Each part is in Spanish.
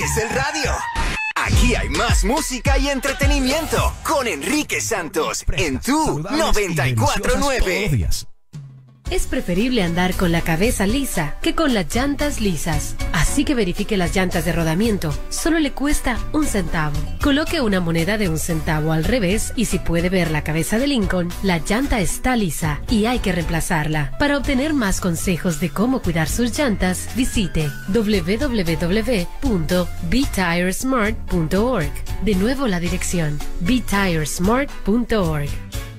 apagues el radio. Aquí hay más música y entretenimiento con Enrique Santos en tu 94.9. Es preferible andar con la cabeza lisa que con las llantas lisas. Así que verifique las llantas de rodamiento. Solo le cuesta 1 centavo. Coloque una moneda de 1 centavo al revés y si puede ver la cabeza de Lincoln, la llanta está lisa y hay que reemplazarla. Para obtener más consejos de cómo cuidar sus llantas, visite www.betiresmart.org. De nuevo la dirección, betiresmart.org.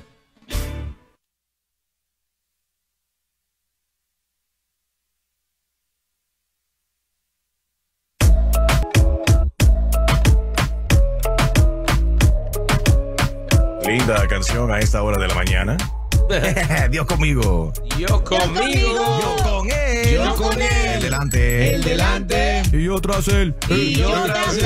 Linda canción a esta hora de la mañana. Dios conmigo. Yo conmigo. Yo con él. Yo con él. El delante. El delante. Y yo tras él. Y yo tras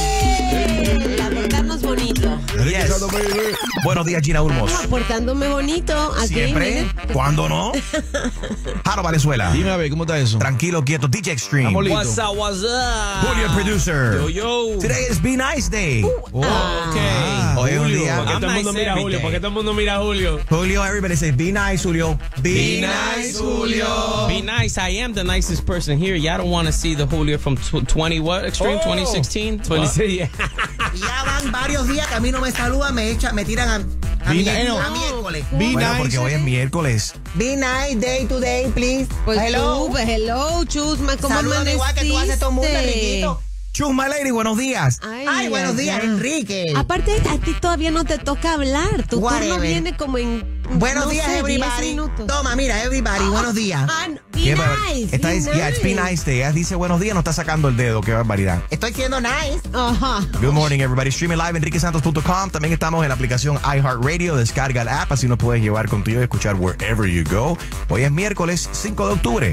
él. Portarnos bonito. Yes. Buenos días, Gina Ulmos. Portándome bonito. Aquí, Siempre. miren. ¿Cuándo no? Jaro Valenzuela. Dime a ver, ¿cómo está eso? Tranquilo, quieto. DJ Extreme. Estamos listos. What's up, what's up? Julio, el producer. Yo. Today is Be Nice Day. Ok. Hoy es un día. ¿Por qué todo el mundo mira a Julio? ¿Por qué todo el mundo mira a Julio? Julio, everybody says Be Nice, Julio. Be nice, Julio. Be nice. I am the nicest person here. Y'all don't want to see the Julio from 20 what? Extreme 2016? 26, yeah. Ya van varios días que a mí no me saludan, me tiran a miércoles. Bueno, porque hoy es miércoles. Be nice, day to day, please. Pues hello. hello, Chusma, ¿cómo Salúdame igual que tú haces todo el mundo, Enriquito. Chus, my lady, buenos días. Ay, buenos días, Enrique. Aparte, a ti todavía no te toca hablar. Tu turno Whatever. viene como en. Buenos no días, sé, 10 everybody. minutos. Toma, mira, everybody, buenos días. Be Qué nice. Esta es, yeah, it's Be Nice Day. Ella dice buenos días, no está sacando el dedo. Qué barbaridad. Estoy siendo nice. Ajá. Good morning, everybody. Streaming live enriquesantos.com. También estamos en la aplicación iHeartRadio. Descarga la app, así nos puedes llevar contigo y escuchar wherever you go. Hoy es miércoles 5 de octubre.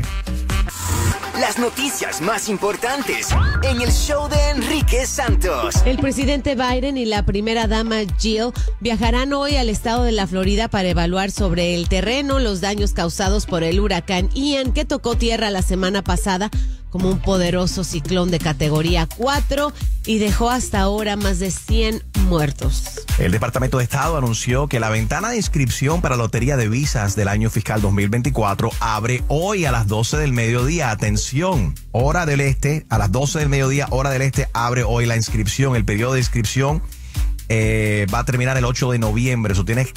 Las noticias más importantes en el show de Enrique Santos. El presidente Biden y la primera dama Jill viajarán hoy al estado de la Florida para evaluar sobre el terreno los daños causados por el huracán Ian, que tocó tierra la semana pasada como un poderoso ciclón de categoría 4 y dejó hasta ahora más de 100 muertos. El Departamento de Estado anunció que la ventana de inscripción para la Lotería de Visas del año fiscal 2024 abre hoy a las 12 del mediodía. Atención, hora del este, a las 12 del mediodía, hora del este, abre hoy la inscripción. El periodo de inscripción va a terminar el 8 de noviembre. Eso tienes...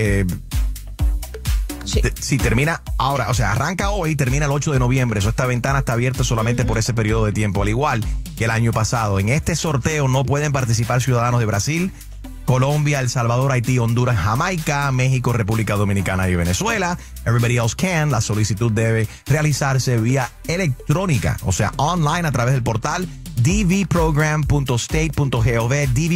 Si termina ahora, o sea, arranca hoy y termina el 8 de noviembre. Esta ventana está abierta solamente por ese periodo de tiempo, al igual que el año pasado. En este sorteo no pueden participar ciudadanos de Brasil, Colombia, El Salvador, Haití, Honduras, Jamaica, México, República Dominicana y Venezuela. Everybody else can. La solicitud debe realizarse vía electrónica, o sea, online a través del portal dvprogram.state.gov,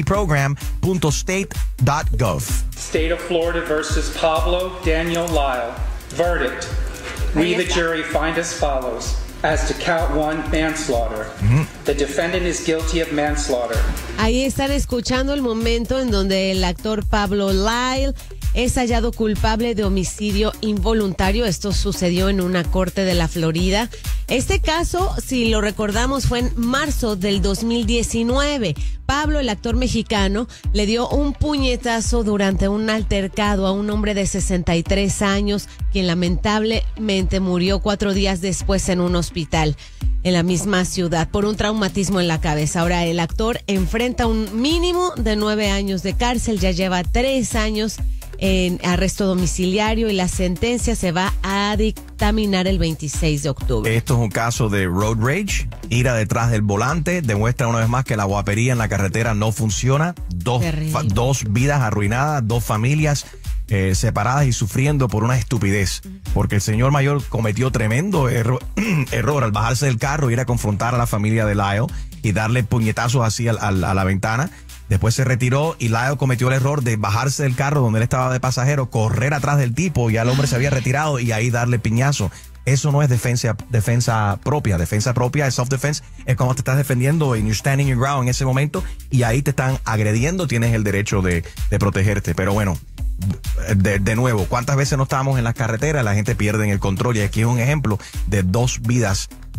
dvprogram.state.gov. State of Florida versus Pablo Daniel Lyle. Verdict. We, the jury, find as follows. As to count 1, manslaughter. The defendant is guilty of manslaughter. Ahí están escuchando el momento en donde el actor Pablo Lyle es hallado culpable de homicidio involuntario. Esto sucedió en una corte de la Florida. Este caso, si lo recordamos, fue en marzo del 2019. Pablo, el actor mexicano, le dio un puñetazo durante un altercado a un hombre de 63 años, quien lamentablemente murió 4 días después en un hospital en la misma ciudad por un traumatismo en la cabeza. Ahora el actor enfrenta un mínimo de 9 años de cárcel, ya lleva 3 años en arresto domiciliario y la sentencia se va a dictaminar el 26 de octubre. Esto es un caso de road rage, ira detrás del volante, demuestra una vez más que la guapería en la carretera no funciona. Dos vidas arruinadas, 2 familias separadas y sufriendo por una estupidez, porque el señor mayor cometió tremendo error al bajarse del carro, ir a confrontar a la familia de Lyle y darle puñetazos así a la ventana. Después se retiró y Lyle cometió el error de bajarse del carro donde él estaba de pasajero, correr atrás del tipo, ya el hombre se había retirado y ahí darle piñazo. Eso no es defensa propia. Defensa propia es self-defense. Es cuando te estás defendiendo and you're standing your ground en ese momento y ahí te están agrediendo, tienes el derecho de protegerte. Pero bueno, de nuevo, ¿cuántas veces no estamos en las carreteras? La gente pierde el control y aquí es un ejemplo de 2 vidas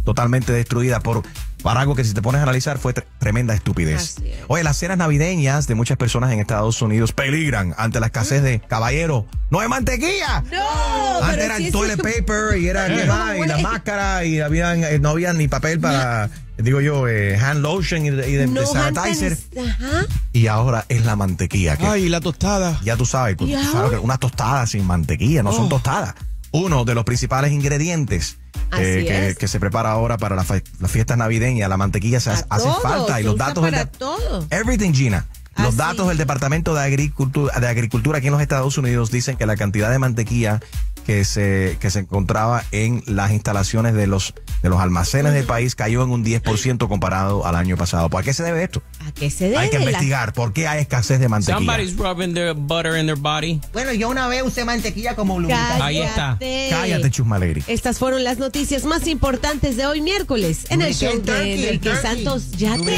totalmente destruida para algo que si te pones a analizar fue tremenda estupidez. Oye, las cenas navideñas de muchas personas en Estados Unidos peligran ante la escasez de caballero. ¡No hay mantequilla! No, antes era el toilet paper y era y la máscara y no había ni papel para, hand lotion y de sanitizer. Y ahora es la mantequilla. Ay, la tostada. Ya tú sabes, una tostada sin mantequilla, no son tostadas. Uno de los principales ingredientes que se prepara ahora para las fiestas navideñas, la mantequilla hace falta. Y los datos para todo. Everything, Gina. Los datos del Departamento de Agricultura aquí en los Estados Unidos dicen que la cantidad de mantequilla que se encontraba en las instalaciones de los almacenes del país cayó en un 10% comparado al año pasado. ¿Por qué se debe esto? ¿A qué se debe? Hay que investigar por qué hay escasez de mantequilla. Somebody's rubbing their butter in their body. Bueno, yo una vez usé mantequilla como lubricante. Ahí está. Cállate, Chusmaleri. Estas fueron las noticias más importantes de hoy miércoles en el show de Enrique Santos. Ya te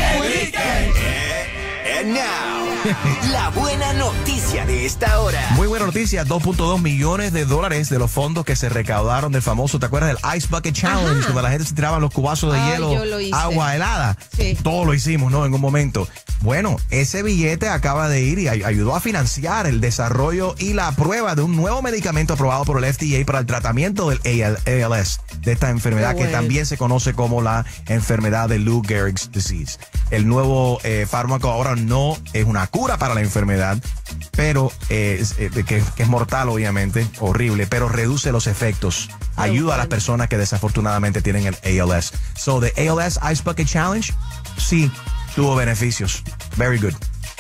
And now, la buena noticia de esta hora. Muy buena noticia, $2.2 millones de los fondos que se recaudaron del famoso, ¿te acuerdas del Ice Bucket Challenge? Donde la gente se tiraba los cubazos de hielo, agua helada. Sí. Todos lo hicimos, ¿no? En un momento. Bueno, ese billete acaba de ir y ayudó a financiar el desarrollo y la prueba de un nuevo medicamento aprobado por el FDA para el tratamiento del ALS, de esta enfermedad que también se conoce como la enfermedad de Lou Gehrig's disease. El nuevo fármaco ahora no es una cura para la enfermedad, pero que es mortal, obviamente, horrible, pero reduce los efectos. Ayuda a las personas que desafortunadamente tienen el ALS. So, the ALS Ice Bucket Challenge, sí, tuvo beneficios. Very good.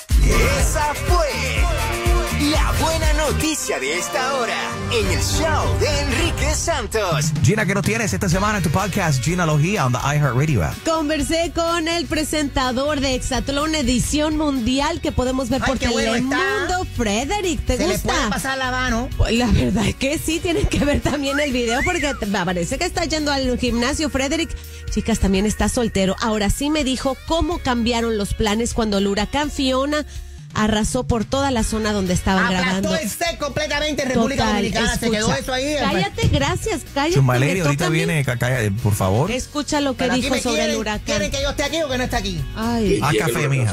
Esa fue la buena noticia de esta hora en el show de Enrique Santos. Gina, ¿qué nos tienes esta semana en tu podcast Ginalogía on the iHeartRadio app? Conversé con el presentador de Hexatlón Edición Mundial que podemos ver por Telemundo, Frederick. ¿Te gusta? ¿Se le puede pasar la mano? Pues la verdad es que sí, tienes que ver también el video porque parece que está yendo al gimnasio, Frederick. Chicas, también está soltero. Ahora sí me dijo cómo cambiaron los planes cuando el huracán Fiona arrasó por toda la zona donde estaban grabando. Aplastó completamente en República Dominicana. Escucha, se quedó eso ahí. Cállate, gracias, cállate. Chusmaleri, ahorita viene, por favor. Escucha lo que dijo sobre el huracán. ¿Quieren que yo esté aquí o que no esté aquí? Ay. Café, mija.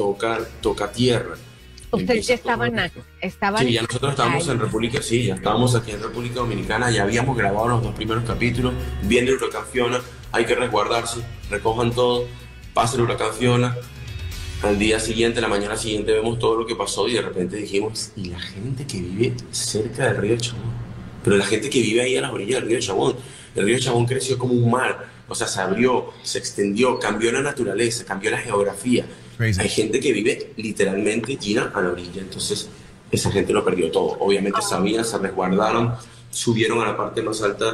Toca tierra. Ustedes ya estaban Sí, ya nosotros estábamos en República, sí, ya estábamos aquí en República Dominicana, ya habíamos grabado los 2 primeros capítulos, viene el huracán Fiona, hay que resguardarse, recojan todo, pasa el huracán Fiona, al día siguiente, la mañana siguiente vemos todo lo que pasó y de repente dijimos, ¿y la gente que vive cerca del río Chabón? Pero la gente que vive ahí a las orillas del río Chabón, el río Chabón creció como un mar, o sea, se abrió, se extendió, cambió la naturaleza, cambió la geografía. Crazy. Hay gente que vive literalmente, Gina, a la orilla, entonces esa gente lo perdió todo. Obviamente sabían, se resguardaron, subieron a la parte más alta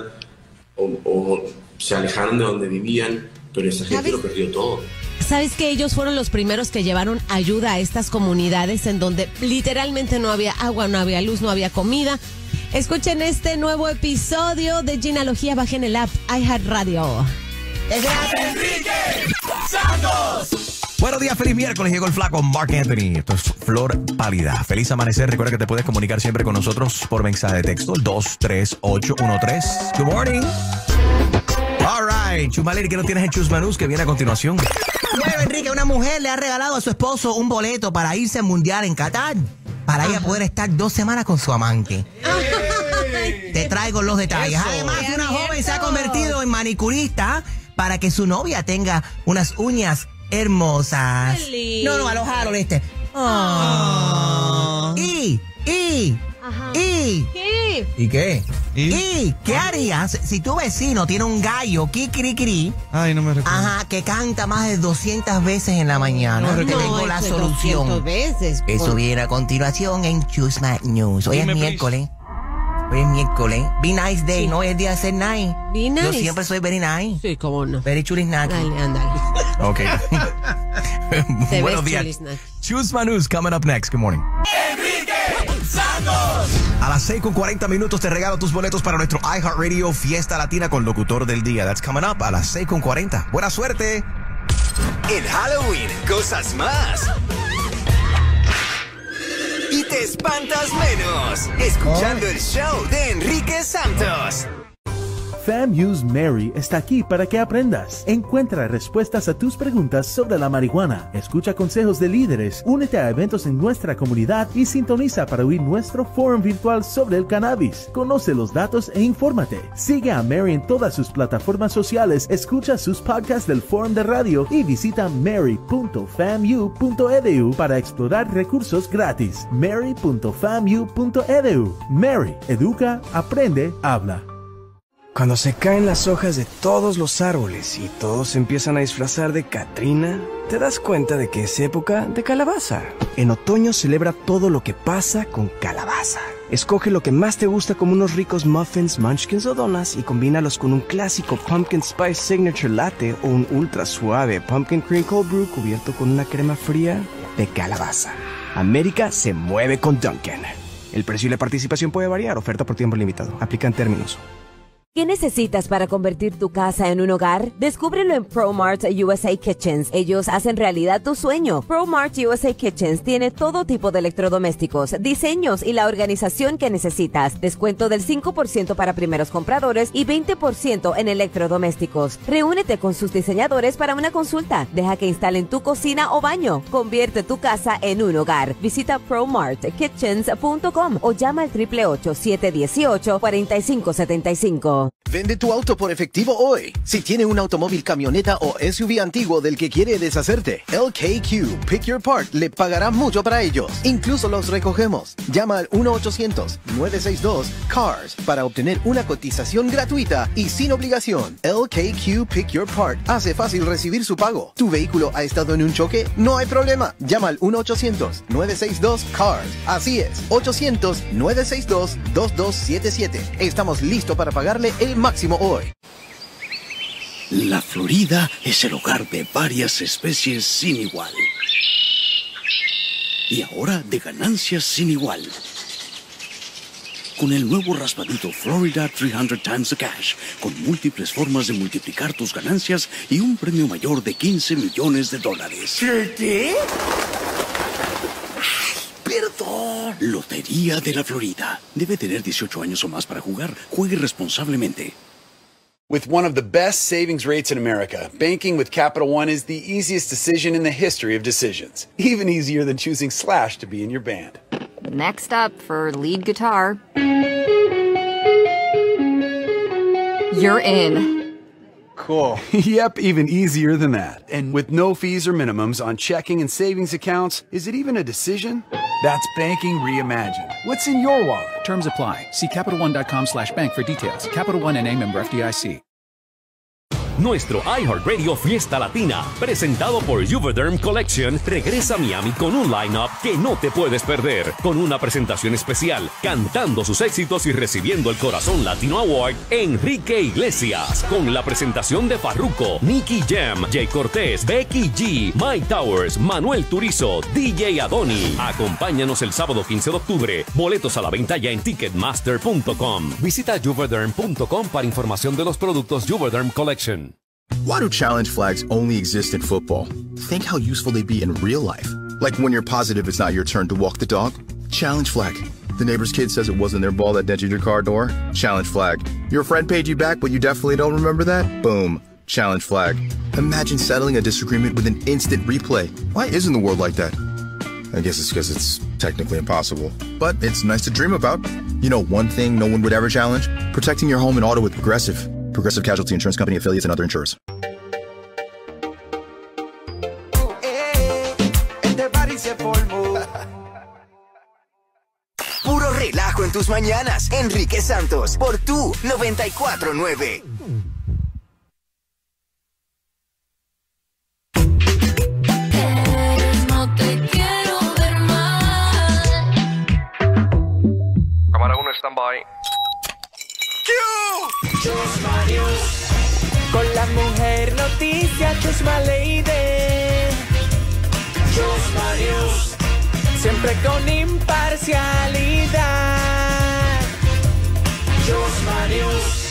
o se alejaron de donde vivían, pero esa gente lo perdió todo. ¿Sabes que ellos fueron los primeros que llevaron ayuda a estas comunidades en donde literalmente no había agua, no había luz, no había comida? Escuchen este nuevo episodio de Ginalogía, bajen el app iHeartRadio. Enrique Santos. Buenos días, feliz miércoles. Llegó el flaco Mark Anthony. Esto es Flor Pálida. Feliz amanecer. Recuerda que te puedes comunicar siempre con nosotros por mensaje de texto, el 23813. Good morning. All right. Chusmaleri, ¿qué no tienes en Chusmanús que viene a continuación? Bueno, Enrique, una mujer le ha regalado a su esposo un boleto para irse al mundial en Qatar, para ella poder estar 2 semanas con su amante. Te traigo los detalles. Además, una joven se ha convertido en manicurista para que su novia tenga unas uñas hermosas. No, a los Harold ¿Y qué? ¿Y qué harías si tu vecino tiene un gallo kikirikiri? Ay, no me recuerdo. Ajá, que canta más de 200 veces en la mañana. Te tengo la solución. 200 veces. Eso viene a continuación en Chusma News. Hoy es miércoles. Be nice day, sí. No es el día de ser nice. Be nice. Yo siempre soy very nice. Sí, cómo no. Very chulisnaki. Dale, ándale. Ok. Te Buenos ves días. chulisnaki. Chusma News coming up next. Good morning. Enrique Santos. A las 6:40 te regalo tus boletos para nuestro iHeartRadio Fiesta Latina con locutor del día. That's coming up a las 6:40. Buena suerte. En Halloween, cosas más. Y te espantas menos escuchando el show de Enrique Santos. FAMU's Mary está aquí para que aprendas. Encuentra respuestas a tus preguntas sobre la marihuana. Escucha consejos de líderes, únete a eventos en nuestra comunidad y sintoniza para oír nuestro foro virtual sobre el cannabis. Conoce los datos e infórmate. Sigue a Mary en todas sus plataformas sociales, escucha sus podcasts del Forum de Radio y visita mary.famu.edu para explorar recursos gratis. mary.famu.edu. Mary, educa, aprende, habla. Cuando se caen las hojas de todos los árboles y todos se empiezan a disfrazar de Catrina, te das cuenta de que es época de calabaza. En otoño celebra todo lo que pasa con calabaza. Escoge lo que más te gusta como unos ricos muffins, munchkins o donuts y combínalos con un clásico pumpkin spice signature latte o un ultra suave pumpkin cream cold brew cubierto con una crema fría de calabaza. América se mueve con Dunkin'. El precio y la participación puede variar. Oferta por tiempo limitado. Aplican términos. ¿Qué necesitas para convertir tu casa en un hogar? Descúbrelo en ProMart USA Kitchens. Ellos hacen realidad tu sueño. ProMart USA Kitchens tiene todo tipo de electrodomésticos, diseños y la organización que necesitas. Descuento del 5% para primeros compradores y 20% en electrodomésticos. Reúnete con sus diseñadores para una consulta. Deja que instalen tu cocina o baño. Convierte tu casa en un hogar. Visita ProMartKitchens.com o llama al 888-718-4575. Vende tu auto por efectivo hoy. Si tiene un automóvil, camioneta o SUV antiguo del que quiere deshacerte, LKQ Pick Your Part le pagará mucho para ellos. Incluso los recogemos. Llama al 1-800-962-CARS para obtener una cotización gratuita y sin obligación. LKQ Pick Your Part hace fácil recibir su pago. ¿Tu vehículo ha estado en un choque? No hay problema. Llama al 1-800-962-CARS. Así es, 800-962-2277. Estamos listos para pagarle el máximo hoy. La Florida es el hogar de varias especies sin igual. Y ahora de ganancias sin igual. Con el nuevo raspadito Florida 300 Times the Cash, con múltiples formas de multiplicar tus ganancias y un premio mayor de $15 millones. ¿Qué? Perdón. Lotería de la Florida. Debe tener 18 años o más para jugar. Juegue responsablemente. With one of the best savings rates in America, banking with Capital One is the easiest decision in the history of decisions. Even easier than choosing Slash to be in your band. Next up for lead guitar. You're in. Cool. Yep, even easier than that. And with no fees or minimums on checking and savings accounts, is it even a decision? That's banking reimagined. What's in your wallet? Terms apply. See CapitalOne.com/bank for details. Capital One N.A. member FDIC. Nuestro iHeartRadio Fiesta Latina, presentado por Juvederm Collection, regresa a Miami con un line-up que no te puedes perder, con una presentación especial, cantando sus éxitos y recibiendo el Corazón Latino Award, Enrique Iglesias, con la presentación de Farruko, Nicky Jam, Jay Cortés, Becky G, Mike Towers, Manuel Turizo, DJ Adoni. Acompáñanos el sábado 15 de octubre. Boletos a la venta ya en Ticketmaster.com. Visita Juvederm.com para información de los productos Juvederm Collection. Why do challenge flags only exist in football? Think how useful they'd be in real life. Like when you're positive it's not your turn to walk the dog. Challenge flag. The neighbor's kid says it wasn't their ball that dented your car door. Challenge flag. Your friend paid you back, but you definitely don't remember that? Boom. Challenge flag. Imagine settling a disagreement with an instant replay. Why isn't the world like that? I guess it's because it's technically impossible. But it's nice to dream about. You know one thing no one would ever challenge? Protecting your home and auto with Progressive. Progressive Casualty Insurance Company, affiliates, and other insurers. Puro relajo en tus mañanas. Enrique Santos, por tu 94.9. Cámara 1, stand-by. Chusma News. Con la mujer noticia, Chusma Lady. Chusma News. Siempre con imparcialidad. Chusma News.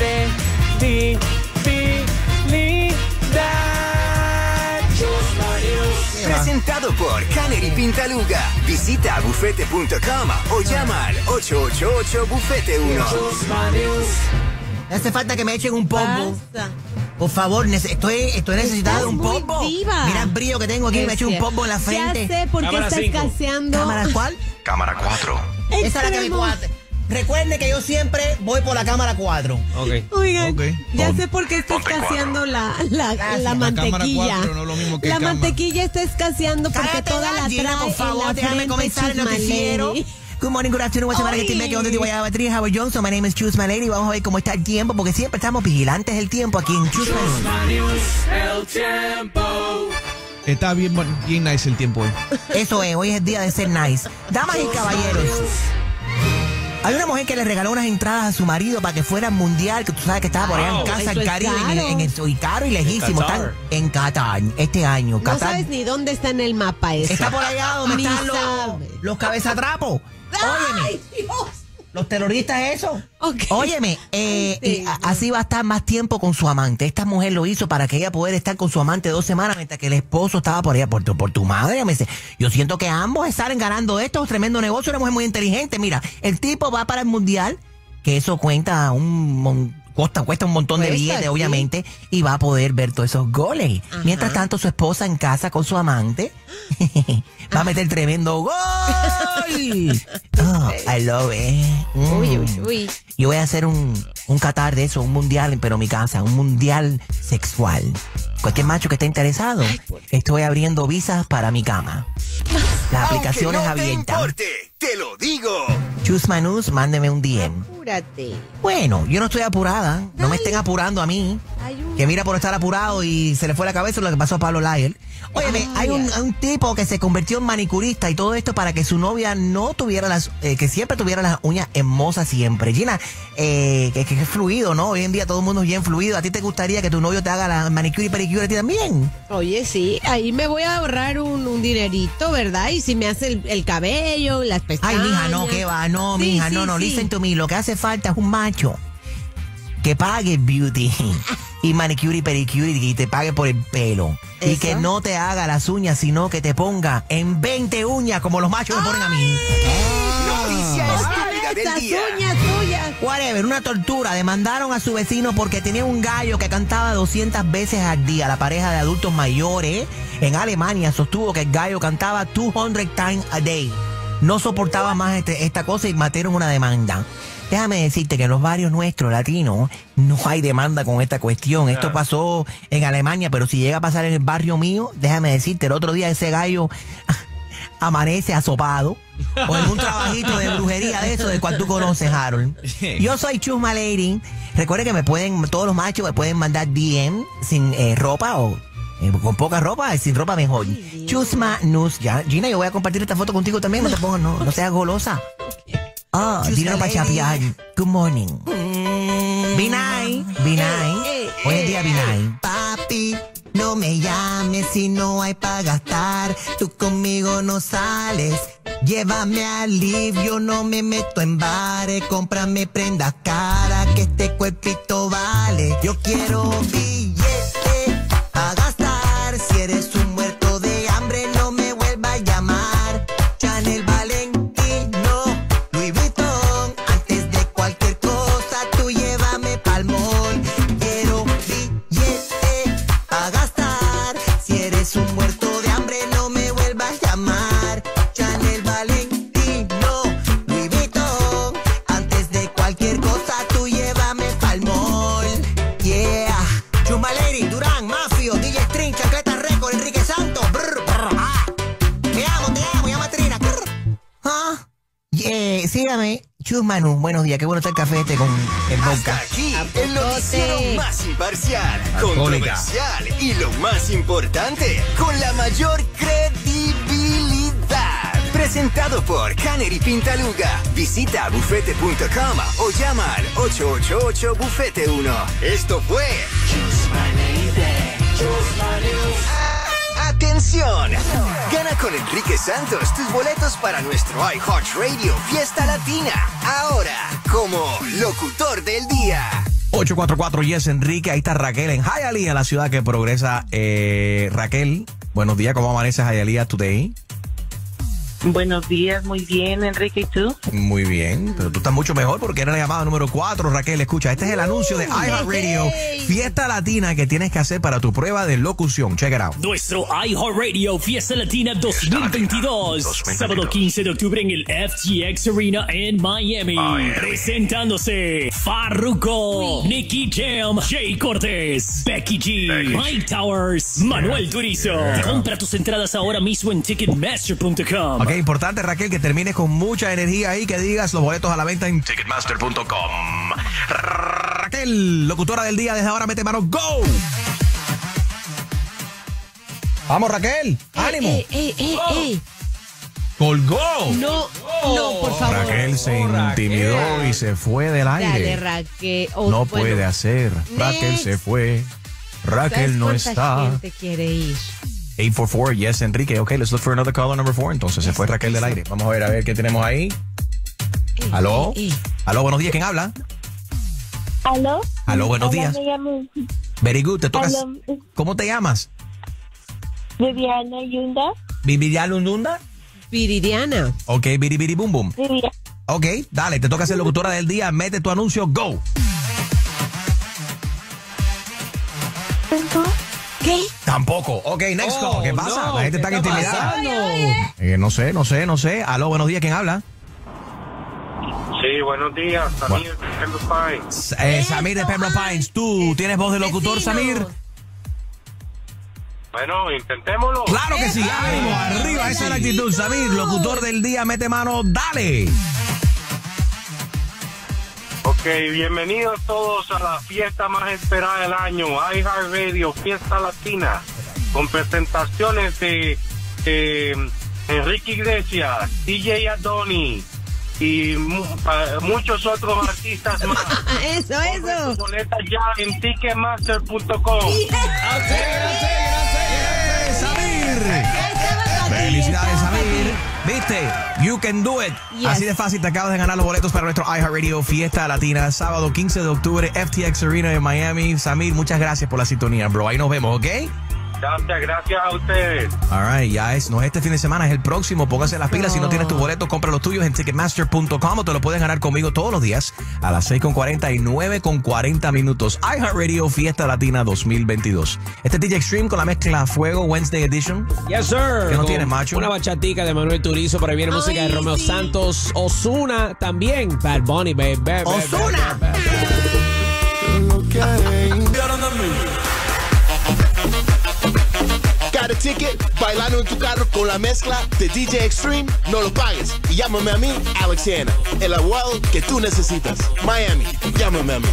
Credibilidad. Chusma News. Presentado por Canary Pintaluga. Visita bufete.com o llama al 888-BUFETE1. Chusma News. Me hace falta que me echen un pombo. Por favor, estoy necesitado de un pombo. Mira el brillo que tengo aquí, me eché un pombo en la frente. Ya sé por qué estás escaseando. ¿Cámara cuál? Cámara 4. Esa es la que me cuadra. Recuerde que yo siempre voy por la cámara 4. Ok. Oigan, ya sé por qué está escaseando la mantequilla. La cámara 4 no es lo mismo que la cámara. mantequilla está escaseando porque toda la trae por favor, déjame comenzar el noticiero. Good morning, good afternoon, what's up, que on the way, Howard Johnson, my name is Choose My Lady. Vamos a ver cómo está el tiempo, porque siempre estamos vigilantes del tiempo aquí en Choose My News. El tiempo. Está bien nice el tiempo hoy. Eso es, hoy es el día de ser nice. Damas y caballeros, hay una mujer que le regaló unas entradas a su marido para que fuera al mundial, que tú sabes que estaba por allá en casa, en Caribe, y caro y lejísimo. Están en Qatar este año. No sabes ni dónde está en el mapa eso. Está por allá donde están los cabezatrapos. Óyeme, los terroristas eso. Óyeme, así va a estar más tiempo con su amante. Esta mujer lo hizo para que ella pudiera estar con su amante 2 semanas mientras que el esposo estaba por allá, por tu madre. Yo siento que ambos salen ganando esto, es tremendo negocio, una mujer muy inteligente. Mira, el tipo va para el mundial, que eso cuesta un montón de billetes, sí, obviamente, y va a poder ver todos esos goles. Ajá. Mientras tanto, su esposa en casa con su amante va a meter tremendo gol. Oh, I love it. Uy. Yo voy a hacer un Qatar de eso, un mundial, pero en mi casa, un mundial sexual. Cualquier macho que esté interesado, estoy abriendo visas para mi cama. Las aplicaciones abiertas. Te lo digo. Choose My News, mándeme un DM. Apúrate. Bueno, yo no estoy apurada. No me estén apurando a mí. Que mira por estar apurado y se le fue la cabeza lo que pasó a Pablo Lyle. Óyeme, hay un tipo que se convirtió en manicurista y todo esto para que su novia no tuviera que siempre tuviera las uñas hermosas siempre. Gina, que es fluido, ¿no? Hoy en día todo el mundo es bien fluido. ¿A ti te gustaría que tu novio te haga la manicure y pedicure a ti también? Oye, sí, ahí me voy a ahorrar un dinerito, ¿verdad? Y si me hace el cabello, las pestañas. Ay, mija, no, ¿qué va? No, sí, mija, no, listen to me. Lo que hace falta es un macho que pague beauty y manicure y pedicure y te pague por el pelo. ¿Eso? Y que no te haga las uñas, sino que te ponga en 20 uñas como los machos me ponen a mí. Noticia estúpida del día. Uñas tuyas. Whatever, una tortura. Demandaron a su vecino porque tenía un gallo que cantaba 200 veces al día. La pareja de adultos mayores en Alemania sostuvo que el gallo cantaba 200 times a day. No soportaba más esta cosa y metieron una demanda. Déjame decirte que en los barrios nuestros latinos no hay demanda con esta cuestión. Esto pasó en Alemania, pero si llega a pasar en el barrio mío, déjame decirte, el otro día ese gallo amanece asopado o en un trabajito de brujería de eso, del cual tú conoces, Harold. Yo soy Choose My Lady. Recuerden que todos los machos me pueden mandar DM sin ropa o con poca ropa, sin ropa mejor. Choose My News. Ya, Gina, yo voy a compartir esta foto contigo también. No te pongas, no seas golosa. Dinero para chapear. Good morning. Be nice. Hoy es día be nice. Papi, no me llames si no hay para gastar. Tú conmigo no sales. Llévame al live, yo no me meto en bares. Cómprame prendas caras que este cuerpito vale. Yo quiero billete para gastar. Si eres un muerto de hambre, no me vuelva a llamar. Chanel, Valentino, Louis Vuitton. Antes de cualquier cosa, tú llévame pa'l mall. Quiero billete para gastar. Si eres un muerto de hambre, no me vuelvas a llamar. Chanel, Valentino, Louis Vuitton. Antes de cualquier cosa, tú llévame pa'l mall. Yeah. Choose My Lady, Durán, Mafio, DJ String, Chancleta Record, Enrique Santos. Te amo, llama Trina. Sígame, Choose My News. Buenos días, qué bueno está el café con el Hasta vodka. aquí, el noticiero más imparcial, controversial y lo más importante, con la mayor credibilidad. Presentado por Canary Pintaluga. Visita bufete.com o llama al 888-BUFETE1. Esto fue Choose My Lady. Choose My News. ¡Atención! Gana con Enrique Santos tus boletos para nuestro iHeartRadio Fiesta Latina. Ahora, como locutor del día. 844 Yes, Enrique. Ahí está Raquel en Hialeah, la ciudad que progresa. Raquel, buenos días. ¿Cómo amaneces Hialeah today? Buenos días, muy bien, Enrique, ¿y tú? Muy bien, pero tú estás mucho mejor porque era la llamada número 4, Raquel. Escucha, este es el anuncio de iHeartRadio, Fiesta Latina que tienes que hacer para tu prueba de locución. Check it out. Nuestro iHeartRadio Fiesta Latina 2022. Sábado 15 de octubre en el FTX Arena en Miami. Presentándose Farruko, Nicky Jam, Jay Cortez, Becky G, Mike Towers, Manuel Turizo. Compra tus entradas ahora mismo en Ticketmaster.com. Ok, importante, Raquel, que termines con mucha energía ahí, que digas los boletos a la venta en Ticketmaster.com. Raquel, locutora del día, desde ahora mete mano, ¡go! Vamos, Raquel, ánimo. ¡Colgó! No, por favor. Raquel se intimidó y se fue del aire. Dale, Raquel. No puede hacer. Raquel se fue. Raquel no está. Gente quiere ir? 844, yes, Enrique. Ok, let's look for another caller number 4. Entonces se fue Raquel del aire. Vamos a ver qué tenemos ahí. ¿Aló? ¿Aló? Buenos días, ¿quién habla? ¿Aló? ¿Aló? Buenos días. Me llamo... Very good, te tocas. ¿Cómo te llamas? Viviana Yunda. ¿Viviana Yunda? Viridiana. Ok, Biri Bum Bum. Viviana. Ok, dale, te toca ser locutora del día. Mete tu anuncio, go. ¿Qué? Tampoco. Ok, next call. ¿Qué pasa? La gente está intimidada. No sé. Aló, buenos días, ¿quién habla? Sí, buenos días, Samir de Pembroke Pines. Samir de Pembroke Pines. ¿Tú tienes voz de locutor, Samir? Bueno, intentémoslo. Claro que sí, ánimo, arriba, esa es la actitud, Samir, locutor del día, mete mano, dale. Ok, bienvenidos todos a la fiesta más esperada del año, iHeartRadio, Fiesta Latina, con presentaciones de Enrique Iglesias, DJ Adoni y muchos otros artistas más. Eso. Boletas ya en Ticketmaster.com. Felicidades, Samir. ¿Viste? You can do it. Yes. Así de fácil, te acabas de ganar los boletos para nuestro iHeartRadio Fiesta Latina, sábado 15 de octubre, FTX Arena en Miami. Samir, muchas gracias por la sintonía, bro. Ahí nos vemos, ¿ok? Gracias a ustedes. All right, no es este fin de semana, es el próximo. Póngase las pilas. Si no tienes tu boleto, compra los tuyos en Ticketmaster.com o te lo puedes ganar conmigo todos los días a las 6:40 y 9:40. iHeartRadio Fiesta Latina 2022. Este DJ Extreme con la mezcla Fuego Wednesday Edition. Yes, sir. ¿Qué no tienes, macho? Una bachatica de Manuel Turizo. Por ahí viene música de Romeo Santos. Ozuna también. Bad Bunny, baby. Ozuna. Got a ticket, bailando en tu carro con la mezcla de DJ Extreme, no lo pagues y llámame a mí, Alexiana, el abuelo que tú necesitas. Miami, llámame a mí.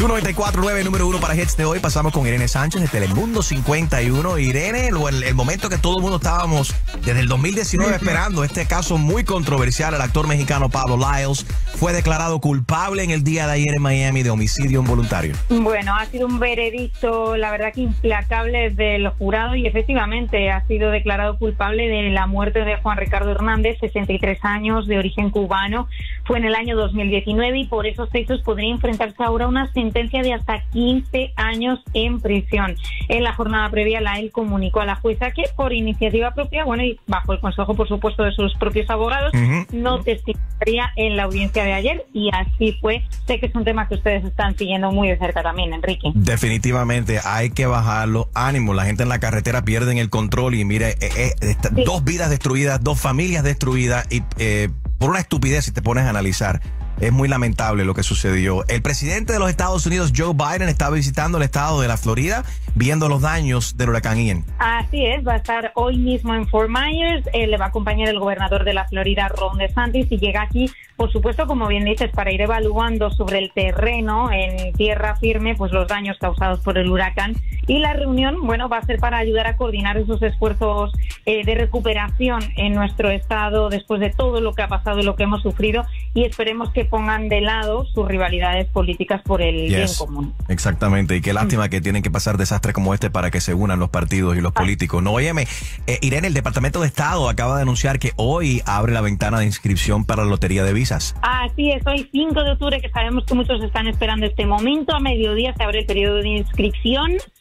94.9, número 1 para hits de hoy. Pasamos con Irene Sánchez de Telemundo 51. Irene, el momento que todo el mundo estábamos desde el 2019 esperando, este caso muy controversial, el actor mexicano Pablo Lyles fue declarado culpable en el día de ayer en Miami de homicidio involuntario. Bueno, ha sido un veredicto, la verdad que implacable del jurado y efectivamente ha sido declarado culpable de la muerte de Juan Ricardo Hernández, 63 años, de origen cubano. Fue en el año 2019 y por esos hechos podría enfrentarse ahora a una sentencia de hasta 15 años en prisión. En la jornada previa, Lyles comunicó a la jueza que por iniciativa propia, bueno, y bajo el consejo, por supuesto, de sus propios abogados, no testificaría en la audiencia de ayer y así fue. Sé que es un tema que ustedes están siguiendo muy de cerca también, Enrique. Definitivamente, hay que bajarlo. Ánimo, la gente en la carretera pierden el control y mire, sí. 2 vidas destruidas, 2 familias destruidas y por una estupidez si te pones a analizar. Es muy lamentable lo que sucedió. El presidente de los Estados Unidos, Joe Biden, está visitando el estado de la Florida, viendo los daños del huracán Ian. Así es, va a estar hoy mismo en Fort Myers. Le va a acompañar el gobernador de la Florida, Ron DeSantis, y llega aquí, por supuesto, como bien dices, para ir evaluando sobre el terreno, en tierra firme, pues los daños causados por el huracán. Y la reunión, bueno, va a ser para ayudar a coordinar esos esfuerzos de recuperación en nuestro estado después de todo lo que ha pasado y lo que hemos sufrido, y esperemos que pongan de lado sus rivalidades políticas por el bien común. Exactamente, y qué lástima que tienen que pasar desastres como este para que se unan los partidos y los políticos. No, óyeme, Irene, el Departamento de Estado acaba de anunciar que hoy abre la ventana de inscripción para la lotería de visas. Así es, hoy 5 de octubre, que sabemos que muchos están esperando este momento, a mediodía se abre el periodo de inscripción.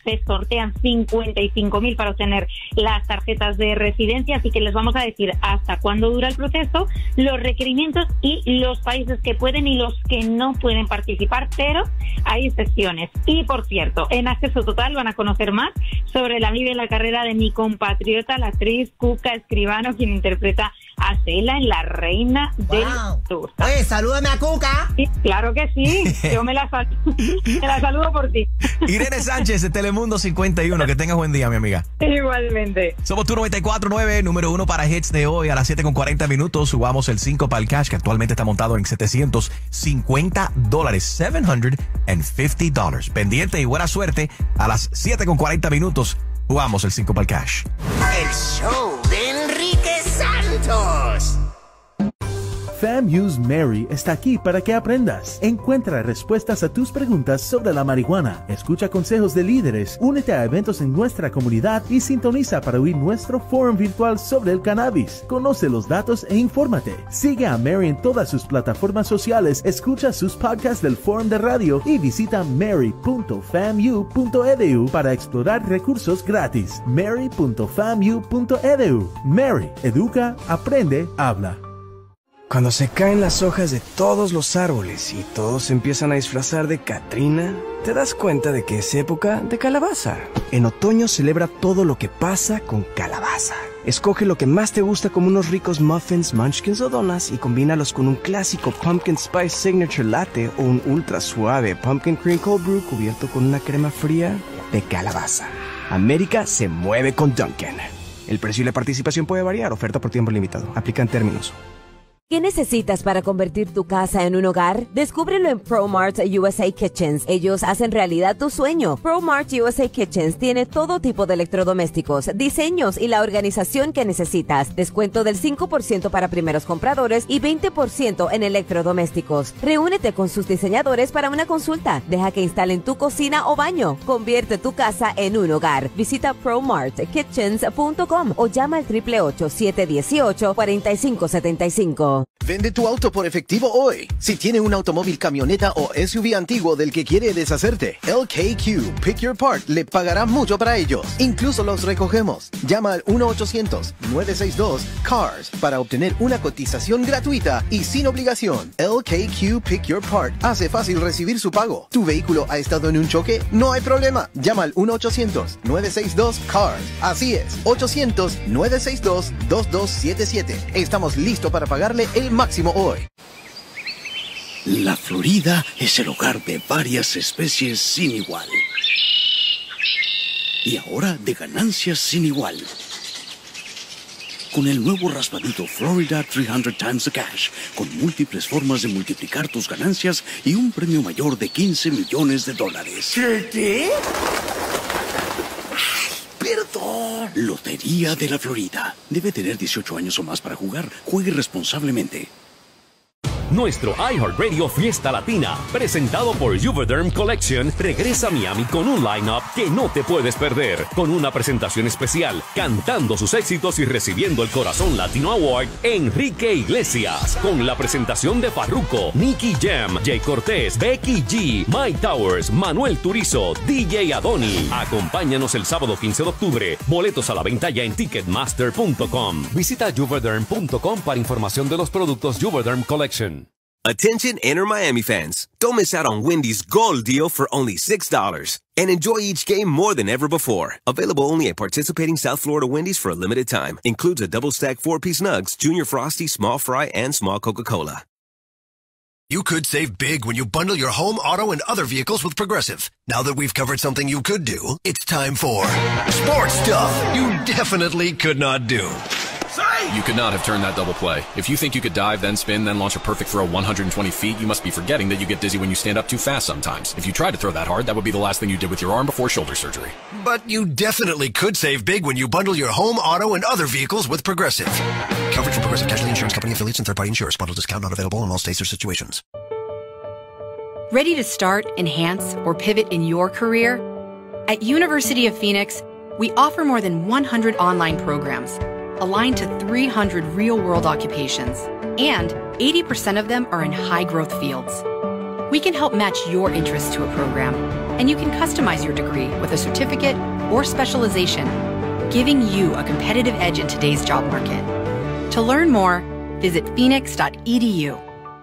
se sortean 55.000 para obtener las tarjetas de residencia, así que les vamos a decir hasta cuándo dura el proceso, los requerimientos y los países que pueden y los que no pueden participar, pero hay excepciones. Y por cierto, en Acceso Total van a conocer más sobre la vida y la carrera de mi compatriota, la actriz Cuca Escribano, quien interpreta a Cela en La Reina del Sur. Oye, salúdame a Cuca. Sí, claro que sí, yo me la saludo por ti. Irene Sánchez de Telemundo 51, que tengas buen día, mi amiga. Igualmente. Somos tu 94.9, número 1 para hits de hoy. A las 7:40 minutos subamos el 5 para el cash, que actualmente está montado en $750, $750. Pendiente y buena suerte. A las 7:40 minutos jugamos el 5 para el cash. El show de Enrique Santos. FAMU's Mary está aquí para que aprendas. Encuentra respuestas a tus preguntas sobre la marihuana. Escucha consejos de líderes, únete a eventos en nuestra comunidad y sintoniza para oír nuestro foro virtual sobre el cannabis. Conoce los datos e infórmate. Sigue a Mary en todas sus plataformas sociales, escucha sus podcasts del foro de radio y visita mary.famu.edu para explorar recursos gratis. mary.famu.edu. Mary, educa, aprende, habla. Cuando se caen las hojas de todos los árboles y todos se empiezan a disfrazar de Catrina, te das cuenta de que es época de calabaza. En otoño celebra todo lo que pasa con calabaza. Escoge lo que más te gusta como unos ricos muffins, munchkins o donuts y combínalos con un clásico Pumpkin Spice Signature Latte o un ultra suave Pumpkin Cream Cold Brew cubierto con una crema fría de calabaza. América se mueve con Dunkin'. El precio y la participación puede variar. Oferta por tiempo limitado. Aplican términos. ¿Qué necesitas para convertir tu casa en un hogar? Descúbrelo en ProMart USA Kitchens. Ellos hacen realidad tu sueño. ProMart USA Kitchens tiene todo tipo de electrodomésticos, diseños y la organización que necesitas. Descuento del 5% para primeros compradores y 20% en electrodomésticos. Reúnete con sus diseñadores para una consulta. Deja que instalen tu cocina o baño. Convierte tu casa en un hogar. Visita ProMartKitchens.com o llama al 888-718-4575. Vende tu auto por efectivo hoy. Si tiene un automóvil, camioneta o SUV antiguo del que quiere deshacerte, LKQ Pick Your Part le pagará mucho para ellos. Incluso los recogemos. Llama al 1-800-962-CARS para obtener una cotización gratuita y sin obligación. LKQ Pick Your Part hace fácil recibir su pago. ¿Tu vehículo ha estado en un choque? No hay problema. Llama al 1-800-962-CARS. Así es, 800-962-2277. Estamos listos para pagarle el máximo hoy. La Florida es el hogar de varias especies sin igual. Y ahora de ganancias sin igual. Con el nuevo raspadito Florida 300 Times the Cash, con múltiples formas de multiplicar tus ganancias y un premio mayor de $15 millones. ¿Qué? Perdón. Lotería de la Florida. Debe tener 18 años o más para jugar. Juegue responsablemente. Nuestro iHeartRadio Fiesta Latina, presentado por Juvederm Collection, regresa a Miami con un line-up que no te puedes perder, con una presentación especial, cantando sus éxitos y recibiendo el Corazón Latino Award, Enrique Iglesias, con la presentación de Farruko, Nicky Jam, Jay Cortés, Becky G, Mike Towers, Manuel Turizo, DJ Adoni. Acompáñanos el sábado 15 de octubre. Boletos a la venta ya en Ticketmaster.com. Visita Juvederm.com para información de los productos Juvederm Collection. Attention Inter Miami fans. Don't miss out on Wendy's Gold Deal for only $6. And enjoy each game more than ever before. Available only at participating South Florida Wendy's for a limited time. Includes a double-stack 4-piece nugs, Junior Frosty, Small Fry, and Small Coca-Cola. You could save big when you bundle your home, auto, and other vehicles with Progressive. Now that we've covered something you could do, it's time for sports stuff you definitely could not do. You could not have turned that double play. If you think you could dive, then spin, then launch a perfect throw 120 feet, you must be forgetting that you get dizzy when you stand up too fast sometimes. If you tried to throw that hard, that would be the last thing you did with your arm before shoulder surgery. But you definitely could save big when you bundle your home, auto, and other vehicles with Progressive. Coverage from Progressive Casualty Insurance Company affiliates and third-party insurers. Bundle discount not available in all states or situations. Ready to start, enhance, or pivot in your career? At University of Phoenix, we offer more than 100 online programs aligned to 300 real-world occupations, and 80% of them are in high-growth fields. We can help match your interests to a program And you can customize your degree with a certificate or specialization, giving you a competitive edge in today's job market. To learn more, visit phoenix.edu.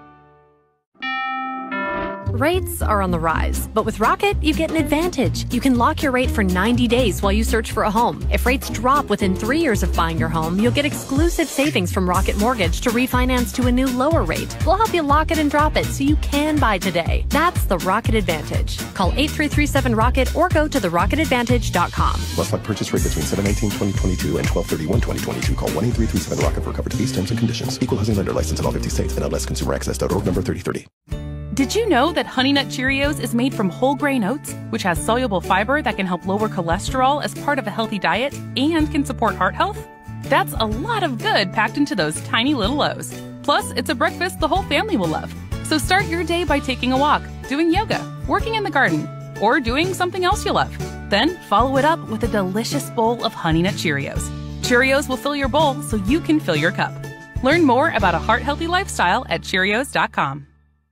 Rates are on the rise, but with Rocket, you get an advantage. You can lock your rate for 90 days while you search for a home. If rates drop within 3 years of buying your home, you'll get exclusive savings from Rocket Mortgage to refinance to a new lower rate. We'll help you lock it and drop it so you can buy today. That's the Rocket Advantage. Call 8337-ROCKET or go to therocketadvantage.com. Must not purchase rate between 7/19/2022 and 12/31/2022. Call 1-8337-ROCKET for coverage fees, terms, and conditions. Equal housing lender license in all 50 states. NMLSconsumeraccess.org number 3030. Did you know that Honey Nut Cheerios is made from whole grain oats, which has soluble fiber that can help lower cholesterol as part of a healthy diet and can support heart health? That's a lot of good packed into those tiny little O's. Plus, it's a breakfast the whole family will love. So start your day by taking a walk, doing yoga, working in the garden, or doing something else you love. Then follow it up with a delicious bowl of Honey Nut Cheerios. Cheerios will fill your bowl so you can fill your cup. Learn more about a heart-healthy lifestyle at Cheerios.com.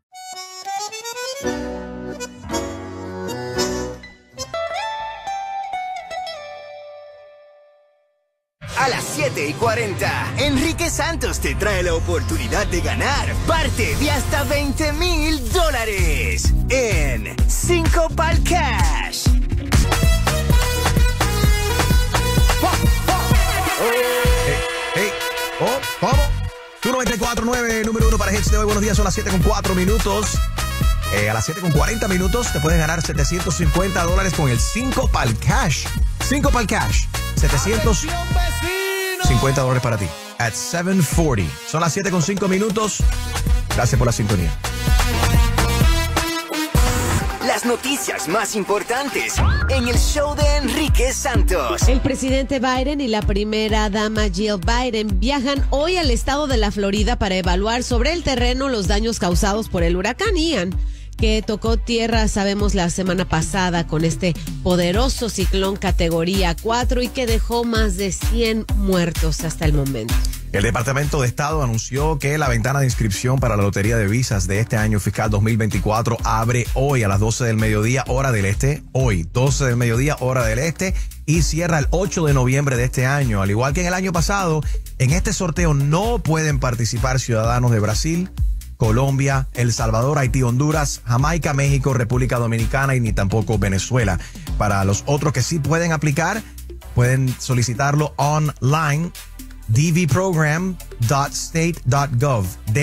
A las 7:40, Enrique Santos te trae la oportunidad de ganar parte de hasta $20,000 en 5 Pal Cash. ¿Cómo? Tú 94.9, número 1 para hits de hoy. Buenos días, son las 7:04. A las 7:40 te puedes ganar $750 con el 5 Pal Cash. 5 Pal Cash. $750 para ti. At 7:40. Son las 7:05. Gracias por la sintonía. Las noticias más importantes en el show de Enrique Santos. El presidente Biden y la primera dama Jill Biden viajan hoy al estado de la Florida para evaluar sobre el terreno los daños causados por el huracán Ian, que tocó tierra, sabemos, la semana pasada con este poderoso ciclón categoría 4 y que dejó más de 100 muertos hasta el momento. El Departamento de Estado anunció que la ventana de inscripción para la Lotería de Visas de este año fiscal 2024 abre hoy a las 12 del mediodía, hora del este. Hoy, 12 del mediodía, hora del este. Y cierra el 8 de noviembre de este año. Al igual que en el año pasado, en este sorteo no pueden participar ciudadanos de Brasil, Colombia, El Salvador, Haití, Honduras, Jamaica, México, República Dominicana y ni tampoco Venezuela. Para los otros que sí pueden aplicar, solicitarlo online. dvprogram.state.gov.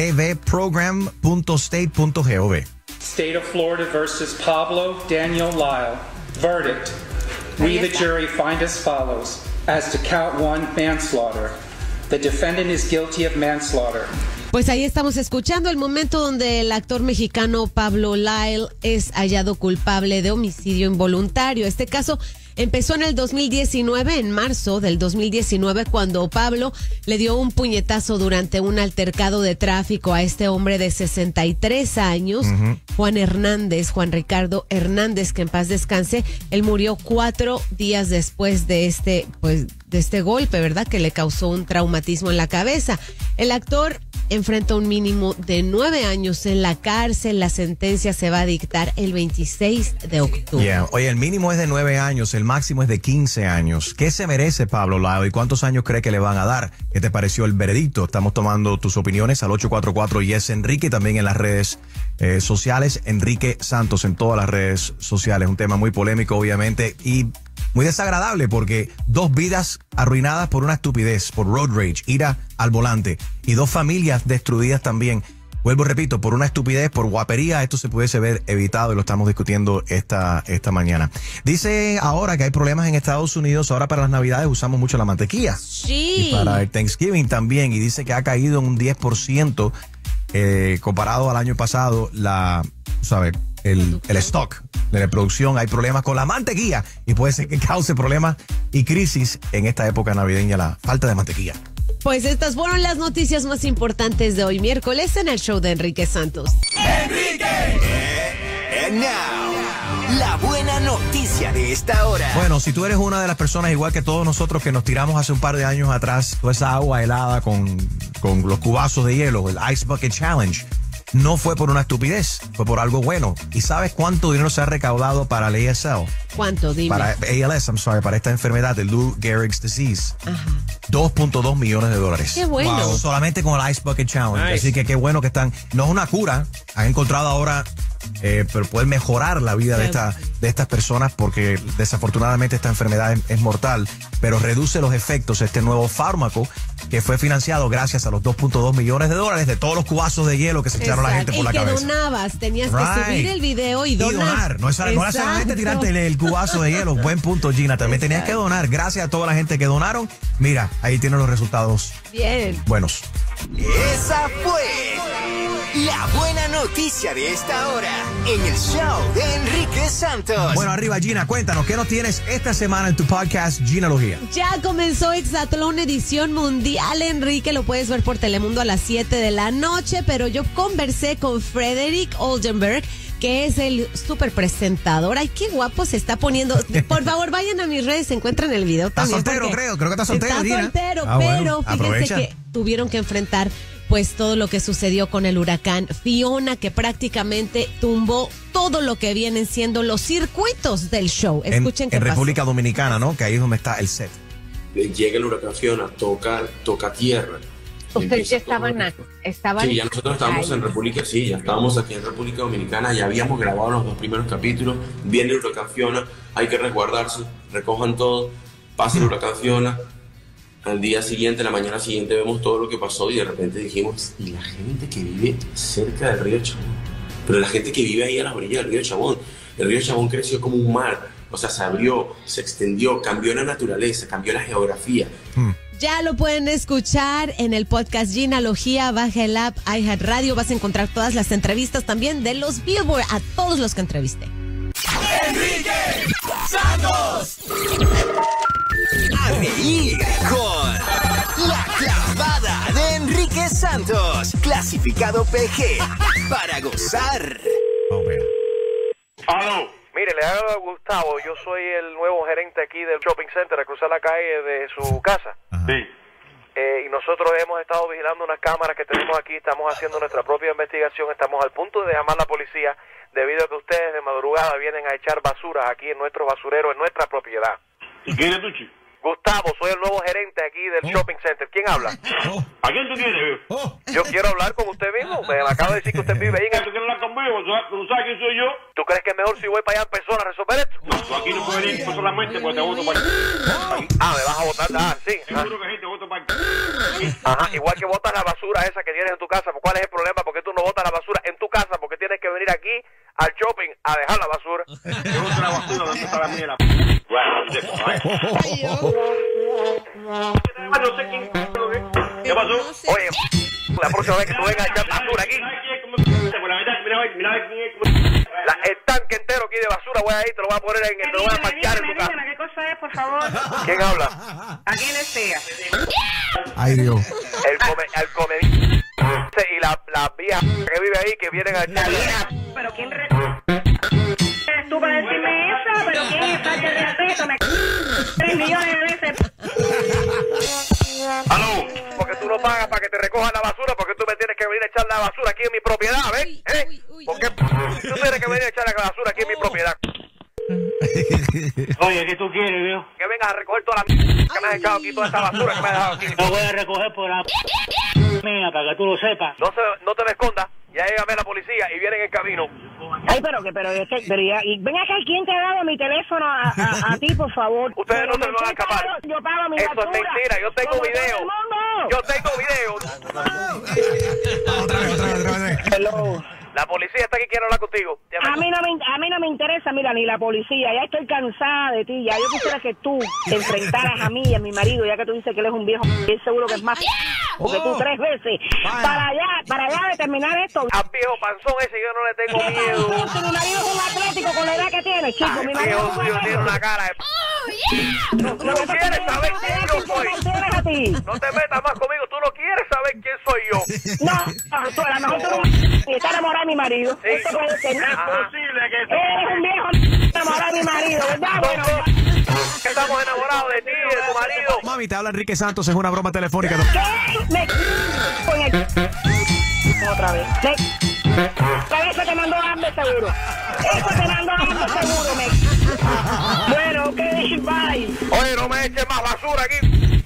dvprogram.state.gov. State of Florida versus Pablo Daniel Lyle. Verdict. We, the jury, find as follows. As to count 1, manslaughter. The defendant is guilty of manslaughter. Pues ahí estamos escuchando el momento donde el actor mexicano Pablo Lyle es hallado culpable de homicidio involuntario. Este caso empezó en el 2019, en marzo del 2019, cuando Pablo le dio un puñetazo durante un altercado de tráfico a este hombre de 63 años, Juan Ricardo Hernández, que en paz descanse. Él murió 4 días después de este golpe, ¿verdad? Que le causó un traumatismo en la cabeza. El actor enfrenta un mínimo de 9 años en la cárcel. La sentencia se va a dictar el 26 de octubre. Oye, el mínimo es de 9 años, el máximo es de 15 años. ¿Qué se merece Pablo Lyle y cuántos años cree que le van a dar? ¿Qué te pareció el veredicto? Estamos tomando tus opiniones al 844-YES Enrique, también en las redes sociales. Enrique Santos en todas las redes sociales. Un tema muy polémico, obviamente, y muy desagradable porque 2 vidas arruinadas por una estupidez, por road rage, ira al volante, y 2 familias destruidas también. Vuelvo y repito, por una estupidez, por guapería. Esto se pudiese haber evitado y lo estamos discutiendo esta mañana. Dice ahora que hay problemas en Estados Unidos. Ahora para las Navidades usamos mucho la mantequilla. Sí. Y para el Thanksgiving también. Y dice que ha caído en un 10% comparado al año pasado el stock de la producción. Hay problemas con la mantequilla y puede ser que cause problemas y crisis en esta época navideña, la falta de mantequilla. Pues estas fueron las noticias más importantes de hoy miércoles en el show de Enrique Santos. ¡Enrique! And now, la buena noticia de esta hora. Bueno, si tú eres una de las personas igual que todos nosotros que nos tiramos hace un par de años atrás toda esa agua helada con los cubazos de hielo, el Ice Bucket Challenge, no fue por una estupidez, fue por algo bueno. ¿Y sabes cuánto dinero se ha recaudado para el ASL? ¿Cuánto? Dime. Para ALS, para esta enfermedad de Lou Gehrig's disease. Ajá. $2.2 millones. Qué bueno. Wow. Solamente con el Ice Bucket Challenge. Nice. Así que qué bueno que están. No es una cura. Han encontrado ahora, pero pueden mejorar la vida de estas personas porque desafortunadamente esta enfermedad es mortal, pero reduce los efectos de este nuevo fármaco que fue financiado gracias a los $2.2 millones de todos los cubazos de hielo que se echaron la gente por la cabeza. Y que donabas, tenías que subir el video y donar. Y donar, no era solamente tirarte el cubazo de hielo. Buen punto, Gina. También tenías que donar. Gracias a toda la gente que donaron. Mira, ahí tienen los resultados. Bien. Buenos. Esa fue la buena noticia de esta hora en el show de Enrique Santos. Bueno, arriba, Gina, cuéntanos, ¿qué nos tienes esta semana en tu podcast Ginalogía? Ya comenzó Exatlón edición mundial, Enrique, lo puedes ver por Telemundo a las 7 de la noche, pero yo conversé con Frederick Oldenburg, que es el súper presentador. Ay, qué guapo se está poniendo. Por favor, vayan a mis redes, se encuentran el video también. Está soltero, creo que está soltero, Está Gina. soltero, Ah, pero bueno, fíjense aprovecha. que tuvieron que enfrentar pues todo lo que sucedió con el huracán Fiona, que prácticamente tumbó todo lo que vienen siendo los circuitos del show. Escuchen qué en pasó. República Dominicana, ¿no? Que ahí es donde está el set. Llega el huracán Fiona, toca tierra. Ustedes ya estaban Sí, ya nosotros estábamos en República, sí, ya estábamos aquí en República Dominicana, ya habíamos grabado los 2 primeros capítulos, viene el huracán Fiona, hay que resguardarse, recojan todo, pasa el huracán Fiona, al día siguiente, la mañana siguiente vemos todo lo que pasó y de repente dijimos, ¿y la gente que vive cerca del río Chabón? Pero la gente que vive ahí a la orilla del río Chabón, el río Chabón creció como un mar, o sea, se abrió, se extendió, cambió la naturaleza, cambió la geografía. Ya lo pueden escuchar en el podcast Ginalogía, baja el app iHeartRadio, vas a encontrar todas las entrevistas también de los Billboard, a todos los que entrevisté. Enrique Santos. A reír con La Clavada de Enrique Santos, clasificado PG, para gozar. Aló. Mire, le hablo a Gustavo, yo soy el nuevo gerente aquí del shopping center a cruzar la calle de su casa. Sí. Y nosotros hemos estado vigilando unas cámaras que tenemos aquí, estamos haciendo nuestra propia investigación, estamos al punto de llamar a la policía debido a que ustedes de madrugada vienen a echar basura aquí en nuestro basurero, en nuestra propiedad. ¿Y quién es tú, chico? Gustavo, soy el nuevo gerente aquí del shopping center. ¿Quién habla? ¿A quién tú quieres, viejo? Yo quiero hablar con usted mismo. Me acaba de decir que usted vive ahí en el... ¿Tú quieres hablar conmigo? ¿Tú sabes quién soy yo? ¿Tú crees que es mejor si voy para allá en persona a resolver esto? No, tú aquí no puedes venir solamente porque te voto para aquí. Ah, me vas a votar. Ah, sí. Seguro que sí, te voto para aquí. Ajá, igual que botas la basura esa que tienes en tu casa. ¿Cuál es el problema? ¿Por qué tú no botas la basura en tu casa? Porque tienes que venir aquí al shopping a dejar la basura. Yo boto la basura donde está la mía. No sé quién. ¿Qué pasó? Oye, la próxima vez que tú vengas a echar basura aquí, el tanque entero aquí de basura voy a ir, te lo voy a poner te lo voy a parquear en tu casa. ¿Qué cosa es, por favor? ¿Quién habla? ¿A quién desea? Ay, Dios. El comediante y la vieja que vive ahí que vienen a echar. ¿Pero quién eres tú para decirme eso? ¿Pero quién es falta de respeto? Me 3 millones de veces. ¡Aló! Porque tú no pagas para que te recojan la basura, porque tú me tienes que venir a echar la basura aquí en mi propiedad, ¿ves? Porque tú tienes que venir a echar la basura aquí en mi propiedad. Oye, ¿qué tú quieres, viejo? Que vengas a recoger toda la mierda que me has echado aquí, toda esta basura que me has dejado aquí. No voy a recoger por la mía, para que tú lo sepas. No te me escondas, ya llévame la policía y vienen en camino. Ay, pero ya, y ven acá, ¿quién te ha dado mi teléfono a ti, por favor? Ustedes no se lo van a escapar. Yo pago mi Eso es factura. mentira, yo tengo video. Yo tengo video. Otra vez. Hello. La policía está aquí, quiere hablar contigo. A mí no me interesa, mira, ni la policía. Ya estoy cansada de ti. Ya yo quisiera que tú te enfrentaras a mí y a mi marido, ya que tú dices que él es un viejo. Y él seguro que es más porque tú 3 veces. Para allá de terminar esto. Al viejo panzón ese yo no le tengo miedo. Mi marido es un atlético con la edad que tiene, chico. Mi marido es un Viejo tiene una cara de... Tú no quieres saber quién yo soy. No te metas más conmigo. Tú no quieres saber quién soy yo. No, tú a lo mejor tú no estás enamorado de mi marido. Sí, Esto puede ser. es posible que eres un viejo enamorado de mi marido, ¿verdad? Bueno, que estamos enamorados de ti y de tu marido. Mami, te habla Enrique Santos, es una broma telefónica. ¿Qué? Otra vez. Eso te mandó hambre seguro. Eso te mandó hambre seguro, me. Bueno, ok, bye. Oye, no me eches más basura aquí.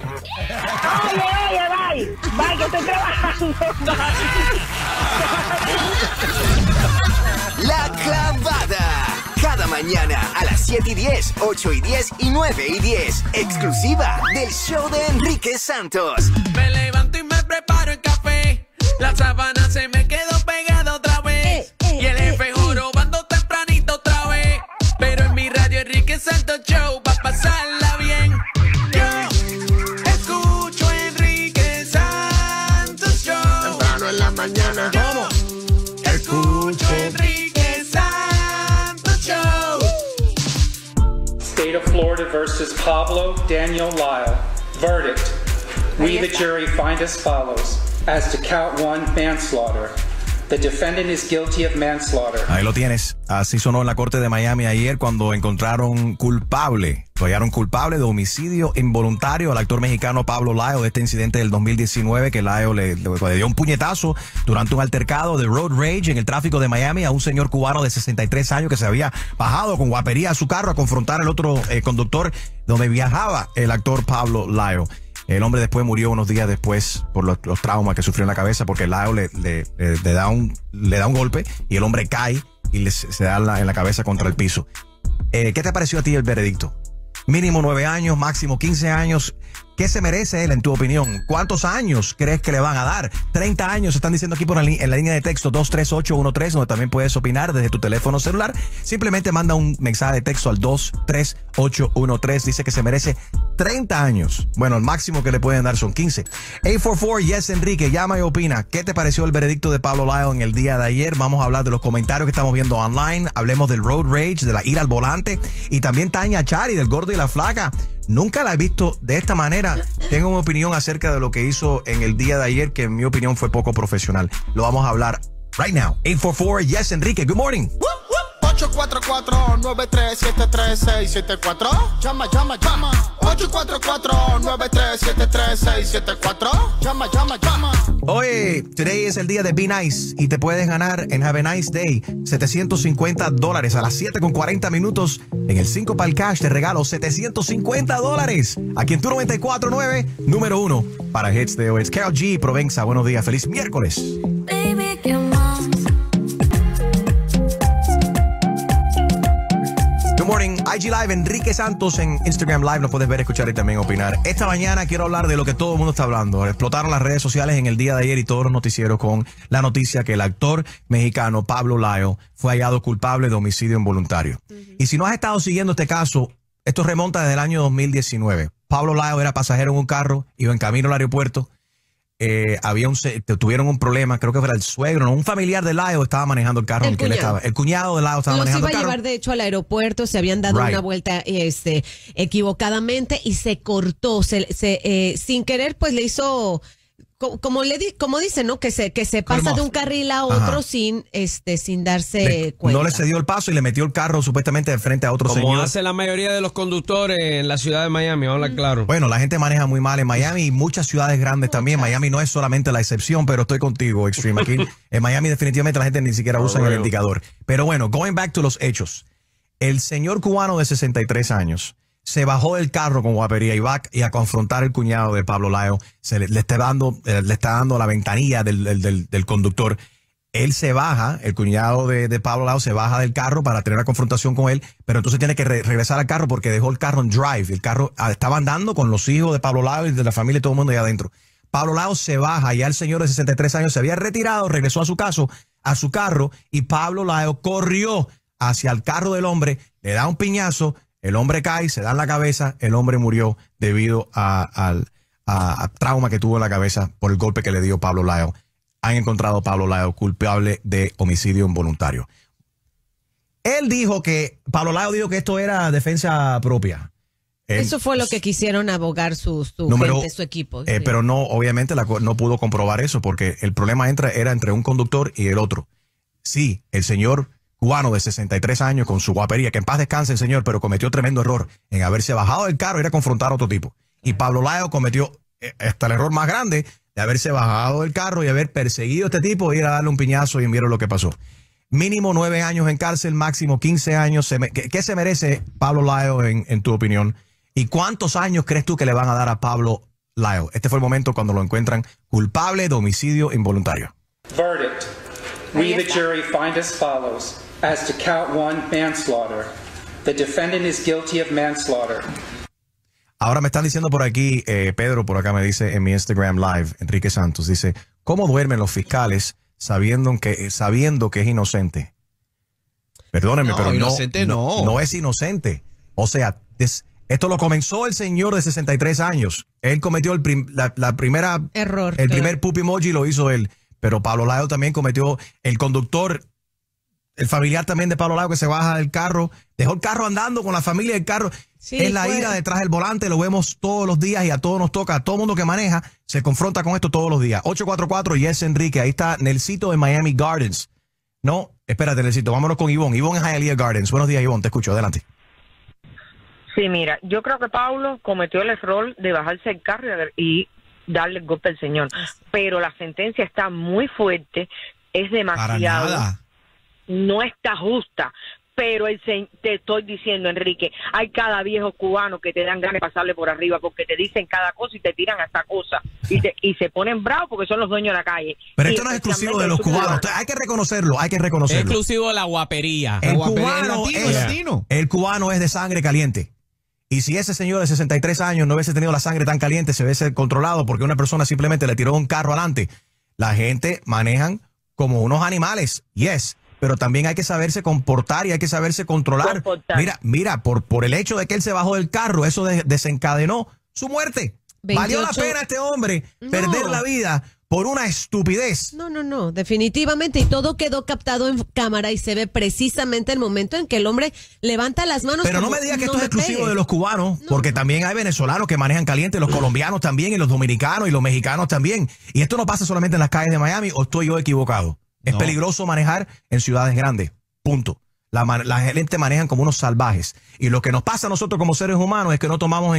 Oye, bye. Bye, que estoy trabajando. La Clavada. Cada mañana a las 7:10, 8:10 y 9:10. Exclusiva del show de Enrique Santos. Me levanto y me preparo el café. La sábana se me quedó pegada otra vez. Y el jefe jorobando tempranito otra vez. Pero en mi radio Enrique Santos Show va a pasarla bien. Yo escucho Enrique Santos Show. Temprano en la mañana. ¿Cómo? Escucho Enrique Santos Show. State of Florida versus Pablo Daniel Lyle. Verdict. We, the jury, find as follows. As to count one, manslaughter. The defendant is guilty of manslaughter. Ahí lo tienes. Así sonó en la corte de Miami ayer cuando encontraron culpable. Lo hallaron culpable de homicidio involuntario al actor mexicano Pablo Lyle de este incidente del 2019 que Lyle le dio un puñetazo durante un altercado de road rage en el tráfico de Miami a un señor cubano de 63 años que se había bajado con guapería a su carro a confrontar al otro conductor donde viajaba el actor Pablo Lyle. El hombre después murió unos días después por los traumas que sufrió en la cabeza porque Lyle le da un golpe y el hombre cae y se da en la cabeza contra el piso. ¿Qué te pareció a ti el veredicto? Mínimo 9 años, máximo 15 años. ¿Qué se merece él en tu opinión? ¿Cuántos años crees que le van a dar? 30 años, están diciendo aquí en la línea de texto 23813, donde también puedes opinar desde tu teléfono celular. Simplemente manda un mensaje de texto al 23813. Dice que se merece 30 años. Bueno, el máximo que le pueden dar son 15. 844, yes, Enrique, llama y opina. ¿Qué te pareció el veredicto de Pablo Lyle en el día de ayer? Vamos a hablar de los comentarios que estamos viendo online. Hablemos del road rage, de la ira al volante. Y también Tania Chari, del gordo y la flaca. Nunca la he visto de esta manera. Tengo una opinión acerca de lo que hizo en el día de ayer, que en mi opinión fue poco profesional. Lo vamos a hablar right now. 844, yes, Enrique. Good morning. 844-937-3674. Llama. 844-937-3674. Llama. Hoy, today es el día de Be Nice y te puedes ganar en Have a Nice Day $750 a las 7:40 en el 5 para el cash. Te regalo $750 aquí en tu 94.9, número 1 para hits de hoy. Karol G, Provenza, buenos días, feliz miércoles. Baby, come on. Good morning, IG Live, Enrique Santos en Instagram Live, nos puedes ver, escuchar y también opinar. Esta mañana quiero hablar de lo que todo el mundo está hablando. Explotaron las redes sociales en el día de ayer y todos los noticieros con la noticia que el actor mexicano Pablo Lyle fue hallado culpable de homicidio involuntario. Y si no has estado siguiendo este caso, esto remonta desde el año 2019. Pablo Lyle era pasajero en un carro, iba en camino al aeropuerto. Tuvieron un problema, creo que era el suegro, no, un familiar de Lyle estaba manejando el carro en el que él estaba. El cuñado de Lyle estaba manejando el carro. Los iba a llevar, de hecho, al aeropuerto, se habían dado una vuelta equivocadamente y se cortó. Sin querer, pues le hizo, como dicen, ¿no? Que se pasa de un carril a otro sin darse cuenta. No le cedió el paso y le metió el carro supuestamente de frente a otro señor. Como hace la mayoría de los conductores en la ciudad de Miami, vamos a hablar claro. Bueno, la gente maneja muy mal en Miami y muchas ciudades grandes también. Miami no es solamente la excepción, pero estoy contigo, Extreme. Aquí en Miami definitivamente la gente ni siquiera usa el indicador. Pero bueno, going back to los hechos. El señor cubano de 63 años se bajó del carro con guapería y va a confrontar al cuñado de Pablo Lyle. Le está dando la ventanilla del conductor. Él se baja, el cuñado de Pablo Lyle se baja del carro para tener una confrontación con él, pero entonces tiene que regresar al carro porque dejó el carro en drive. El carro estaba andando con los hijos de Pablo Lyle y de la familia y todo el mundo ahí adentro. Pablo Lyle se baja, ya el señor de 63 años se había retirado, regresó a su carro y Pablo Lyle corrió hacia el carro del hombre, le da un piñazo. El hombre cae, se da en la cabeza, el hombre murió debido a trauma que tuvo en la cabeza por el golpe que le dio Pablo Lyle. Han encontrado a Pablo Lyle culpable de homicidio involuntario. Pablo Lyle dijo que esto era defensa propia. Eso fue lo que quisieron abogar su equipo. Sí. Pero no, obviamente no pudo comprobar eso porque el problema era entre un conductor y el otro. Sí, el señor cubano de 63 años con su guapería, que en paz descanse el señor, pero cometió tremendo error en haberse bajado del carro y ir a confrontar a otro tipo. Y Pablo Lyle cometió hasta el error más grande de haberse bajado del carro y haber perseguido a este tipo, ir a darle un piñazo y vieron lo que pasó. Mínimo 9 años en cárcel, máximo 15 años. ¿Qué se merece Pablo Lyle en tu opinión? ¿Y cuántos años crees tú que le van a dar a Pablo Lyle? Este fue el momento cuando lo encuentran culpable de homicidio involuntario. Verdict. We, the jury, find as follows. As to count 1, manslaughter. The defendant is guilty of manslaughter. Ahora me están diciendo por aquí, Pedro por acá me dice en mi Instagram Live, Enrique Santos, dice, ¿cómo duermen los fiscales sabiendo que es inocente? Perdónenme, pero no es inocente. O sea, esto lo comenzó el señor de 63 años. Él cometió el primer poop emoji lo hizo él. Pero Pablo Lyle también cometió, el conductor, el familiar también de Pablo Lyle que se baja del carro, dejó el carro andando con la familia del carro. Sí, es la ira detrás del volante, lo vemos todos los días y a todos nos toca, a todo mundo que maneja se confronta con esto todos los días. 844 Yes Enrique, ahí está Nelsito de Miami Gardens. No, espérate Nelsito, vámonos con Ivonne. Ivonne es Hialeah Gardens. Buenos días Ivonne, te escucho, adelante. Sí, mira, yo creo que Pablo cometió el error de bajarse del carro y darle el golpe al señor, pero la sentencia está muy fuerte, es demasiado, no está justa, pero te estoy diciendo, Enrique, hay cada viejo cubano que te dan ganas de pasarle por arriba porque te dicen cada cosa y te tiran hasta cosa y se ponen bravos porque son los dueños de la calle. Pero esto no es exclusivo de los cubanos, hay que reconocerlo, Es exclusivo de la guapería. El cubano es de sangre caliente. Y si ese señor de 63 años no hubiese tenido la sangre tan caliente, se hubiese controlado porque una persona simplemente le tiró un carro adelante. La gente manejan como unos animales, yes, pero también hay que saberse comportar y hay que saberse controlar. Mira, por el hecho de que él se bajó del carro, eso desencadenó su muerte. 28... Valió la pena a este hombre perder la vida por una estupidez. No, definitivamente. Y todo quedó captado en cámara y se ve precisamente el momento en que el hombre levanta las manos. Pero no me digas que esto es exclusivo de los cubanos, porque también hay venezolanos que manejan caliente, los colombianos también, y los dominicanos y los mexicanos también. Y esto no pasa solamente en las calles de Miami, o estoy yo equivocado. Es peligroso manejar en ciudades grandes. Punto. La gente manejan como unos salvajes. Y lo que nos pasa a nosotros como seres humanos es que no tomamos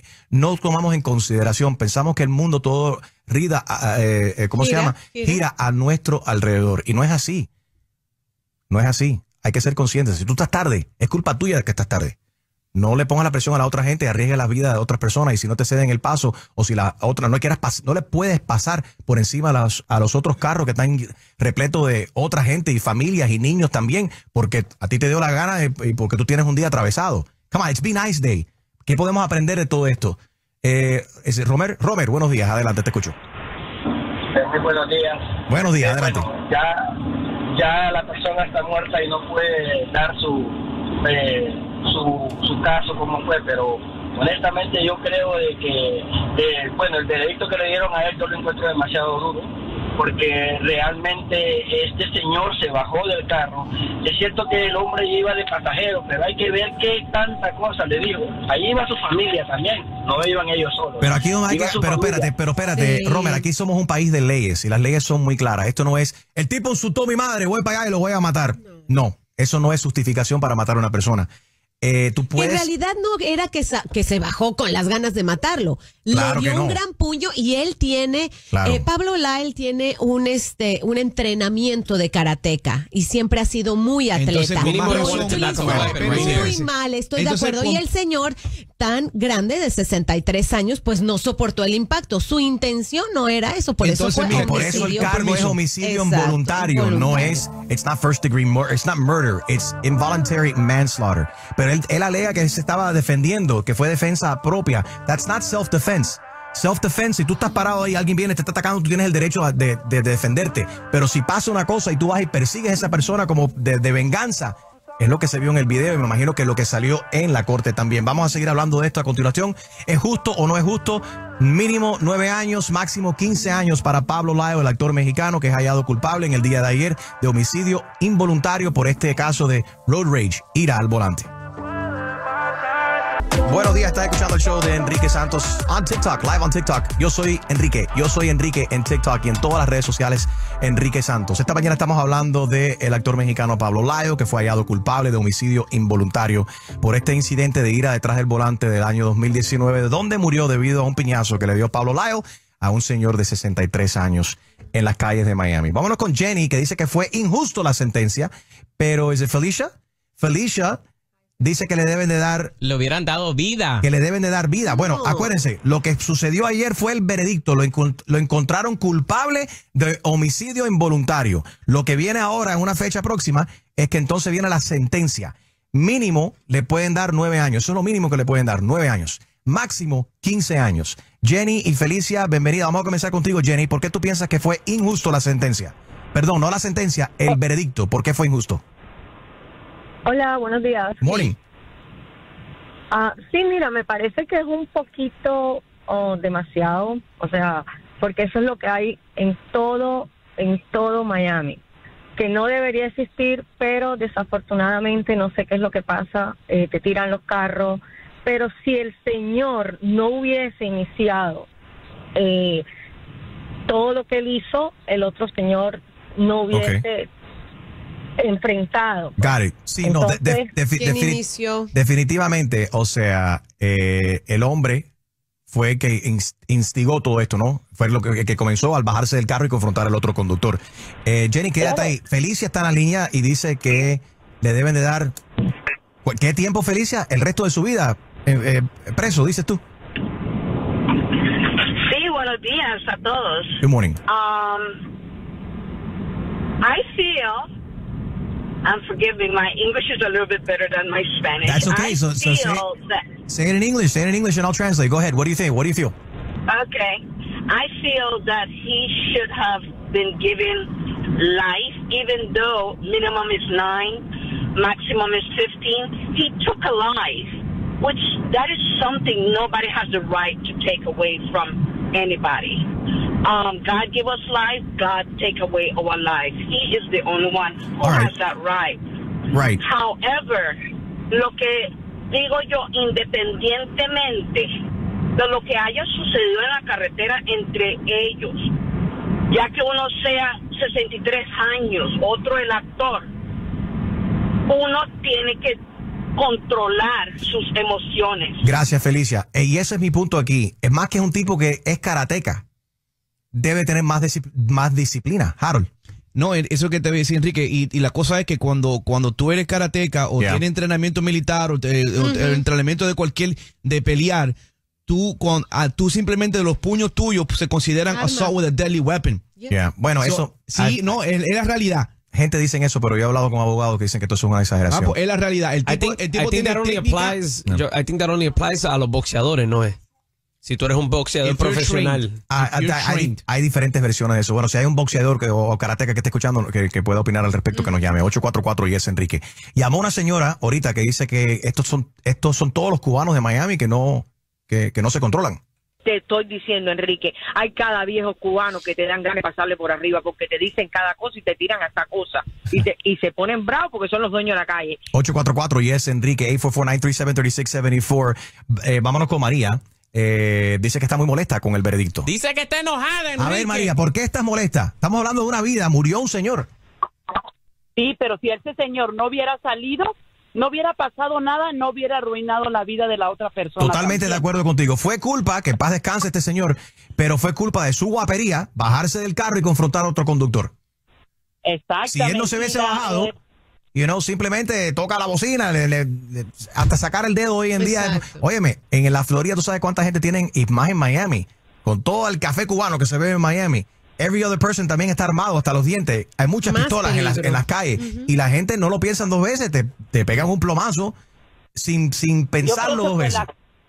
en consideración. Pensamos que el mundo todo gira a nuestro alrededor. Y no es así. No es así. Hay que ser conscientes. Si tú estás tarde, es culpa tuya de que estás tarde. No le pongas la presión a la otra gente, arriesga la vida de otras personas, y si no te ceden el paso, o si la otra no le puedes pasar por encima a los otros carros que están repletos de otra gente y familias y niños también, porque a ti te dio la gana y porque tú tienes un día atravesado. Come on, it's be nice day. ¿Qué podemos aprender de todo esto? Romer, buenos días, adelante, te escucho. Buenos días. Buenos días, adelante. Bueno, ya la persona está muerta y no puede dar su caso como fue, pero honestamente yo creo de que el veredicto que le dieron a él yo lo encuentro demasiado duro, porque realmente este señor se bajó del carro. Es cierto que el hombre iba de pasajero, pero hay que ver qué tanta cosa le dijo. Ahí iba su familia también, no iban ellos solos. Pero aquí no hay que, pero espérate, sí. Romer, aquí somos un país de leyes y las leyes son muy claras. Esto no es, el tipo insultó a mi madre, voy para allá y lo voy a matar. No, eso no es justificación para matar a una persona. Tú puedes... En realidad no era que se bajó con las ganas de matarlo. Claro, le dio un gran puño y él tiene, Pablo Lyle tiene un entrenamiento de karateca y siempre ha sido muy atleta. Muy mal, estoy de acuerdo. Y el señor tan grande de 63 años, pues no soportó el impacto. Su intención no era eso, por eso fue homicidio. Por eso el cargo es homicidio involuntario, no es, it's not first degree murder, it's not murder, it's involuntary manslaughter. Pero él alega que se estaba defendiendo, que fue defensa propia. That's not self-defense. Self-defense, si tú estás parado ahí, alguien viene, te está atacando, tú tienes el derecho de defenderte. Pero si pasa una cosa y tú vas y persigues a esa persona como de venganza, es lo que se vio en el video y me imagino que es lo que salió en la corte también. Vamos a seguir hablando de esto a continuación. ¿Es justo o no es justo? Mínimo 9 años, máximo 15 años para Pablo Lyle, el actor mexicano que es hallado culpable en el día de ayer de homicidio involuntario por este caso de road rage, ira al volante. Buenos días, estás escuchando el show de Enrique Santos on TikTok, live on TikTok. Yo soy Enrique en TikTok y en todas las redes sociales, Enrique Santos. Esta mañana estamos hablando del actor mexicano Pablo Lyle, que fue hallado culpable de homicidio involuntario por este incidente de ira detrás del volante del año 2019, donde murió debido a un piñazo que le dio Pablo Lyle a un señor de 63 años en las calles de Miami. Vámonos con Jenny, que dice que fue injusto la sentencia, pero ¿es de Felicia? Felicia dice que le deben de dar... Le hubieran dado vida. Que le deben de dar vida. Bueno, acuérdense, lo que sucedió ayer fue el veredicto. Lo encontraron culpable de homicidio involuntario. Lo que viene ahora en una fecha próxima es que entonces viene la sentencia. Mínimo le pueden dar 9 años. Eso es lo mínimo que le pueden dar, 9 años. Máximo 15 años. Jenny y Felicia, bienvenida. Vamos a comenzar contigo, Jenny. ¿Por qué tú piensas que fue injusto la sentencia? Perdón, no la sentencia, el veredicto. ¿Por qué fue injusto? Hola, buenos días. Morning. Sí, mira, me parece que es un poquito demasiado, o sea, porque eso es lo que hay en todo Miami, que no debería existir, pero desafortunadamente no sé qué es lo que pasa, te tiran los carros, pero si el señor no hubiese iniciado todo lo que él hizo, el otro señor no hubiese... enfrentado. Got it. Sí, entonces, definitivamente, o sea, el hombre fue el que instigó todo esto, ¿no? Fue lo que comenzó al bajarse del carro y confrontar al otro conductor. Jenny, quédate ahí. Felicia está en la línea y dice que le deben de dar... ¿Qué tiempo, Felicia? El resto de su vida preso, dices tú. Sí, buenos días a todos. Good morning. I feel... And forgive me, my English is a little bit better than my Spanish. That's okay. So say it in English. Say it in English and I'll translate. Go ahead. What do you think? What do you feel? Okay. I feel that he should have been given life, even though minimum is 9, maximum is 15. He took a life, which that is something nobody has the right to take away from anybody. God give us life, God take away our life. He is the only one who has that right. Right. However, lo que digo yo, independientemente de lo que haya sucedido en la carretera entre ellos, ya que uno sea 63 años, otro el actor, uno tiene que controlar sus emociones. Gracias, Felicia. Y ese es mi punto aquí. Es más que un tipo que es karateca. Debe tener más disciplina. Harold. No, eso que te voy a decir, Enrique, y la cosa es que cuando tú eres karateca o tienes entrenamiento militar o entrenamiento de pelear, tú simplemente los puños tuyos se consideran assault with a deadly weapon. Bueno, eso... Sí, no, es la realidad. Gente dicen eso, pero yo he hablado con abogados que dicen que esto es una exageración. Pues es la realidad. El tipo I think tiene that only applies, I think that only applies a los boxeadores, ¿no es? Si tú eres un boxeador profesional. Hay diferentes versiones de eso. Bueno, si hay un boxeador o karateca que esté escuchando que pueda opinar al respecto, que nos llame. 844-YES, Enrique. Llamó una señora ahorita que dice que estos son todos los cubanos de Miami que no se controlan. Te estoy diciendo, Enrique, hay cada viejo cubano que te dan ganas de pasarle por arriba porque te dicen cada cosa y te tiran hasta cosa. Y se ponen bravos porque son los dueños de la calle. 844-YES, Enrique, 844-937-3674. Vámonos con María. Dice que está muy molesta con el veredicto. Dice que está enojada, Enrique. A ver, María, ¿por qué estás molesta? Estamos hablando de una vida, murió un señor. Sí, pero si ese señor no hubiera salido, no hubiera pasado nada, no hubiera arruinado la vida de la otra persona. Totalmente de acuerdo contigo. Fue culpa, que en paz descanse este señor, pero fue culpa de su guapería bajarse del carro y confrontar a otro conductor. Exactamente. Si él no se hubiese bajado, simplemente toca la bocina, hasta sacar el dedo hoy en día. Óyeme, en la Florida, ¿tú sabes cuánta gente tienen? Y más en Miami, con todo el café cubano que se bebe en Miami. Every other person también está armado hasta los dientes. Hay muchas pistolas en las calles. Y la gente no lo piensan 2 veces. Te pegan un plomazo sin pensarlo 2 veces.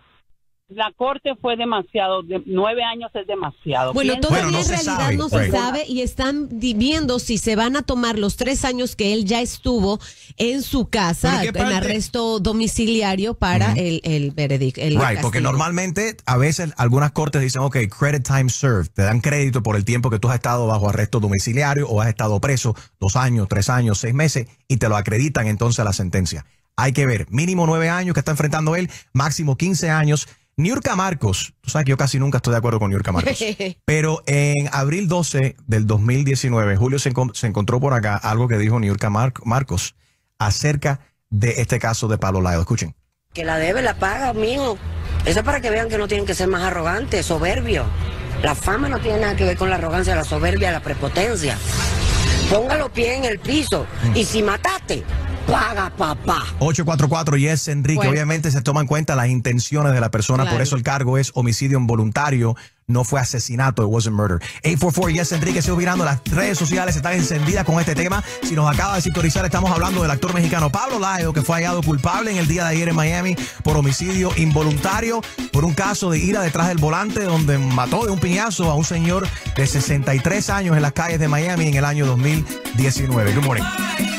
La corte fue demasiado, 9 años es demasiado. Bueno, todavía en realidad no se sabe y están viendo si se van a tomar los 3 años que él ya estuvo en su casa en arresto domiciliario para el veredicto. Porque normalmente a veces algunas cortes dicen, ok, credit time served, te dan crédito por el tiempo que tú has estado bajo arresto domiciliario o has estado preso 2 años, 3 años, 6 meses y te lo acreditan entonces a la sentencia. Hay que ver, mínimo 9 años que está enfrentando él, máximo 15 años. Niurka Marcos, tú sabes que yo casi nunca estoy de acuerdo con Niurka Marcos, pero en abril 12 del 2019, Julio se encontró por acá algo que dijo Niurka Marcos acerca de este caso de Pablo Lyle. Escuchen. Que la debe, la paga, mijo. Eso es para que vean que no tienen que ser más arrogantes, soberbios. La fama no tiene nada que ver con la arrogancia, la soberbia, la prepotencia. Ponga los pies en el piso y si mataste, paga, papá. 844 Yes, Enrique. Bueno. Obviamente se toman en cuenta las intenciones de la persona, Claro. por eso el cargo es homicidio involuntario, no fue asesinato, it wasn't murder. 844 Yes, Enrique. Sigo mirando, las redes sociales están encendidas con este tema. Si nos acaba de sintonizar, estamos hablando del actor mexicano Pablo Lyle, que fue hallado culpable en el día de ayer en Miami por homicidio involuntario, por un caso de ira detrás del volante, donde mató de un piñazo a un señor de 63 años en las calles de Miami en el año 2019. Good morning.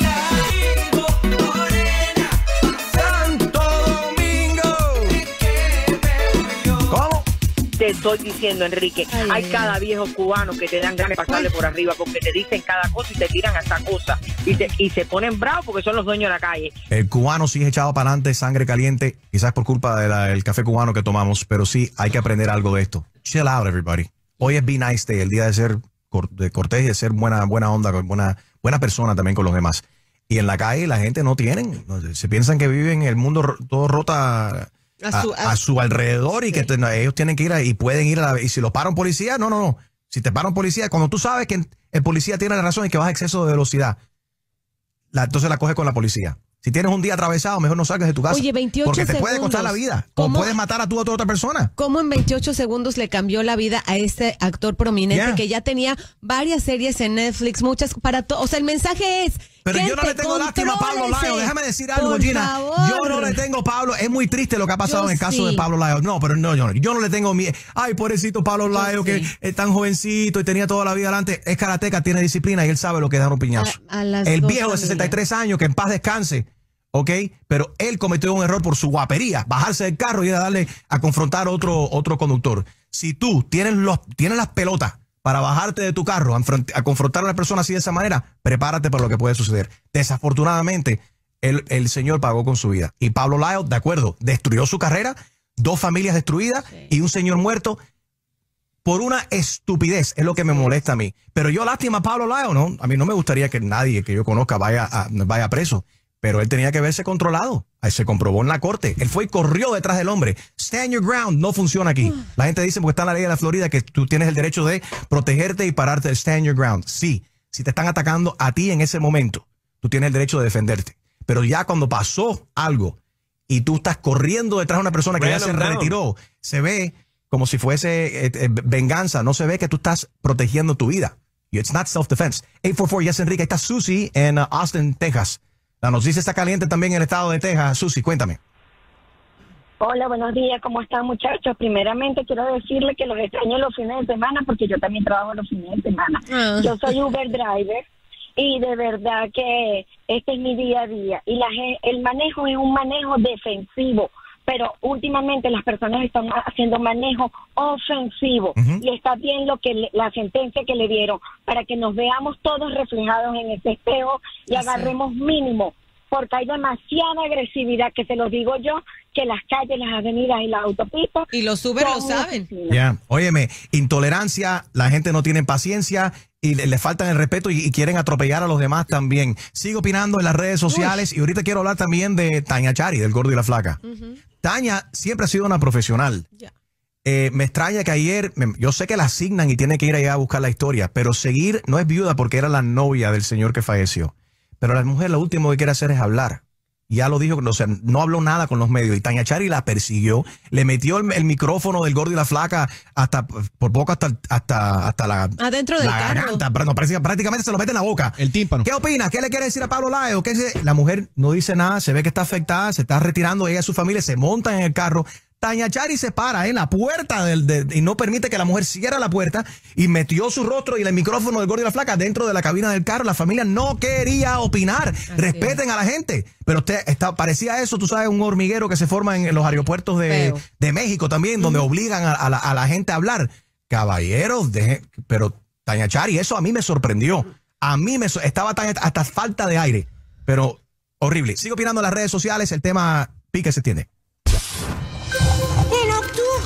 Te estoy diciendo, Enrique, hay cada viejo cubano que te dan ganas de pasarle por arriba porque te dicen cada cosa y te tiran hasta cosas y se ponen bravos porque son los dueños de la calle. El cubano sí es echado para adelante, sangre caliente, quizás por culpa del café cubano que tomamos, pero sí hay que aprender algo de esto. Chill out, everybody. Hoy es Be Nice Day, el día de ser de cortés y de ser buena onda, buena persona también con los demás. Y en la calle la gente no tienen, se piensan que viven en el mundo todo rota a su alrededor y que ellos tienen que ir y pueden ir y si los para un policía, no. Si te para un policía, cuando tú sabes que el policía tiene la razón y que vas a exceso de velocidad, entonces la coges con la policía. Si tienes un día atravesado, mejor no salgas de tu casa. Oye, 28 porque te segundos. puede costar la vida. ¿Cómo? O puedes matar a otra persona. ¿Cómo en 28 segundos le cambió la vida a este actor prominente que ya tenía varias series en Netflix, muchas para todo? O sea, el mensaje es... Pero yo no le tengo lástima a Pablo Lyle. Déjame decir algo, Gina. Favor. Yo no le tengo, Pablo. Es muy triste lo que ha pasado en el caso de Pablo Lyle. No, pero yo no le tengo miedo. Ay, pobrecito Pablo Lyle, que es tan jovencito y tenía toda la vida adelante. Es karateca, tiene disciplina y él sabe lo que es dar un piñazo. El viejo de 63 años, que en paz descanse, ¿ok? Pero él cometió un error por su guapería. Bajarse del carro y ir a darle a confrontar a otro conductor. Si tú tienes las pelotas para bajarte de tu carro a confrontar a una persona así de esa manera, prepárate para lo que puede suceder. Desafortunadamente, el señor pagó con su vida. Y Pablo Lyle, de acuerdo, destruyó su carrera, 2 familias destruidas y un señor muerto por una estupidez. Es lo que me molesta a mí. Pero yo lástima a Pablo Lyle, ¿no? A mí no me gustaría que nadie que yo conozca vaya preso. Pero él tenía que verse controlado. Ahí se comprobó en la corte. Él fue y corrió detrás del hombre. Stand your ground. No funciona aquí. La gente dice, porque está en la ley de la Florida, que tú tienes el derecho de protegerte y pararte. Stand your ground. Sí. Si te están atacando a ti en ese momento, tú tienes el derecho de defenderte. Pero ya cuando pasó algo y tú estás corriendo detrás de una persona que ya se retiró, se ve como si fuese venganza. No se ve que tú estás protegiendo tu vida. It's not self-defense. 844 Yes, Enrique. Ahí está Susie en Austin, Texas. La noticia está caliente también en el estado de Texas. Susi, cuéntame. Hola, buenos días. ¿Cómo están, muchachos? Primeramente, quiero decirle que los extraño los fines de semana porque yo también trabajo los fines de semana. Yo soy Uber driver y de verdad que este es mi día a día. Y el manejo es un manejo defensivo, pero últimamente las personas están haciendo manejo ofensivo. Y está bien la sentencia que le dieron para que nos veamos todos reflejados en ese espejo y agarremos mínimo, porque hay demasiada agresividad, que se lo digo yo, que las calles, las avenidas y las autopistas. Y los Uber lo saben. Óyeme, intolerancia, la gente no tiene paciencia y le faltan el respeto y quieren atropellar a los demás también. Sigo opinando en las redes sociales y ahorita quiero hablar también de Tania Chari, del Gordo y la Flaca. Tania siempre ha sido una profesional. Me extraña que ayer, yo sé que la asignan y tiene que ir allá a buscar la historia, pero seguir, no es viuda porque era la novia del señor que falleció. Pero la mujer lo último que quiere hacer es hablar. Ya lo dijo, o sea, no habló nada con los medios. Y Tania Chari la persiguió, le metió el micrófono del Gordo y la Flaca por poco hasta la adentro del garganta. Pero no, prácticamente se lo mete en la boca. El tímpano. ¿Qué opina? ¿Qué le quiere decir a Pablo Lyle? La mujer no dice nada, se ve que está afectada, se está retirando, ella y su familia se montan en el carro. Tania Chari se para en la puerta y no permite que la mujer cierre la puerta y metió su rostro y el micrófono del Gordo y la Flaca dentro de la cabina del carro. La familia no quería opinar. Respeten a la gente. Pero parecía eso, tú sabes, un hormiguero que se forma en los aeropuertos de México también, donde obligan a la gente a hablar. Caballeros, pero Tania Chari, eso a mí me sorprendió. A mí estaba hasta falta de aire. Pero horrible. Sigo opinando en las redes sociales, el tema pique se extiende.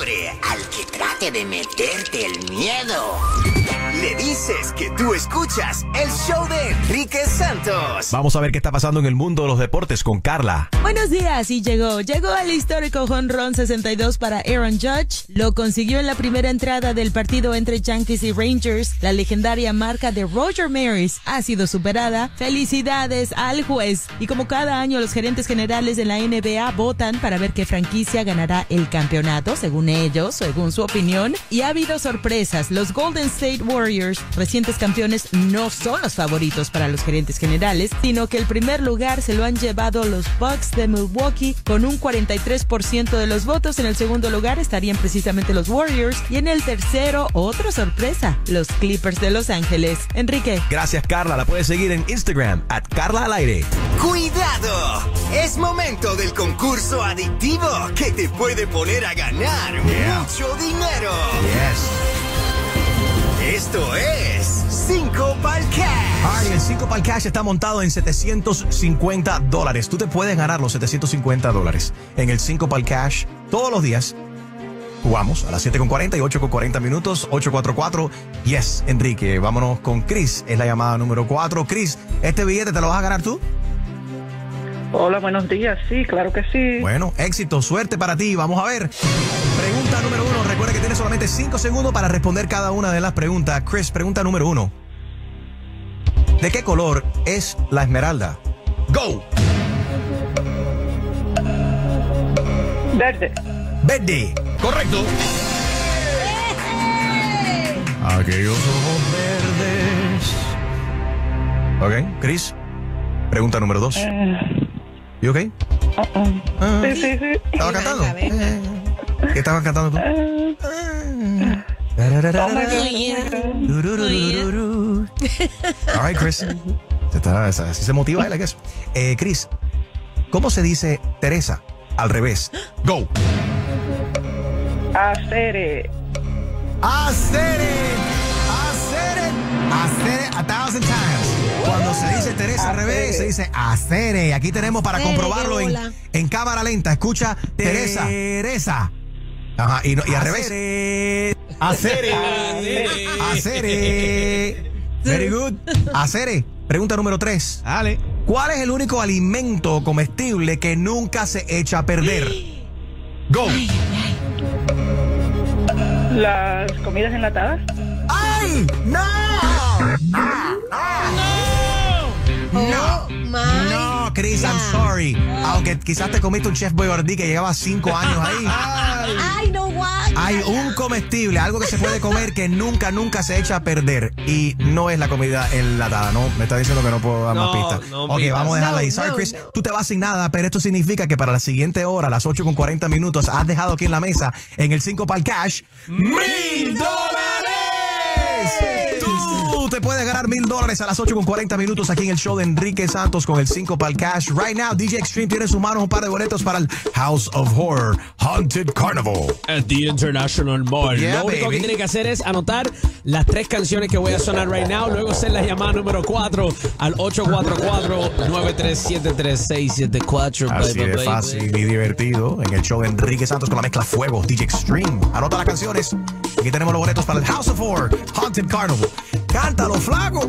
hombre al que trate de meterte el miedo. Le dices que tú escuchas el show de Enrique Santos. Vamos a ver qué está pasando en el mundo de los deportes con Carla. Buenos días, y llegó el histórico jonrón 62 para Aaron Judge. Lo consiguió en la primera entrada del partido entre Yankees y Rangers. La legendaria marca de Roger Maris ha sido superada. Felicidades al juez. Y como cada año, los gerentes generales de la NBA votan para ver qué franquicia ganará el campeonato, según ellos, según su opinión. Y ha habido sorpresas. Los Golden State Warriors, recientes campeones, no son los favoritos para los gerentes generales, sino que el primer lugar se lo han llevado los Bucks de Milwaukee con un 43% de los votos. En el segundo lugar estarían precisamente los Warriors y en el tercero, otra sorpresa, los Clippers de Los Ángeles. Enrique. Gracias, Carla. La puedes seguir en Instagram @CarlaAlAire. ¡Cuidado! Es momento del concurso adictivo que te puede poner a ganar mucho dinero. Esto es 5 Pal Cash. Ay, el 5 Pal Cash está montado en $750. Tú te puedes ganar los $750 en el 5 Pal Cash todos los días. Jugamos a las 7:40 y 8:40 minutos. 844. Yes, Enrique. Vámonos con Chris. Es la llamada número 4. Chris, ¿este billete te lo vas a ganar tú? Hola, buenos días. Sí, claro que sí. Bueno, éxito, suerte para ti. Vamos a ver. Pregunta número 1. Recuerda que tienes solamente 5 segundos para responder cada una de las preguntas. Chris, pregunta número 1. ¿De qué color es la esmeralda? ¡Go! Verde. Verde. Correcto. Aquellos ojos verdes. Ok, Chris. Pregunta número 2. ¿Y ok? Sí. ¿Estabas cantando? ¿Qué estabas cantando tú? All right, Chris. Así se motiva él, I guess. Chris, ¿cómo se dice Teresa al revés? Go. Hacer 1,000 times. Cuando se dice Teresa al revés, se dice hacer. Aquí tenemos para comprobarlo en cámara lenta. Escucha, Teresa. Ajá, y al revés. Hacer. Very good. Hacer. Pregunta número 3. Dale. ¿Cuál es el único alimento comestible que nunca se echa a perder? Go. Las comidas enlatadas. ¡Ay! ¡No! No, Chris, I'm sorry. Aunque quizás te comiste un Chef Boyardee que llevaba 5 años ahí. Ay, no, Hay un comestible, algo que se puede comer que nunca se echa a perder. Y no es la comida enlatada, ¿no? Me está diciendo que no puedo dar más pistas. Ok, vamos a dejarla ahí. Sorry, Chris, tú te vas sin nada, pero esto significa que para la siguiente hora, a las 8:40 minutos, has dejado aquí en la mesa, en el 5 Pal Cash, $1,000. Tú te puedes ganar $1,000 a las 8:40 minutos aquí en el show de Enrique Santos con el 5 Pal Cash. Right now, DJ Extreme tiene en sus manos un par de boletos para el House of Horror Haunted Carnival at the International Mall. Yeah, Lo único baby. que tiene que hacer es anotar las 3 canciones que voy a sonar right now, luego hacer la llamada número 4 al 844-937-3674. Así de fácil y divertido en el show de Enrique Santos con la mezcla Fuego, DJ Extreme. Anota las canciones. Aquí tenemos los boletos para el House of Horror Haunted Carnival. ¡Cántalo, flaco!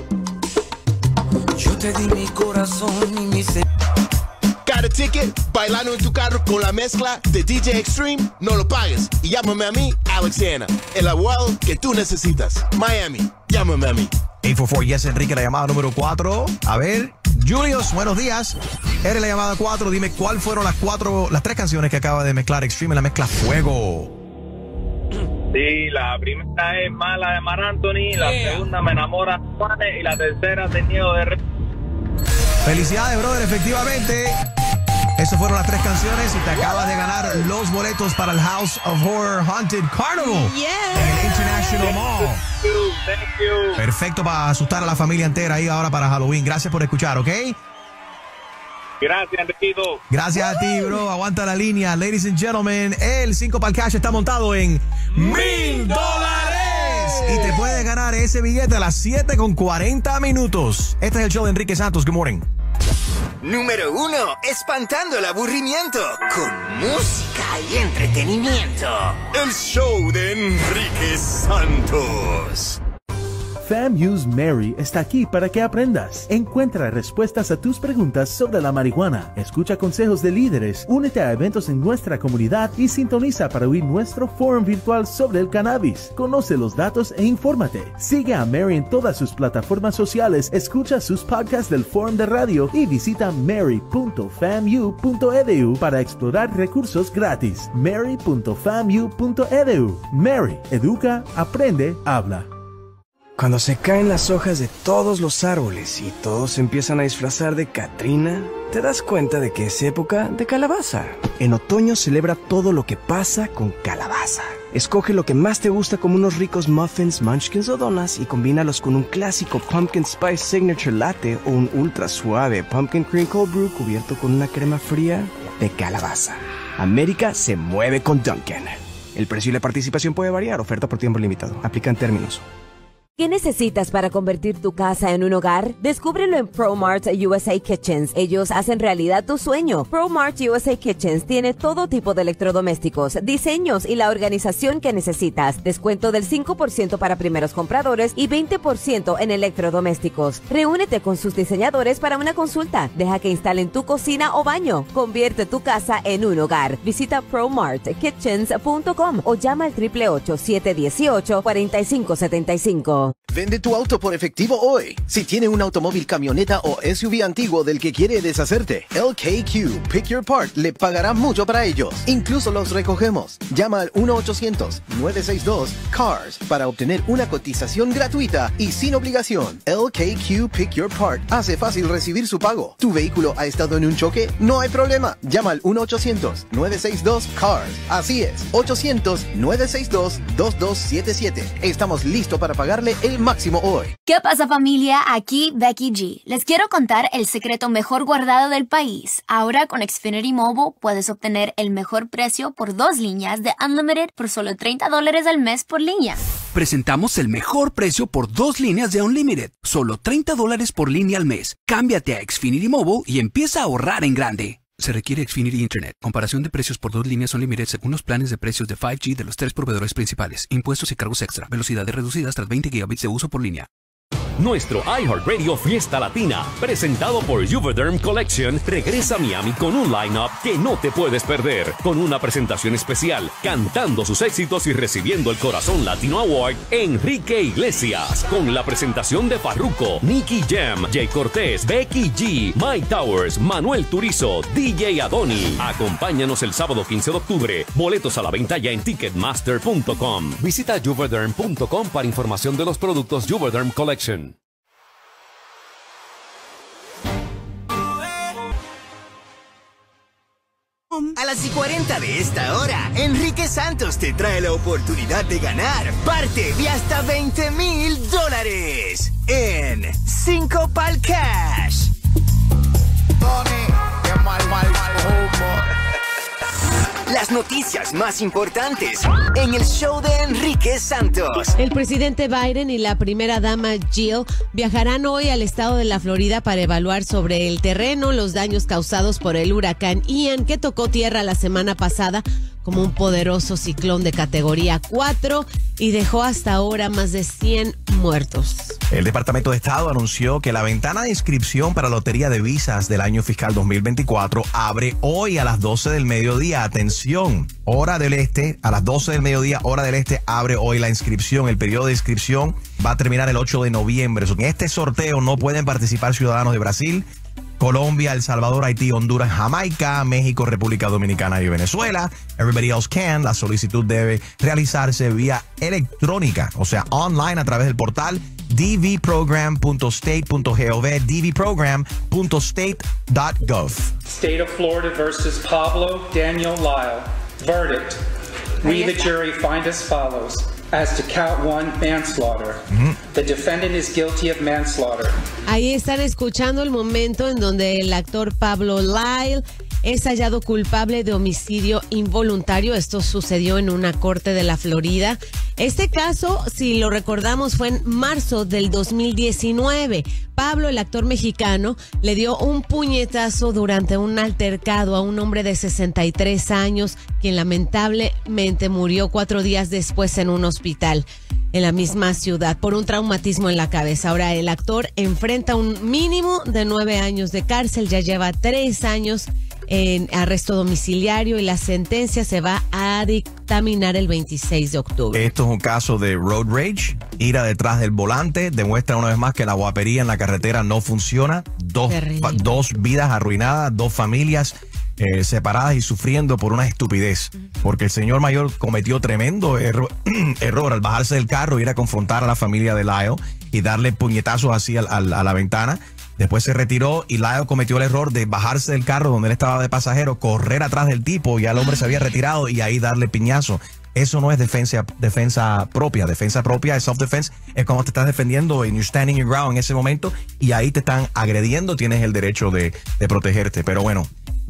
Yo te di mi corazón y mi Got a ticket, bailando en tu carro con la mezcla de DJ Extreme, no lo pagues y llámame a mí, Alexander, el abogado que tú necesitas. Miami, llámame a mí. 844 Yes, Enrique, la llamada número 4. A ver, Julius, buenos días. Eres la llamada 4. Dime, ¿cuál fueron las 3 canciones que acaba de mezclar Extreme en la mezcla Fuego? Sí, la primera es Mala de Mar Anthony, la segunda Me Enamora de Juanes y la tercera Te Niego de... Felicidades, brother, efectivamente. Esas fueron las 3 canciones y te acabas de ganar los boletos para el House of Horror Haunted Carnival en el International Mall. Thank you. Perfecto para asustar a la familia entera ahí ahora para Halloween. Gracias por escuchar, ¿ok? Gracias, Enriquito. Gracias a ti, bro. Aguanta la línea. Ladies and gentlemen, el 5 Pal Cash está montado en $1,000. Y te puedes ganar ese billete a las 7:40 minutos. Este es el show de Enrique Santos. Good morning. Número 1, espantando el aburrimiento con música y entretenimiento. El show de Enrique Santos. FAMU's Mary está aquí para que aprendas. Encuentra respuestas a tus preguntas sobre la marihuana. Escucha consejos de líderes, únete a eventos en nuestra comunidad y sintoniza para oír nuestro foro virtual sobre el cannabis. Conoce los datos e infórmate. Sigue a Mary en todas sus plataformas sociales, escucha sus podcasts del foro de radio y visita mary.famu.edu para explorar recursos gratis. mary.famu.edu. Mary, educa, aprende, habla. Cuando se caen las hojas de todos los árboles y todos se empiezan a disfrazar de Catrina, te das cuenta de que es época de calabaza. En otoño celebra todo lo que pasa con calabaza. Escoge lo que más te gusta como unos ricos muffins, munchkins o donuts y combínalos con un clásico Pumpkin Spice Signature Latte o un ultra suave Pumpkin Cream Cold Brew cubierto con una crema fría de calabaza. América se mueve con Dunkin'. El precio y la participación puede variar. Oferta por tiempo limitado. Aplican términos. ¿Qué necesitas para convertir tu casa en un hogar? Descúbrelo en ProMart USA Kitchens. Ellos hacen realidad tu sueño. ProMart USA Kitchens tiene todo tipo de electrodomésticos, diseños y la organización que necesitas. Descuento del 5% para primeros compradores y 20% en electrodomésticos. Reúnete con sus diseñadores para una consulta. Deja que instalen tu cocina o baño. Convierte tu casa en un hogar. Visita ProMartKitchens.com o llama al 888-718-4575. Vende tu auto por efectivo hoy. Si tiene un automóvil, camioneta o SUV antiguo del que quiere deshacerte, LKQ Pick Your Part le pagará mucho para ellos. Incluso los recogemos. Llama al 1-800-962-CARS para obtener una cotización gratuita y sin obligación. LKQ Pick Your Part hace fácil recibir su pago. ¿Tu vehículo ha estado en un choque? No hay problema. Llama al 1-800-962-CARS. Así es, 800-962-2277. Estamos listos para pagarle el máximo hoy. ¿Qué pasa, familia? Aquí Becky G. Les quiero contar el secreto mejor guardado del país. Ahora con Xfinity Mobile puedes obtener el mejor precio por 2 líneas de Unlimited por solo $30 al mes por línea. Presentamos el mejor precio por 2 líneas de Unlimited, solo $30 por línea al mes. Cámbiate a Xfinity Mobile y empieza a ahorrar en grande. Se requiere Xfinity Internet. Comparación de precios por 2 líneas Unlimited según los planes de precios de 5G de los 3 proveedores principales. Impuestos y cargos extra. Velocidades reducidas tras 20 gigabits de uso por línea. Nuestro iHeartRadio Fiesta Latina, presentado por Juvederm Collection, regresa a Miami con un line-up que no te puedes perder, con una presentación especial, cantando sus éxitos y recibiendo el Corazón Latino Award, Enrique Iglesias, con la presentación de Farruko, Nicky Jam, Jay Cortés, Becky G, Mike Towers, Manuel Turizo, DJ Adoni. Acompáñanos el sábado 15 de octubre. Boletos a la venta ya en Ticketmaster.com. Visita Juvederm.com para información de los productos Juvederm Collection. A las 40 de esta hora, Enrique Santos te trae la oportunidad de ganar parte de hasta $20,000 en 5 Pal Cash. Las noticias más importantes en el show de Enrique Santos. El presidente Biden y la primera dama Jill viajarán hoy al estado de la Florida para evaluar sobre el terreno los daños causados por el huracán Ian, que tocó tierra la semana pasada como un poderoso ciclón de categoría 4 y dejó hasta ahora más de 100 muertos. El Departamento de Estado anunció que la ventana de inscripción para la lotería de visas del año fiscal 2024 abre hoy a las 12 del mediodía. Atención, hora del este, a las 12 del mediodía, hora del este, abre hoy la inscripción. El periodo de inscripción va a terminar el 8 de noviembre. En este sorteo no pueden participar ciudadanos de Brasil, Colombia, El Salvador, Haití, Honduras, Jamaica, México, República Dominicana y Venezuela. Everybody else can. La solicitud debe realizarse vía electrónica, o sea, online a través del portal dvprogram.state.gov, dvprogram.state.gov. State of Florida versus Pablo Daniel Lyle. Verdict. We, the jury, find as follows. As to count 1, manslaughter. The defendant is guilty of manslaughter. Ahí están escuchando el momento en donde el actor Pablo Lyle es hallado culpable de homicidio involuntario. Esto sucedió en una corte de la Florida. Este caso, si lo recordamos, fue en marzo del 2019. Pablo, el actor mexicano, le dio un puñetazo durante un altercado a un hombre de 63 años, quien lamentablemente murió 4 días después en un hospital en la misma ciudad por un traumatismo en la cabeza. Ahora el actor enfrenta un mínimo de 9 años de cárcel, ya lleva 3 años en arresto domiciliario y la sentencia se va a dictaminar el 26 de octubre. Esto es un caso de road rage, ira detrás del volante, demuestra una vez más que la guapería en la carretera no funciona, dos vidas arruinadas, 2 familias separadas y sufriendo por una estupidez, porque el señor mayor cometió tremendo error al bajarse del carro, ir a confrontar a la familia de Lyle y darle puñetazos así a la ventana. Después se retiró y Lyle cometió el error de bajarse del carro donde él estaba de pasajero, correr atrás del tipo, ya el hombre se había retirado y ahí darle piñazo. Eso no es defensa propia. Defensa propia es self-defense. Es como te estás defendiendo and you're standing your ground en ese momento y ahí te están agrediendo, tienes el derecho de protegerte. Pero bueno,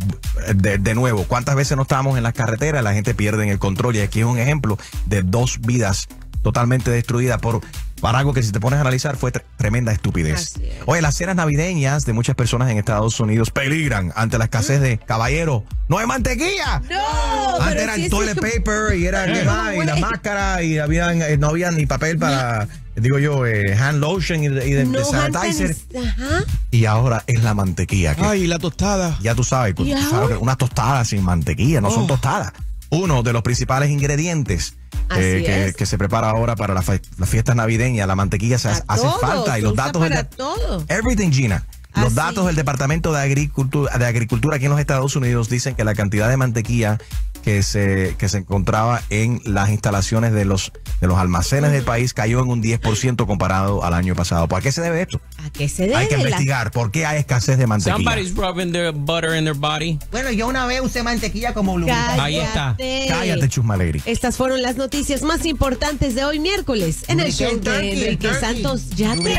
de nuevo, ¿cuántas veces no estamos en las carreteras? La gente pierde el control y aquí es un ejemplo de 2 vidas totalmente destruidas para algo que si te pones a analizar fue tremenda estupidez. Oye, las cenas navideñas de muchas personas en Estados Unidos peligran ante la escasez de caballero. ¡No hay mantequilla! ¡No! Antes era el toilet paper y era y la máscara y no había ni papel para, digo yo, hand lotion y de sanitizer. Y ahora es la mantequilla. Ay, la tostada. Ya tú sabes, una tostada sin mantequilla, no son tostadas. Uno de los principales ingredientes que se prepara ahora para las fiestas navideñas, la mantequilla hace falta y los datos everything, Gina. Los datos del Departamento de Agricultura aquí en los Estados Unidos dicen que la cantidad de mantequilla que se encontraba en las instalaciones de los almacenes del país cayó en un 10% comparado al año pasado. ¿Por qué se debe esto? ¿A qué se debe? Hay que investigar por qué hay escasez de mantequilla. Somebody's rubbing their butter in their body. Bueno, yo una vez usé mantequilla como lubricante. Ahí está. Cállate, Chusmaleri. Estas fueron las noticias más importantes de hoy miércoles en el show de Enrique Santos. Ya te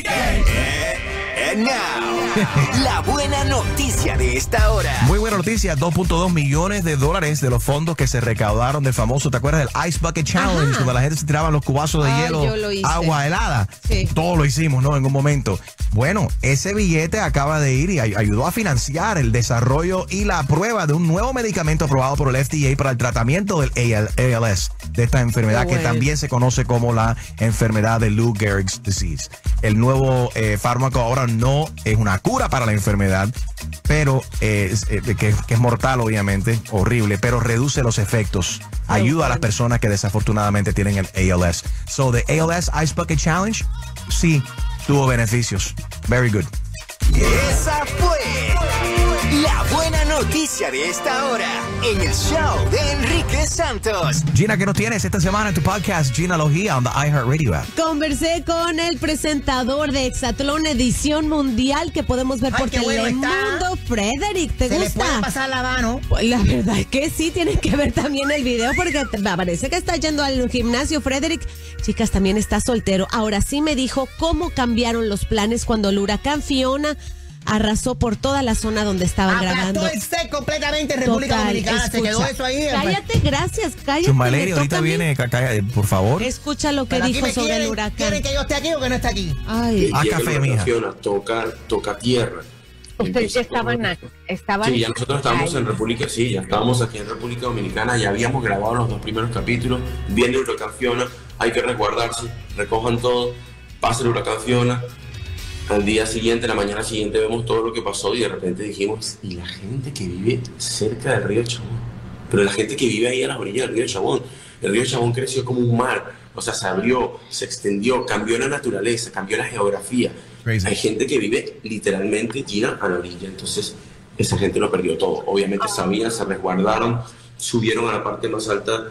And now, la buena noticia de esta hora. Muy buena noticia, $2.2 millones de los fondos que se recaudaron del famoso, ¿te acuerdas del Ice Bucket Challenge? Cuando la gente se tiraba los cubazos de hielo, agua helada. Sí. Todos lo hicimos, ¿no? En un momento. Bueno, ese billete acaba de ir y ayudó a financiar el desarrollo y la prueba de un nuevo medicamento aprobado por el FDA para el tratamiento del ALS, de esta enfermedad que también se conoce como la enfermedad de Lou Gehrig's disease. El nuevo fármaco ahora no es una cura para la enfermedad, pero que es mortal, obviamente, horrible, pero reduce los efectos. Ayuda a las personas que desafortunadamente tienen el ALS. So, the ALS Ice Bucket Challenge, sí, tuvo beneficios. Very good. Esa fue la buena noticia de esta hora en el show de Enrique Santos. Gina, ¿qué nos tienes esta semana en tu podcast Ginalogía on the iHeartRadio app? Conversé con el presentador de Hexatlón Edición Mundial que podemos ver por Telemundo. Frederick, ¿te gusta? ¿Se le puede pasar la mano? Pues la verdad es que sí, tienen que ver también el video porque parece que está yendo al gimnasio. Frederick, chicas, también está soltero. Ahora sí me dijo cómo cambiaron los planes cuando el huracán Fiona arrasó por toda la zona donde estaban grabando. Aplastó el set completamente en República Dominicana. Se quedó eso ahí. Cállate, gracias, cállate. Chusmaleri, ahorita viene, por favor. Escucha lo que dijo sobre el huracán. ¿Quieren que yo esté aquí o que no esté aquí? Ay. A café, mija. Toca tierra. Ustedes ya estaban Sí, ya nosotros estábamos en República, sí, ya estábamos aquí en República Dominicana, ya habíamos grabado los 2 primeros capítulos, viene el huracán Fiona, hay que resguardarse, recojan todo, pasa el huracán Fiona. Al día siguiente, la mañana siguiente, vemos todo lo que pasó y de repente dijimos, y la gente que vive cerca del río Chabón, pero la gente que vive ahí a las orillas del río Chabón, el río Chabón creció como un mar, o sea, se abrió, se extendió, cambió la naturaleza, cambió la geografía. Crazy. Hay gente que vive literalmente Gina a la orilla, entonces esa gente lo perdió todo. Obviamente sabían, se resguardaron, subieron a la parte más alta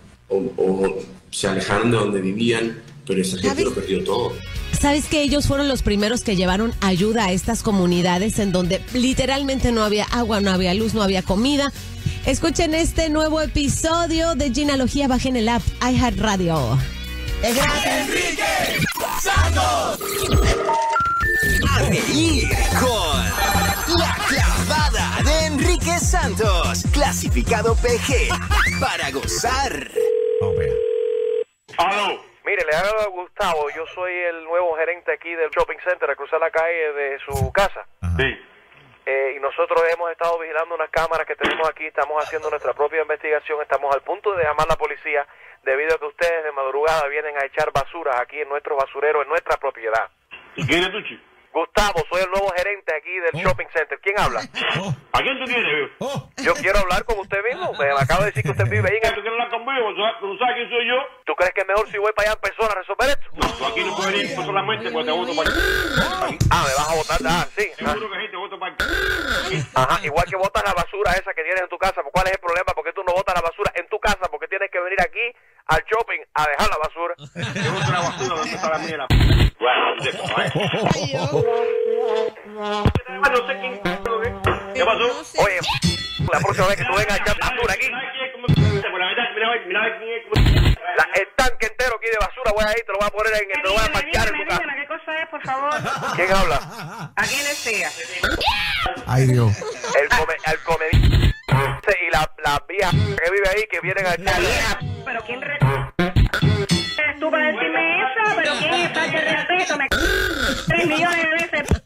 o se alejaron de donde vivían, pero esa gente lo perdió todo. ¿Sabes que ellos fueron los primeros que llevaron ayuda a estas comunidades en donde literalmente no había agua, no había luz, no había comida? Escuchen este nuevo episodio de Ginalogía, bajen el app iHeartRadio. ¡Es gratis! ¡Enrique Santos! A reír con La Clavada de Enrique Enrique Santos, clasificado PG, para gozar. Aló. Mire, le hablo a Gustavo, yo soy el nuevo gerente aquí del shopping center a cruzar la calle de su casa. Sí. Y nosotros hemos estado vigilando unas cámaras que tenemos aquí, estamos haciendo nuestra propia investigación, estamos al punto de llamar a la policía debido a que ustedes de madrugada vienen a echar basuras aquí en nuestro basurero, en nuestra propiedad. ¿Y quién es tú, chico? Gustavo, soy el nuevo gerente aquí del shopping center. ¿Quién habla? ¿A quién tú tienes, viejo? Yo quiero hablar con usted mismo. Me acaba de decir que usted vive ahí. ¿Tú quieres hablar conmigo? ¿Tú sabes quién soy yo? ¿Tú crees que es mejor si voy para allá en persona a resolver esto? No, tú aquí no puedes venir solamente porque te voto para aquí. Ah, ¿me vas a votar? Ah, sí. Seguro que sí, te voto para aquí. Ajá, igual que botas la basura esa que tienes en tu casa. ¿Cuál es el problema? ¿Por qué tú no botas la basura en tu casa? ¿Por qué tienes que venir aquí al shopping a dejar la basura? Yo boto la basura donde está la mía. No sé quién. ¿Qué pasó? Oye, la próxima vez que tú vengas a echar basura aquí, el tanque entero aquí de basura voy a ir, te lo voy a poner en te lo voy a parquear en tu casa. ¿Qué cosa es, por favor? ¿Quién habla? ¿A quién desea? Ay, Dios. El comediante y la vieja que vive ahí que vienen a echar. ¿Pero quién eres tú para decirme eso? ¿Pero quién está de respeto? Me 3 millones de veces.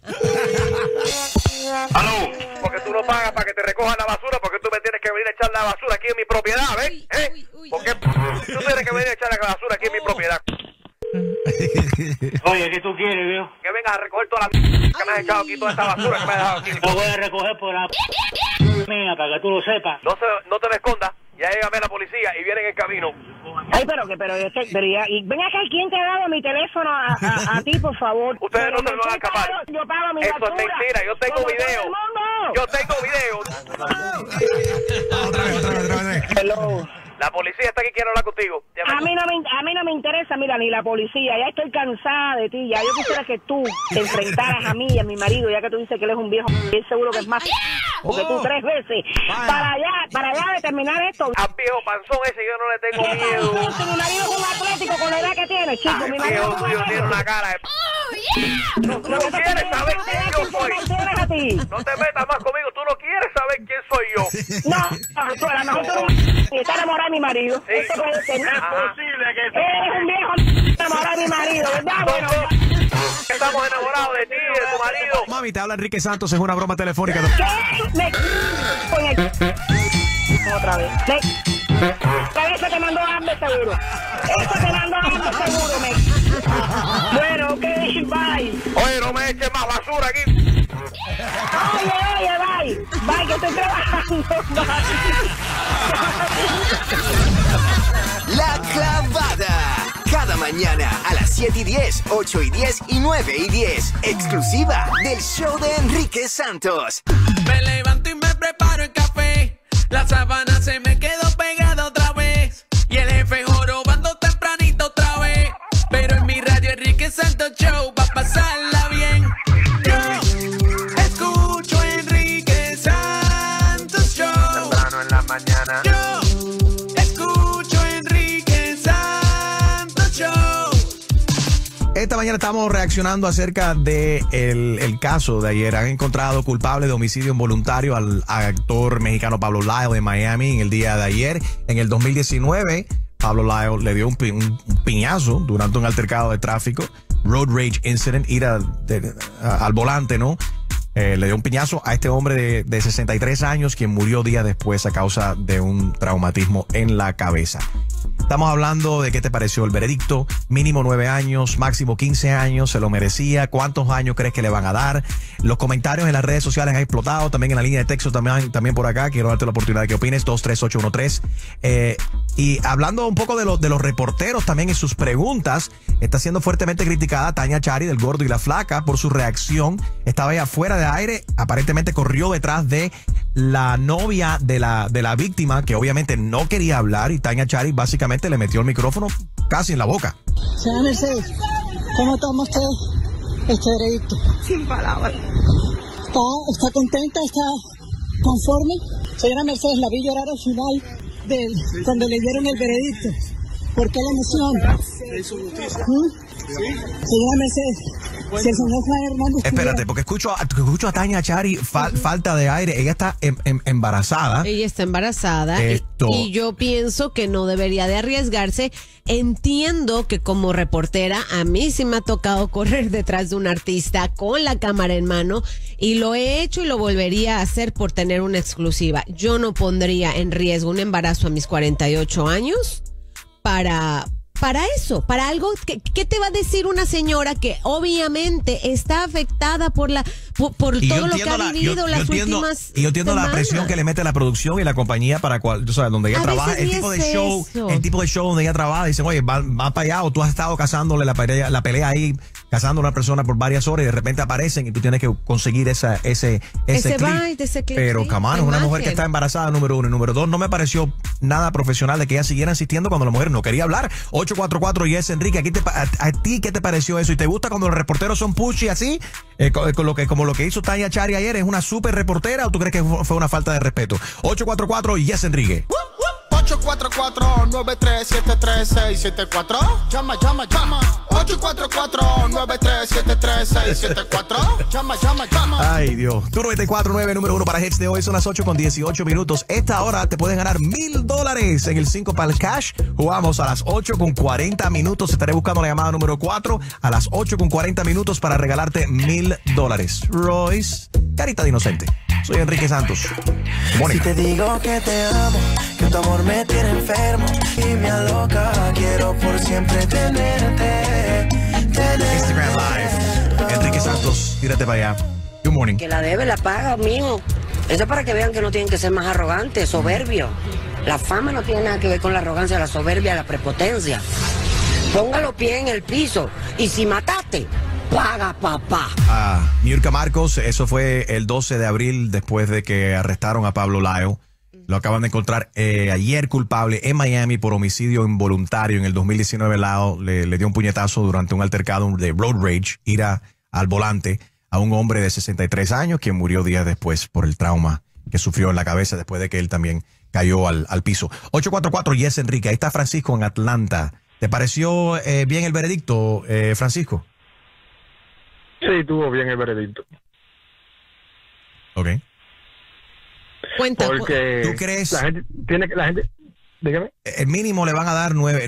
Aló, porque tú no pagas para que te recojan la basura, porque tú me tienes que venir a echar la basura aquí en mi propiedad, ¿ves? Porque tú tienes que venir a echar la basura aquí en mi propiedad. Oye, ¿qué tú quieres, viejo? Que vengas a recoger toda la que me has echado aquí, toda esta basura que me has dejado aquí. Lo voy a recoger por la mía, para que tú lo sepas. No te me escondas, ya llévame a la policía y vienen en camino. Ay, pero y ven acá, ¿quién te ha dado mi teléfono a ti, por favor? Ustedes no se lo van a escapar. Yo pago mi factura. Eso es mentira, yo tengo video. Yo tengo video. Otra vez. Hello. La policía está aquí, quiero hablar contigo. A mí no me interesa, mira, ni la policía. Ya estoy cansada de ti. Ya yo quisiera que tú te enfrentaras a mí y a mi marido, ya que tú dices que él es un viejo. Y es seguro que es más porque tú 3 veces. Para allá determinar esto. Al viejo panzón ese yo no le tengo miedo. Mi marido es un atlético con la edad que tiene, chico. Mi marido tiene una cara de... No quieres saber quién yo soy. No te metas más conmigo. Tú no quieres saber quién soy yo. No, tú a lo mejor tú estás enamorado de mi marido. Sí. Esto puede ser. Es posible que eres un viejo enamorado de mi marido, ¿verdad? Bueno, estamos enamorados de ti y de tu marido. Mami, te habla Enrique Santos, es una broma telefónica. Otra vez. Eso te mandó hambre seguro. Bueno, ok, bye. Oye, no me eches más basura aquí. Oye, bye, que estoy trabajando. La Clavada. Cada mañana a las 7:10, 8:10 y 9:10. Exclusiva del show de Enrique Santos. Me levanto y me preparo el café. La sábana se me quedó pegada otra vez. Y el jefe jorobando tempranito otra vez. Pero en mi radio Enrique Santos Show va a pasarla bien. Yo escucho Enrique Santos Show. Temprano en la mañana. Yo escucho Enrique Santos Show. Esta mañana estamos reaccionando acerca de el caso de ayer. Han encontrado culpable de homicidio involuntario al actor mexicano Pablo Lyle de Miami en el día de ayer. En el 2019, Pablo Lyle le dio un piñazo durante un altercado de tráfico. Road Rage Incident, ir al volante, ¿no? Le dio un piñazo a este hombre de 63 años, quien murió días después a causa de un traumatismo en la cabeza. Estamos hablando de qué te pareció el veredicto. Mínimo 9 años, máximo 15 años, se lo merecía. ¿Cuántos años crees que le van a dar? Los comentarios en las redes sociales han explotado. También en la línea de texto, también por acá. Quiero darte la oportunidad de que opines. 23813. Y hablando un poco de los reporteros también y sus preguntas, está siendo fuertemente criticada Tania Chari del Gordo y la Flaca por su reacción. Estaba ella fuera de aire. Aparentemente corrió detrás de la novia de la víctima, que obviamente no quería hablar, y Tania Chari básicamente le metió el micrófono casi en la boca. Señora Mercedes, ¿cómo toma usted este veredicto? Sin palabras. ¿Está contenta? ¿Está conforme? Señora Mercedes, la vi llorar al final cuando leyeron el veredicto. ¿Por qué la emoción? Señora Mercedes, si el señor Juan Hernández... Espérate, porque escucho a Tania Chari, falta de aire. Ella está embarazada. Ella está embarazada y yo pienso que no debería de arriesgarse. Entiendo que como reportera a mí sí me ha tocado correr detrás de un artista con la cámara en mano y lo he hecho y lo volvería a hacer por tener una exclusiva. Yo no pondría en riesgo un embarazo a mis 48 años para eso, para algo ¿qué te va a decir una señora que obviamente está afectada por todo lo que ha vivido las últimas y yo entiendo semanas? la presión que le mete la producción y la compañía para donde ella trabaja, el tipo de show donde ella trabaja, dicen, oye, va para allá, o tú has estado cazándole la pelea ahí, cazando a una persona por varias horas y de repente aparecen y tú tienes que conseguir ese clip. Pero, camano, es una mujer que está embarazada, número uno. Y número dos, no me pareció nada profesional de que ella siguiera insistiendo cuando la mujer no quería hablar. 844 Yes Enrique, ¿a ti qué te pareció eso? ¿Y te gusta cuando los reporteros son pushy así? Como lo que hizo Tania Chari ayer, ¿es una súper reportera o tú crees que fue una falta de respeto? 844 Yes Enrique. 844-937-3674. Llama. 844-937-3674. Llama. Ay, Dios. Tú 94.9, número 1 para Hits de hoy. Son las 8:18. Esta hora te puedes ganar $1,000 en el 5 para el cash. Jugamos a las 8:40. Estaré buscando la llamada número 4 a las 8:40 para regalarte $1,000. Royce, carita de inocente. Soy Enrique Santos. Si te digo que te amo, que tu amor me tiene enfermo y me aloca, quiero por siempre tenerte. Instagram Live. Enrique Santos, tírate para allá. Good morning. Que la debe, la paga, mijo. Eso es para que vean que no tienen que ser más arrogantes, soberbios. La fama no tiene nada que ver con la arrogancia, la soberbia, la prepotencia. Ponga los pies en el piso y si mataste, paga, papá. Niurka Marcos, eso fue el 12 de abril después de que arrestaron a Pablo Lyle. Lo acaban de encontrar ayer culpable en Miami por homicidio involuntario. En el 2019 Lyle le dio un puñetazo durante un altercado de road rage, ira al volante, a un hombre de 63 años quien murió días después por el trauma que sufrió en la cabeza después de que él también cayó al piso. 844 Yes Enrique, ahí está Francisco en Atlanta. ¿Te pareció bien el veredicto, Francisco? Sí, estuvo bien el veredicto. Ok. Cuenta. Porque ¿tú crees? La gente, dígame. El mínimo le van a dar 9,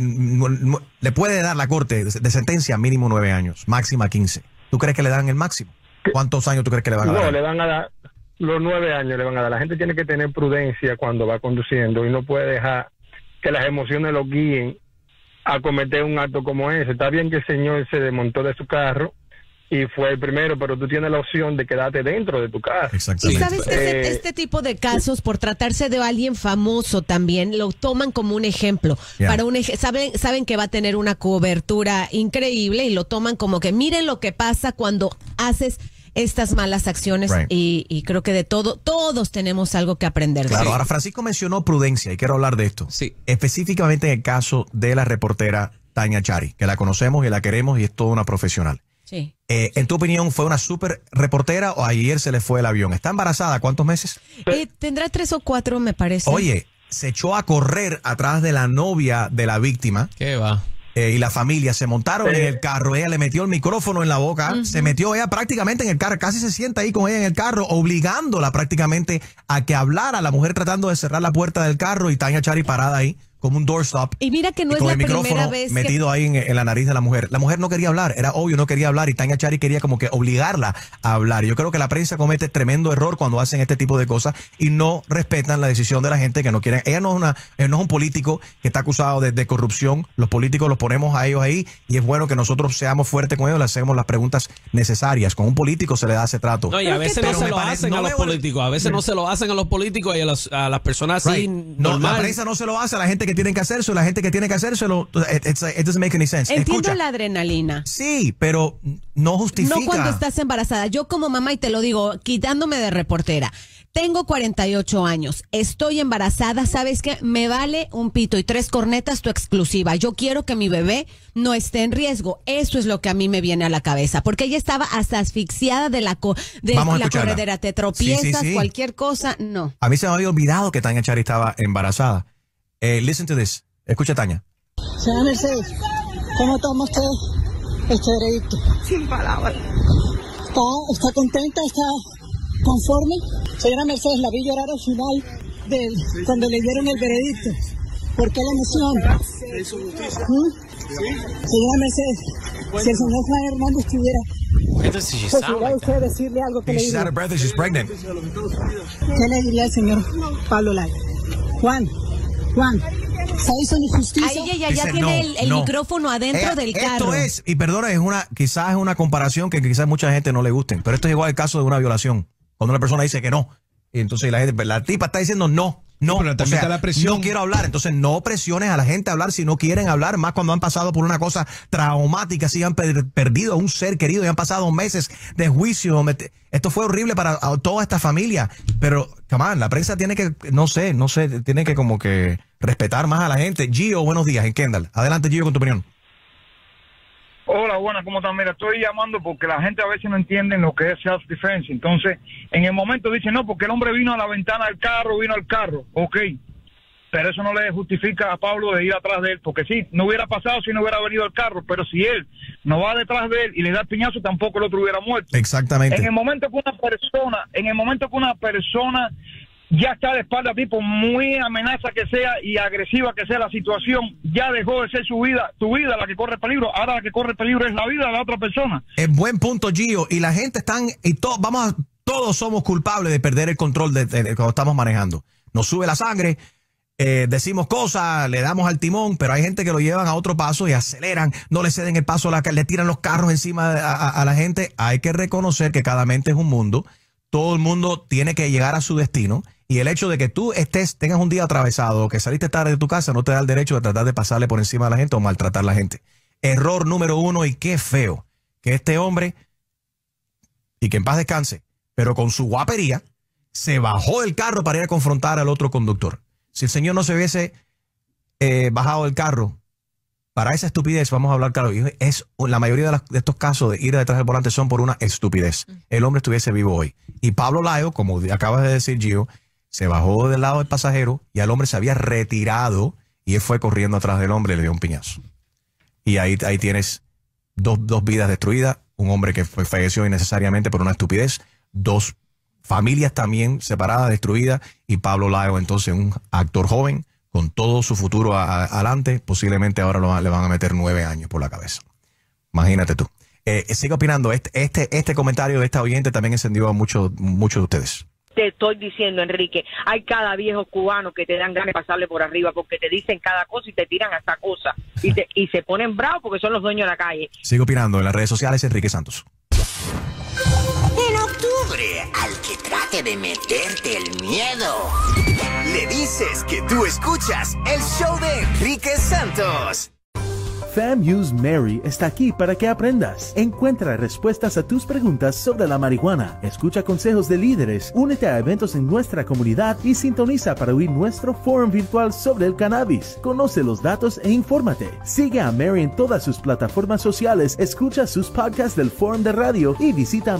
le puede dar la corte de sentencia mínimo 9 años, máxima 15. ¿Tú crees que le dan el máximo? ¿Cuántos años tú crees que le van a dar? No, le van a dar los 9 años le van a dar. La gente tiene que tener prudencia cuando va conduciendo y no puede dejar que las emociones lo guíen a cometer un acto como ese. Está bien que el señor se desmontó de su carro y fue el primero, pero tú tienes la opción de quedarte dentro de tu casa. Exactamente. Y sabes que este tipo de casos, por tratarse de alguien famoso también, lo toman como un ejemplo. Yeah. Para saben que va a tener una cobertura increíble y lo toman como que miren lo que pasa cuando haces estas malas acciones. Right. Y creo que de todos tenemos algo que aprender. Claro, ahora Francisco mencionó prudencia y quiero hablar de esto. Sí. Específicamente en el caso de la reportera Tania Chari, que la conocemos y la queremos y es toda una profesional. Sí. En tu opinión, ¿fue una súper reportera o ayer se le fue el avión? ¿Está embarazada? ¿Cuántos meses? Tendrá 3 o 4, me parece. Oye, se echó a correr atrás de la novia de la víctima. ¿Qué va? Y la familia se montaron en el carro, ella le metió el micrófono en la boca, se metió ella prácticamente en el carro, casi se sienta ahí con ella en el carro, obligándola prácticamente a que hablara, la mujer tratando de cerrar la puerta del carro y Tania Chari parada ahí como un doorstop. Y mira que no es con la el micrófono primera vez metido ahí en la nariz de la mujer. La mujer no quería hablar, era obvio, no quería hablar y Tania Chari quería como que obligarla a hablar. Yo creo que la prensa comete tremendo error cuando hacen este tipo de cosas y no respetan la decisión de la gente que no quieren. Ella no es un político que está acusado de corrupción. Los políticos los ponemos a ellos ahí y es bueno que nosotros seamos fuertes con ellos, le hacemos las preguntas necesarias. Con un político se le da ese trato. No, y a veces no se lo hacen a los políticos. A veces no se lo hacen a los políticos y a las personas así. No, la prensa no se lo hace a la gente que tienen que hacerse. La gente que tiene que hacérselo, it doesn't make any sense. Entiendo Escucha, la adrenalina. Sí, pero no justifica. No cuando estás embarazada. Yo como mamá, y te lo digo, quitándome de reportera, tengo 48 años, estoy embarazada, ¿sabes qué? Me vale un pito y 3 cornetas tu exclusiva. Yo quiero que mi bebé no esté en riesgo. Eso es lo que a mí me viene a la cabeza, porque ella estaba hasta asfixiada de la corredera. Te tropiezas, sí. cualquier cosa, no. A mí se me había olvidado que Tania Chari estaba embarazada. Listen to this. Escucha, Tania. Señora Mercedes, ¿cómo toma usted este veredicto? Sin palabras. ¿Está contenta? ¿Está conforme? Señora Mercedes, la vi llorar al final cuando le dieron el veredicto. ¿Por qué la emoción? Señora Mercedes, si el señor Juan Hernández estuviera, ¿podría usted decirle algo que le diría? ¿Qué le diría al señor Pablo Lai? Juan, ¿se hizo injusticia? Ahí ella ya tiene el micrófono adentro del carro. Esto es, y perdona, quizás es una comparación que quizás mucha gente no le guste, pero esto es igual el caso de una violación. Cuando una persona dice que no, y entonces la tipa está diciendo no, pero también está la presión. No quiero hablar. Entonces no presiones a la gente a hablar si no quieren hablar, más cuando han pasado por una cosa traumática, si han perdido a un ser querido y han pasado meses de juicio. Esto fue horrible para toda esta familia, pero come on, la prensa tiene que, no sé, tiene que como que respetar más a la gente. Gio, buenos días en Kendall. Adelante, Gio, con tu opinión. Hola, buenas, ¿cómo están? Mira, estoy llamando porque la gente a veces no entiende lo que es self-defense. Entonces, en el momento dicen, no, porque el hombre vino a la ventana del carro, vino al carro. Ok, pero eso no le justifica a Pablo de ir atrás de él, porque sí, no hubiera pasado si no hubiera venido al carro, pero si él no va detrás de él y le da el piñazo, tampoco el otro hubiera muerto. Exactamente. En el momento que una persona ya está de espalda a ti, por muy amenaza que sea y agresiva que sea la situación, ya dejó de ser tu vida la que corre peligro. Ahora la que corre peligro es la vida de la otra persona. Es buen punto, Gio. Y la gente todos somos culpables de perder el control de cuando estamos manejando. Nos sube la sangre, decimos cosas, le damos al timón, pero hay gente que lo llevan a otro paso y aceleran, no le ceden el paso, le tiran los carros encima a la gente. Hay que reconocer que cada mente es un mundo. Todo el mundo tiene que llegar a su destino. Y el hecho de que tú tengas un día atravesado o que saliste tarde de tu casa no te da el derecho de tratar de pasarle por encima de la gente o maltratar a la gente. Error número 1, y qué feo que este hombre, y que en paz descanse, pero con su guapería, se bajó del carro para ir a confrontar al otro conductor. Si el señor no se hubiese bajado del carro para esa estupidez, vamos a hablar claro, la mayoría de estos casos de ir detrás del volante son por una estupidez. El hombre estuviese vivo hoy. Y Pablo Laio, como acabas de decir, Gio, se bajó del lado del pasajero y el hombre se había retirado y él fue corriendo atrás del hombre y le dio un piñazo. Y ahí tienes dos vidas destruidas, un hombre que falleció innecesariamente por una estupidez, 2 familias también separadas, destruidas, y Pablo Laio, entonces un actor joven con todo su futuro adelante, posiblemente ahora le van a meter 9 años por la cabeza. Imagínate tú. Sigue opinando, este comentario de esta oyente también encendió a muchos de ustedes. Te estoy diciendo, Enrique, hay cada viejo cubano que te dan ganas de pasarle por arriba porque te dicen cada cosa y te tiran hasta cosas y se ponen bravos porque son los dueños de la calle. Sigue opinando en las redes sociales, Enrique Santos. En octubre, al que trate de meterte el miedo, le dices que tú escuchas el show de Enrique Santos. FAMU's Mary está aquí para que aprendas. Encuentra respuestas a tus preguntas sobre la marihuana. Escucha consejos de líderes, únete a eventos en nuestra comunidad y sintoniza para oír nuestro foro virtual sobre el cannabis. Conoce los datos e infórmate. Sigue a Mary en todas sus plataformas sociales, escucha sus podcasts del foro de radio y visita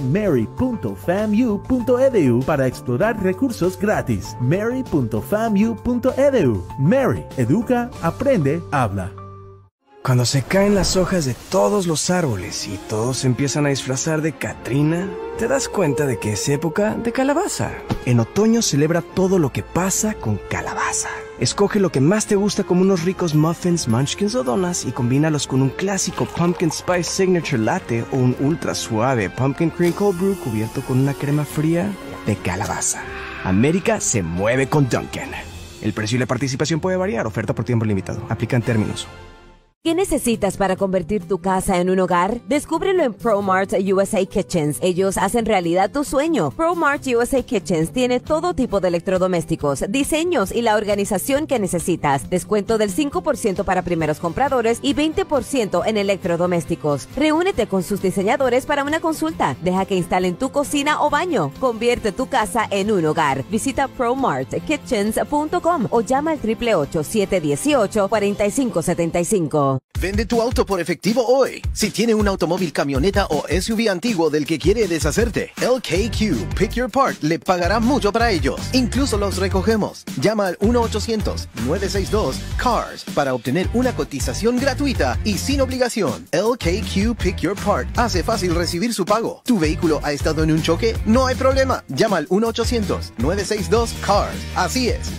mary.famu.edu para explorar recursos gratis. mary.famu.edu. Mary, educa, aprende, habla. Cuando se caen las hojas de todos los árboles y todos se empiezan a disfrazar de Catrina, te das cuenta de que es época de calabaza. En otoño celebra todo lo que pasa con calabaza. Escoge lo que más te gusta como unos ricos muffins, munchkins o donuts y combínalos con un clásico Pumpkin Spice Signature Latte o un ultra suave Pumpkin Cream Cold Brew cubierto con una crema fría de calabaza. América se mueve con Dunkin'. El precio y la participación puede variar. Oferta por tiempo limitado. Aplican términos. ¿Qué necesitas para convertir tu casa en un hogar? Descúbrelo en ProMart USA Kitchens. Ellos hacen realidad tu sueño. ProMart USA Kitchens tiene todo tipo de electrodomésticos, diseños y la organización que necesitas. Descuento del 5% para primeros compradores y 20% en electrodomésticos. Reúnete con sus diseñadores para una consulta. Deja que instalen tu cocina o baño. Convierte tu casa en un hogar. Visita ProMartKitchens.com o llama al 888-718-4575. Vende tu auto por efectivo hoy. Si tiene un automóvil, camioneta o SUV antiguo del que quiere deshacerte, LKQ Pick Your Part le pagará mucho para ellos. Incluso los recogemos. Llama al 1-800-962-CARS para obtener una cotización gratuita y sin obligación. LKQ Pick Your Part hace fácil recibir su pago. ¿Tu vehículo ha estado en un choque? No hay problema. Llama al 1-800-962-CARS. Así es,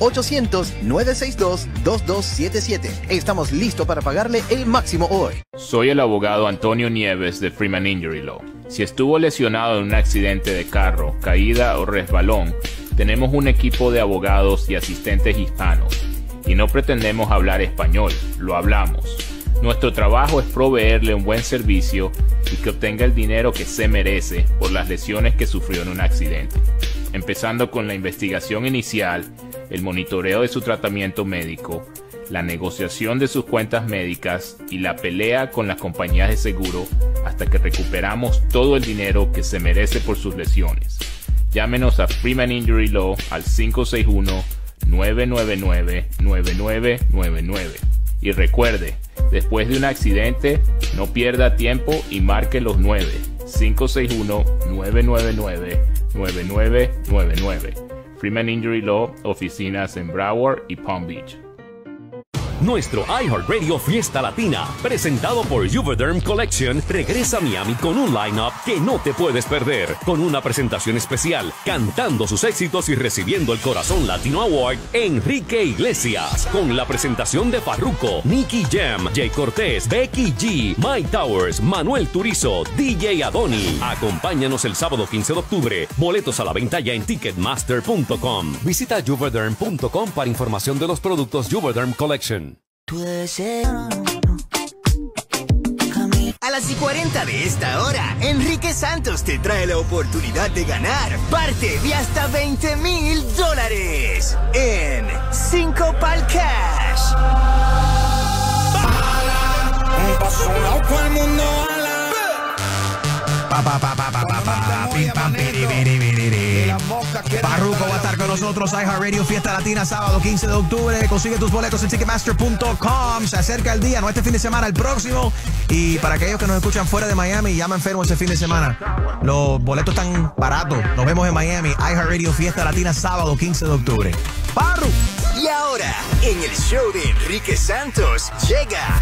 800-962-2277. Estamos listos para pagarle el máximo hoy. Soy el abogado Antonio Nieves de Freeman Injury Law. Si estuvo lesionado en un accidente de carro, caída o resbalón, tenemos un equipo de abogados y asistentes hispanos. Y no pretendemos hablar español, lo hablamos. Nuestro trabajo es proveerle un buen servicio y que obtenga el dinero que se merece por las lesiones que sufrió en un accidente. Empezando con la investigación inicial, el monitoreo de su tratamiento médico, la negociación de sus cuentas médicas y la pelea con las compañías de seguro hasta que recuperamos todo el dinero que se merece por sus lesiones. Llámenos a Freeman Injury Law al 561-999-9999. Y recuerde, después de un accidente, no pierda tiempo y marque los 9. 561-999-9999. Freeman Injury Law, oficinas en Broward y Palm Beach. Nuestro iHeartRadio Fiesta Latina, presentado por Juvederm Collection, regresa a Miami con un line-up que no te puedes perder, con una presentación especial, cantando sus éxitos y recibiendo el Corazón Latino Award, Enrique Iglesias, con la presentación de Farruko, Nicky Jam, Jay Cortés, Becky G, Mike Towers, Manuel Turizo, DJ Adoni. Acompáñanos el sábado 15 de octubre, boletos a la venta ya en Ticketmaster.com. Visita Juvederm.com para información de los productos Juvederm Collection. A las 40 de esta hora, Enrique Santos te trae la oportunidad de ganar parte de hasta $20,000 en 5 Pal Cash. Farruko va a estar con nosotros, iHeartRadio Fiesta Latina, sábado 15 de octubre. Consigue tus boletos en Ticketmaster.com. Se acerca el día, no este fin de semana, el próximo. Y para aquellos que nos escuchan fuera de Miami y llaman enfermos ese fin de semana, los boletos están baratos. Nos vemos en Miami, iHeartRadio Fiesta Latina, sábado 15 de octubre. ¡Farru! Y ahora, en el show de Enrique Santos, llega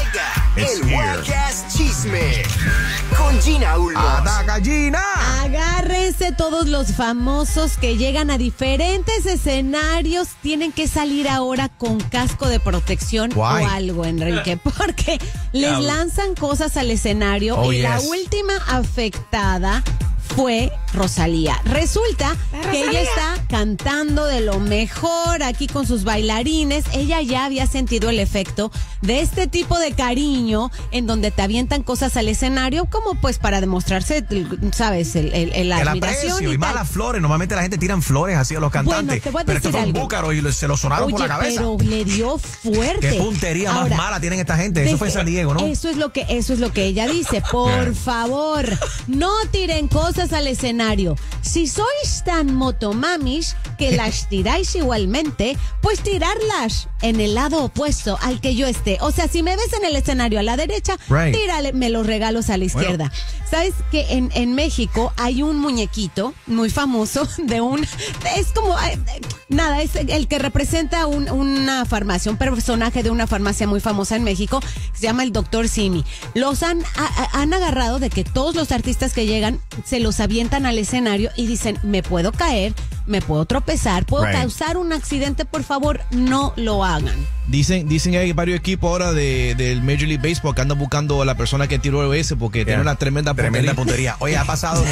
el Podcast Chisme con Gina Ulmos. ¡Ataca, Gina! Agárrense todos los famosos que llegan a diferentes escenarios. Tienen que salir ahora con casco de protección o algo, Enrique, porque les lanzan cosas al escenario y la última afectada fue Rosalía. Resulta que ella está cantando de lo mejor aquí con sus bailarines. Ella ya había sentido el efecto de este tipo de cariño en donde te avientan cosas al escenario como pues para demostrarse, ¿sabes? El admiración y malas flores. Normalmente la gente tiran flores así a los cantantes. Bueno, te voy a pero decir fue un algo. búcaro y se lo sonaron por la cabeza. Pero le dio fuerte. Qué puntería más mala tienen esta gente. Eso fue en San Diego, ¿no? Eso es lo que ella dice. Por favor, no tiren cosas al escenario. Si sois tan motomamis que las tiráis igualmente, pues tirarlas en el lado opuesto al que yo esté. O sea, si me ves en el escenario a la derecha, tírame los regalos a la izquierda. ¿Sabes que en México hay un muñequito muy famoso de es como, nada, es el que representa una farmacia, un personaje de una farmacia muy famosa en México, que se llama el Dr. Simi. Los han agarrado de que todos los artistas que llegan se los avientan al escenario y dicen, me puedo caer, me puedo tropezar, puedo causar un accidente, por favor, no lo hagan. Dicen que hay varios equipos ahora del Major League Baseball que andan buscando a la persona que tiró ese porque tiene una tremenda puntería. Oye, ha pasado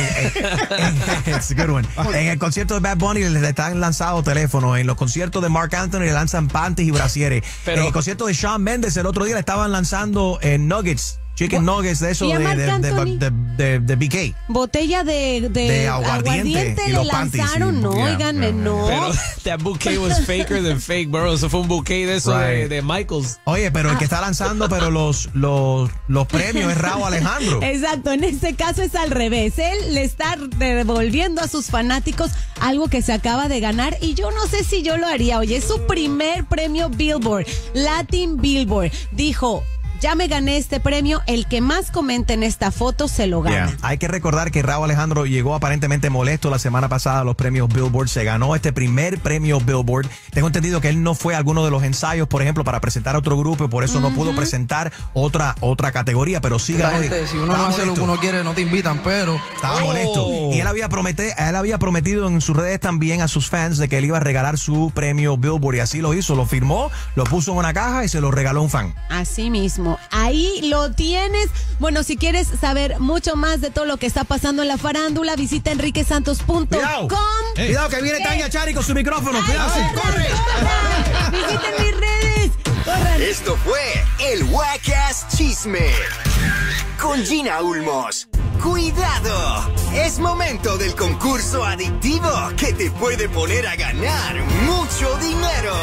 en el concierto de Bad Bunny le están lanzando teléfonos. En los conciertos de Marc Anthony le lanzan panties y brasieres. En el concierto de Shawn Mendes el otro día le estaban lanzando nuggets. Chicken nuggets de eso de BK. Botella de aguardiente y le los lanzaron. No, oiganme, no. Pero that bouquet was faker than fake, bro. Eso fue un bouquet de eso de Michaels. Oye, pero el que está lanzando, pero los premios es Rauw Alejandro. Exacto, en este caso es al revés. Él le está devolviendo a sus fanáticos algo que se acaba de ganar y yo no sé si yo lo haría. Oye, es su primer premio Billboard, Latin Billboard. Dijo, ya me gané este premio, el que más comente en esta foto se lo gana. Yeah. Hay que recordar que Rauw Alejandro llegó aparentemente molesto la semana pasada a los premios Billboard, se ganó este primer premio Billboard. Tengo entendido que él no fue a alguno de los ensayos, por ejemplo, para presentar a otro grupo y por eso no pudo presentar otra categoría, pero sí ganó. Si uno no hace lo que uno quiere, no te invitan, pero... Estaba molesto. Y él había prometido en sus redes también a sus fans de que él iba a regalar su premio Billboard y así lo hizo, lo firmó, lo puso en una caja y se lo regaló a un fan. Así mismo, ahí lo tienes. Bueno, si quieres saber mucho más de todo lo que está pasando en la farándula, visita enriquesantos.com. Cuidado que viene Tania Chari con su micrófono. Cuidado, corre. Visiten mis redes. Corran. Esto fue el Wackass Chisme con Gina Ulmos. ¡Cuidado! Es momento del concurso adictivo que te puede poner a ganar mucho dinero.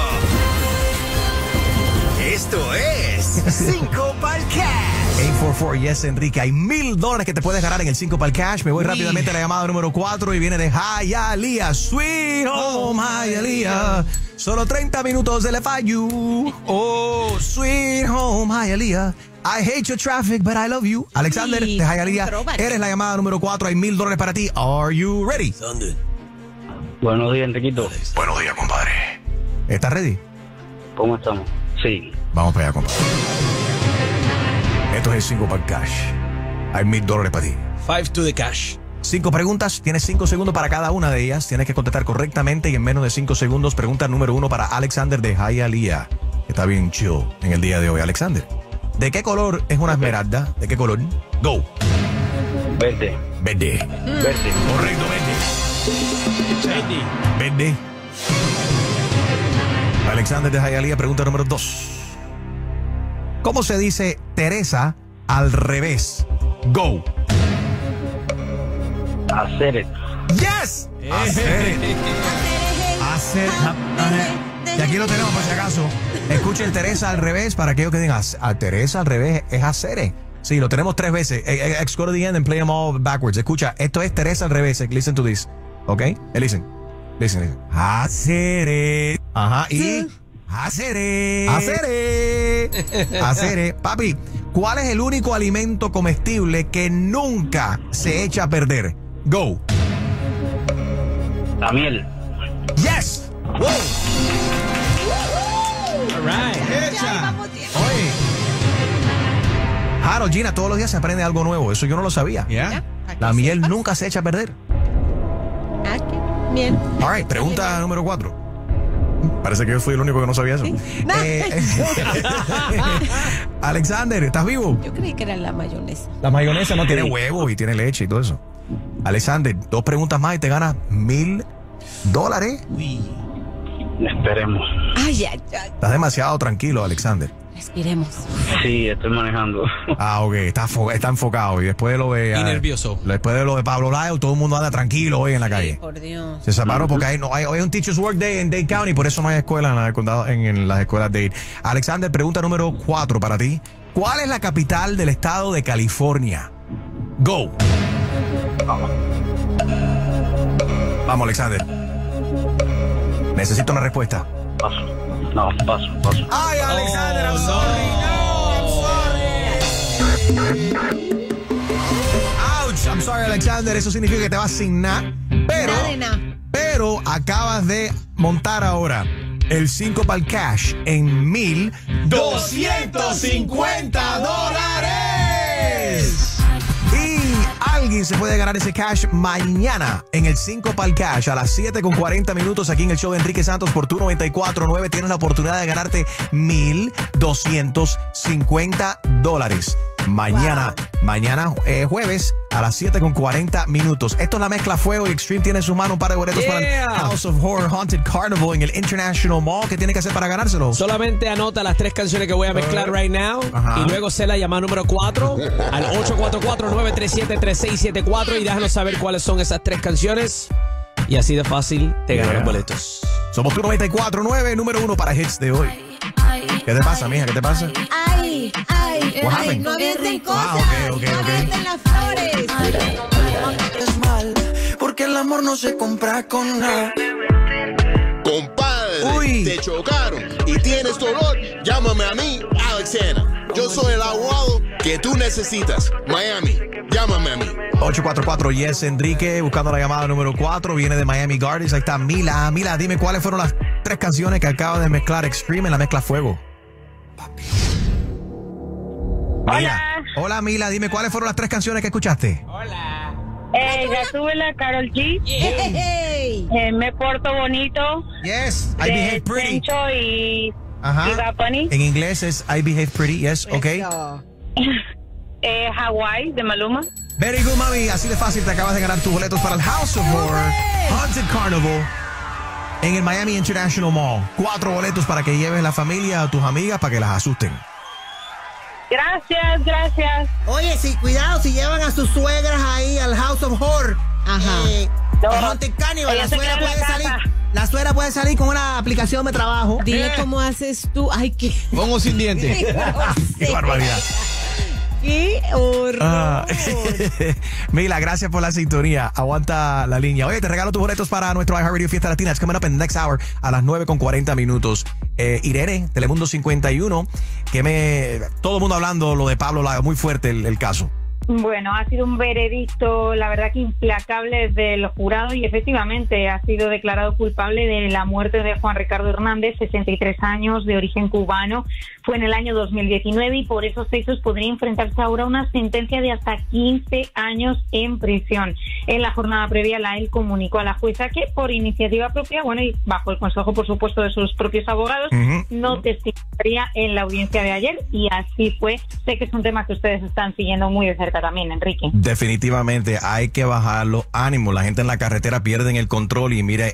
Esto es 5 pa'l Cash. 844, yes, Enrique. Hay $1,000 que te puedes ganar en el 5 pa'l Cash. Me voy rápidamente a la llamada número 4 y viene de Hialeah. Sweet Home Hialeah. Solo 30 minutos de FIU. Oh, Sweet Home Hialeah. I hate your traffic, but I love you. Alexander de Hialeah. Eres la llamada número 4. Hay $1,000 para ti. Are you ready? Buenos días, Enriquito. Buenos días, compadre. ¿Estás ready? ¿Cómo estamos? Sí. Vamos para allá, compadre. Esto es el 5 pa'l Cash. Hay $1,000 para ti. 5 to the cash. 5 preguntas, tienes 5 segundos para cada una de ellas. Tienes que contestar correctamente y en menos de 5 segundos. Pregunta número 1 para Alexander de Hialeah. Está bien chill en el día de hoy. Alexander, ¿de qué color es una esmeralda? ¿De qué color? Go. Verde. Verde. Verde. Correcto, verde. Verde. Alexander de Hialeah, pregunta número 2. ¿Cómo se dice Teresa al revés? Go. Hacer it. Yes. Hacer it. Hacer. Y aquí lo tenemos por si acaso. Escuchen Teresa al revés para aquellos que digan a Teresa al revés es hacer it. Sí, lo tenemos 3 veces. Go to the end and play them all backwards. Escucha, esto es Teresa al revés. Listen to this. ¿Ok? Listen. Hacer. Ajá, y hacer. Papi, ¿cuál es el único alimento comestible que nunca se echa a perder? Go. La miel. Yes. Wow. All right. Oye, Harold, Gina, todos los días se aprende algo nuevo. Eso yo no lo sabía. La miel nunca se echa a perder. Bien. All right, pregunta número 4. Parece que yo fui el único que no sabía eso. Alexander, ¿estás vivo? Yo creí que era la mayonesa. La mayonesa no tiene huevo y tiene leche y todo eso. Alexander, 2 preguntas más y te ganas $1,000. Esperemos. Ay. Estás demasiado tranquilo, Alexander. Respiremos. Sí, estoy manejando. Ok, está enfocado. Y después de lo de... Y nervioso. Después de lo de Pablo Lyle, todo el mundo anda tranquilo hoy en la calle. Por Dios. Se separaron porque hoy hay un Teachers Work Day en Dade County, por eso no hay escuela en las escuelas de Dade. Alexander, pregunta número 4 para ti. ¿Cuál es la capital del estado de California? Go. Vamos, Alexander. Necesito una respuesta. Paso. Ay, Alexander, I'm sorry. Ouch, I'm sorry, Alexander. Eso significa que te vas sin nada. Pero acabas de montar ahora el 5 pa'l Cash en $1,250. Y alguien se puede ganar ese cash mañana en el 5 pa'l Cash a las 7:40 aquí en el show de Enrique Santos por tu 94.9. Tienes la oportunidad de ganarte $1,250. Mañana jueves a las 7:40. Esto es la mezcla Fuego y Extreme tiene en sus manos un par de boletos para el House of Horror Haunted Carnival en el International Mall. ¿Qué tiene que hacer para ganárselo? Solamente anota las 3 canciones que voy a mezclar right now. Y luego sé la llamada número 4 al 844-937-3674 y déjanos saber cuáles son esas 3 canciones. Y así de fácil te ganan los boletos. Somos tu 94.9, número 1 para hits de hoy. ¿Qué te pasa, mija? ¿Qué te pasa? Ay, no avienten cosas. No avienten las flores. Es mal, porque el amor no se compra con nada. Compadre, te chocaron y tienes dolor. Llámame a mí, Alexena. Yo soy el agua que tú necesitas. Miami, llámame a mí. 844 Yes Enrique, buscando la llamada número 4, viene de Miami Gardens. Ahí está Mila. Mila, dime cuáles fueron las 3 canciones que acaba de mezclar Extreme en la mezcla Fuego. Hola. Hola Mila, dime cuáles fueron las 3 canciones que escuchaste. Gatúbela, Karol G. Me porto bonito. Yes, I behave pretty. Tencho y Bad Bunny. En inglés es I behave pretty, yes, okay. Hawaii, de Maluma. Very good, mami. Así de fácil te acabas de ganar tus boletos para el House of Horror Haunted Carnival en el Miami International Mall. 4 boletos para que lleves la familia o tus amigas para que las asusten. Gracias. Oye, sí, cuidado, si llevan a sus suegras ahí al House of Horror. Haunted Carnival, la suegra puede salir con una aplicación de trabajo. Dile cómo haces tú. Ay, qué. Pongo sin dientes. Qué barbaridad. ¡Qué horror! Mila, gracias por la sintonía. Aguanta la línea. Oye, te regalo tus boletos para nuestro iHeartRadio Fiesta Latina. It's coming up in the next hour a las 9:40. Irene, Telemundo 51, todo el mundo hablando lo de Pablo Lyle, muy fuerte el caso. Bueno, ha sido un veredicto, la verdad que implacable del jurado y efectivamente ha sido declarado culpable de la muerte de Juan Ricardo Hernández, 63 años, de origen cubano. Fue en el año 2019 y por esos hechos podría enfrentarse ahora a una sentencia de hasta 15 años en prisión. En la jornada previa, Lyle comunicó a la jueza que por iniciativa propia, bueno, y bajo el consejo, por supuesto, de sus propios abogados, no testificaría en la audiencia de ayer y así fue. Sé que es un tema que ustedes están siguiendo muy de cerca también, Enrique. Definitivamente hay que bajar los ánimos. La gente en la carretera pierden el control y mire,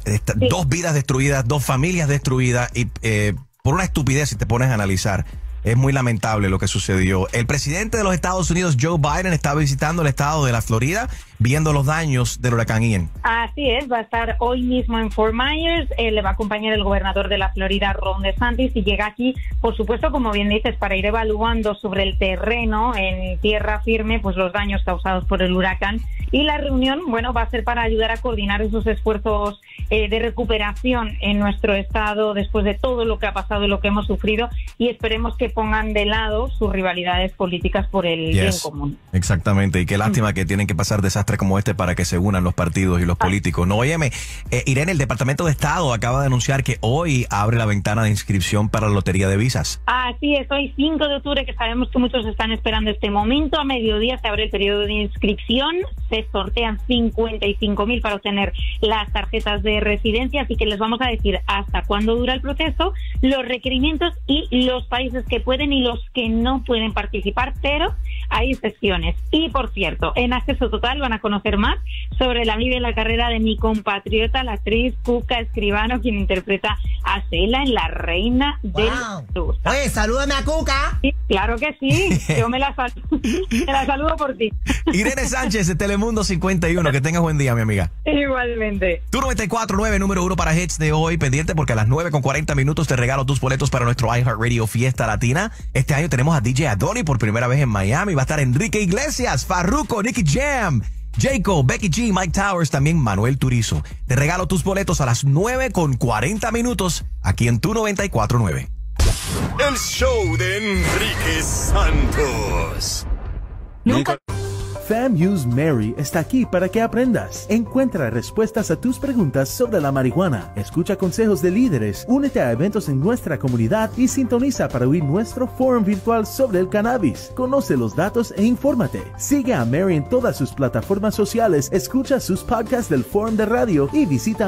2 vidas destruidas, 2 familias destruidas y por una estupidez si te pones a analizar. Es muy lamentable lo que sucedió. El presidente de los Estados Unidos, Joe Biden, está visitando el estado de la Florida, viendo los daños del huracán Ian. Así es, va a estar hoy mismo en Fort Myers. Le va a acompañar el gobernador de la Florida, Ron DeSantis, y llega aquí, por supuesto, como bien dices, para ir evaluando sobre el terreno, en tierra firme, pues los daños causados por el huracán. Y la reunión, bueno, va a ser para ayudar a coordinar esos esfuerzos de recuperación en nuestro estado después de todo lo que ha pasado y lo que hemos sufrido, y esperemos que pongan de lado sus rivalidades políticas por el bien común. Exactamente, y qué lástima que tienen que pasar desastres como este para que se unan los partidos y los políticos. No, óyeme, Irene, el Departamento de Estado acaba de anunciar que hoy abre la ventana de inscripción para la Lotería de Visas. Así es, hoy 5 de octubre, que sabemos que muchos están esperando este momento, a mediodía se abre el periodo de inscripción, se sortean 55,000 para obtener las tarjetas de residencia, así que les vamos a decir hasta cuándo dura el proceso, los requerimientos y los países que pueden y los que no pueden participar, pero hay excepciones. Y por cierto, en Acceso Total van a conocer más sobre la vida y la carrera de mi compatriota, la actriz Cuca Escribano, quien interpreta a Cela en La Reina del Sur. Oye, salúdame a Cuca. Sí, claro que sí, yo me la saludo por ti. Irene Sánchez de Telemundo 51, que tengas buen día, mi amiga. Igualmente. Tu 94.9, número 1 para hits de hoy, pendiente porque a las 9:40 te regalo tus boletos para nuestro iHeartRadio Fiesta Latina. Este año tenemos a DJ Adoni por primera vez en Miami, va a estar Enrique Iglesias, Farruko, Nicky Jam, Jacob, Becky G, Mike Towers, también Manuel Turizo. Te regalo tus boletos a las 9:40 aquí en tu 94.9. El show de Enrique Santos. Nunca. FAMU's Mary está aquí para que aprendas. Encuentra respuestas a tus preguntas sobre la marihuana. Escucha consejos de líderes, únete a eventos en nuestra comunidad y sintoniza para oír nuestro foro virtual sobre el cannabis. Conoce los datos e infórmate. Sigue a Mary en todas sus plataformas sociales, escucha sus podcasts del Forum de Radio y visita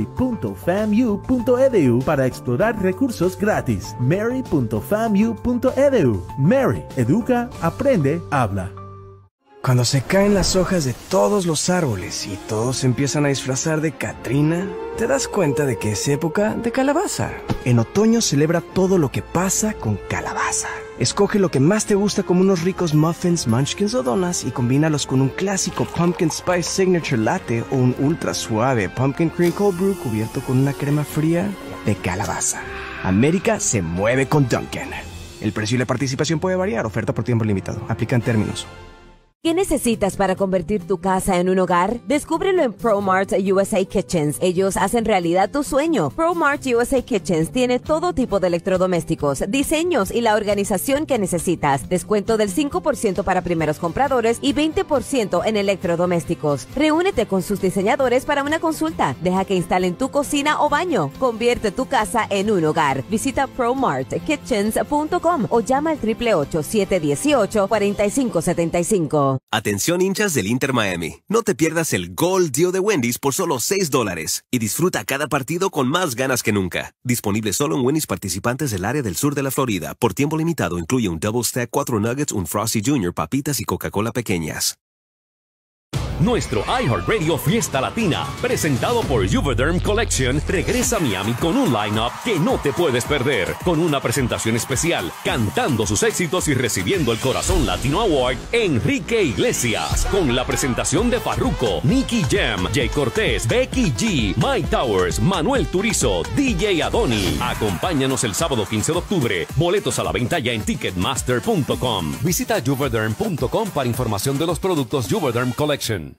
mary.famu.edu para explorar recursos gratis. mary.famu.edu. Mary, educa, aprende, habla. Cuando se caen las hojas de todos los árboles y todos se empiezan a disfrazar de Catrina, te das cuenta de que es época de calabaza. En otoño celebra todo lo que pasa con calabaza. Escoge lo que más te gusta como unos ricos muffins, munchkins o donuts y combínalos con un clásico Pumpkin Spice Signature Latte o un ultra suave Pumpkin Cream Cold Brew cubierto con una crema fría de calabaza. América se mueve con Dunkin'. El precio y la participación puede variar. Oferta por tiempo limitado. Aplican términos. ¿Qué necesitas para convertir tu casa en un hogar? Descúbrelo en ProMart USA Kitchens. Ellos hacen realidad tu sueño. ProMart USA Kitchens tiene todo tipo de electrodomésticos, diseños y la organización que necesitas. Descuento del 5% para primeros compradores y 20% en electrodomésticos. Reúnete con sus diseñadores para una consulta. Deja que instalen tu cocina o baño. Convierte tu casa en un hogar. Visita ProMartKitchens.com o llama al 888-718-4575. Atención hinchas del Inter Miami. No te pierdas el Gold Deal de Wendy's por solo $6 y disfruta cada partido con más ganas que nunca. Disponible solo en Wendy's participantes del área del sur de la Florida. Por tiempo limitado incluye un Double Stack, 4 Nuggets, un Frosty Jr., papitas y Coca-Cola pequeñas. Nuestro iHeartRadio Fiesta Latina, presentado por Juvederm Collection, regresa a Miami con un line-up que no te puedes perder. Con una presentación especial, cantando sus éxitos y recibiendo el Corazón Latino Award, Enrique Iglesias. Con la presentación de Farruko, Nicky Jam, Jay Cortés, Becky G, Mike Towers, Manuel Turizo, DJ Adoni. Acompáñanos el sábado 15 de octubre. Boletos a la venta ya en Ticketmaster.com. Visita Juvederm.com para información de los productos Juvederm Collection.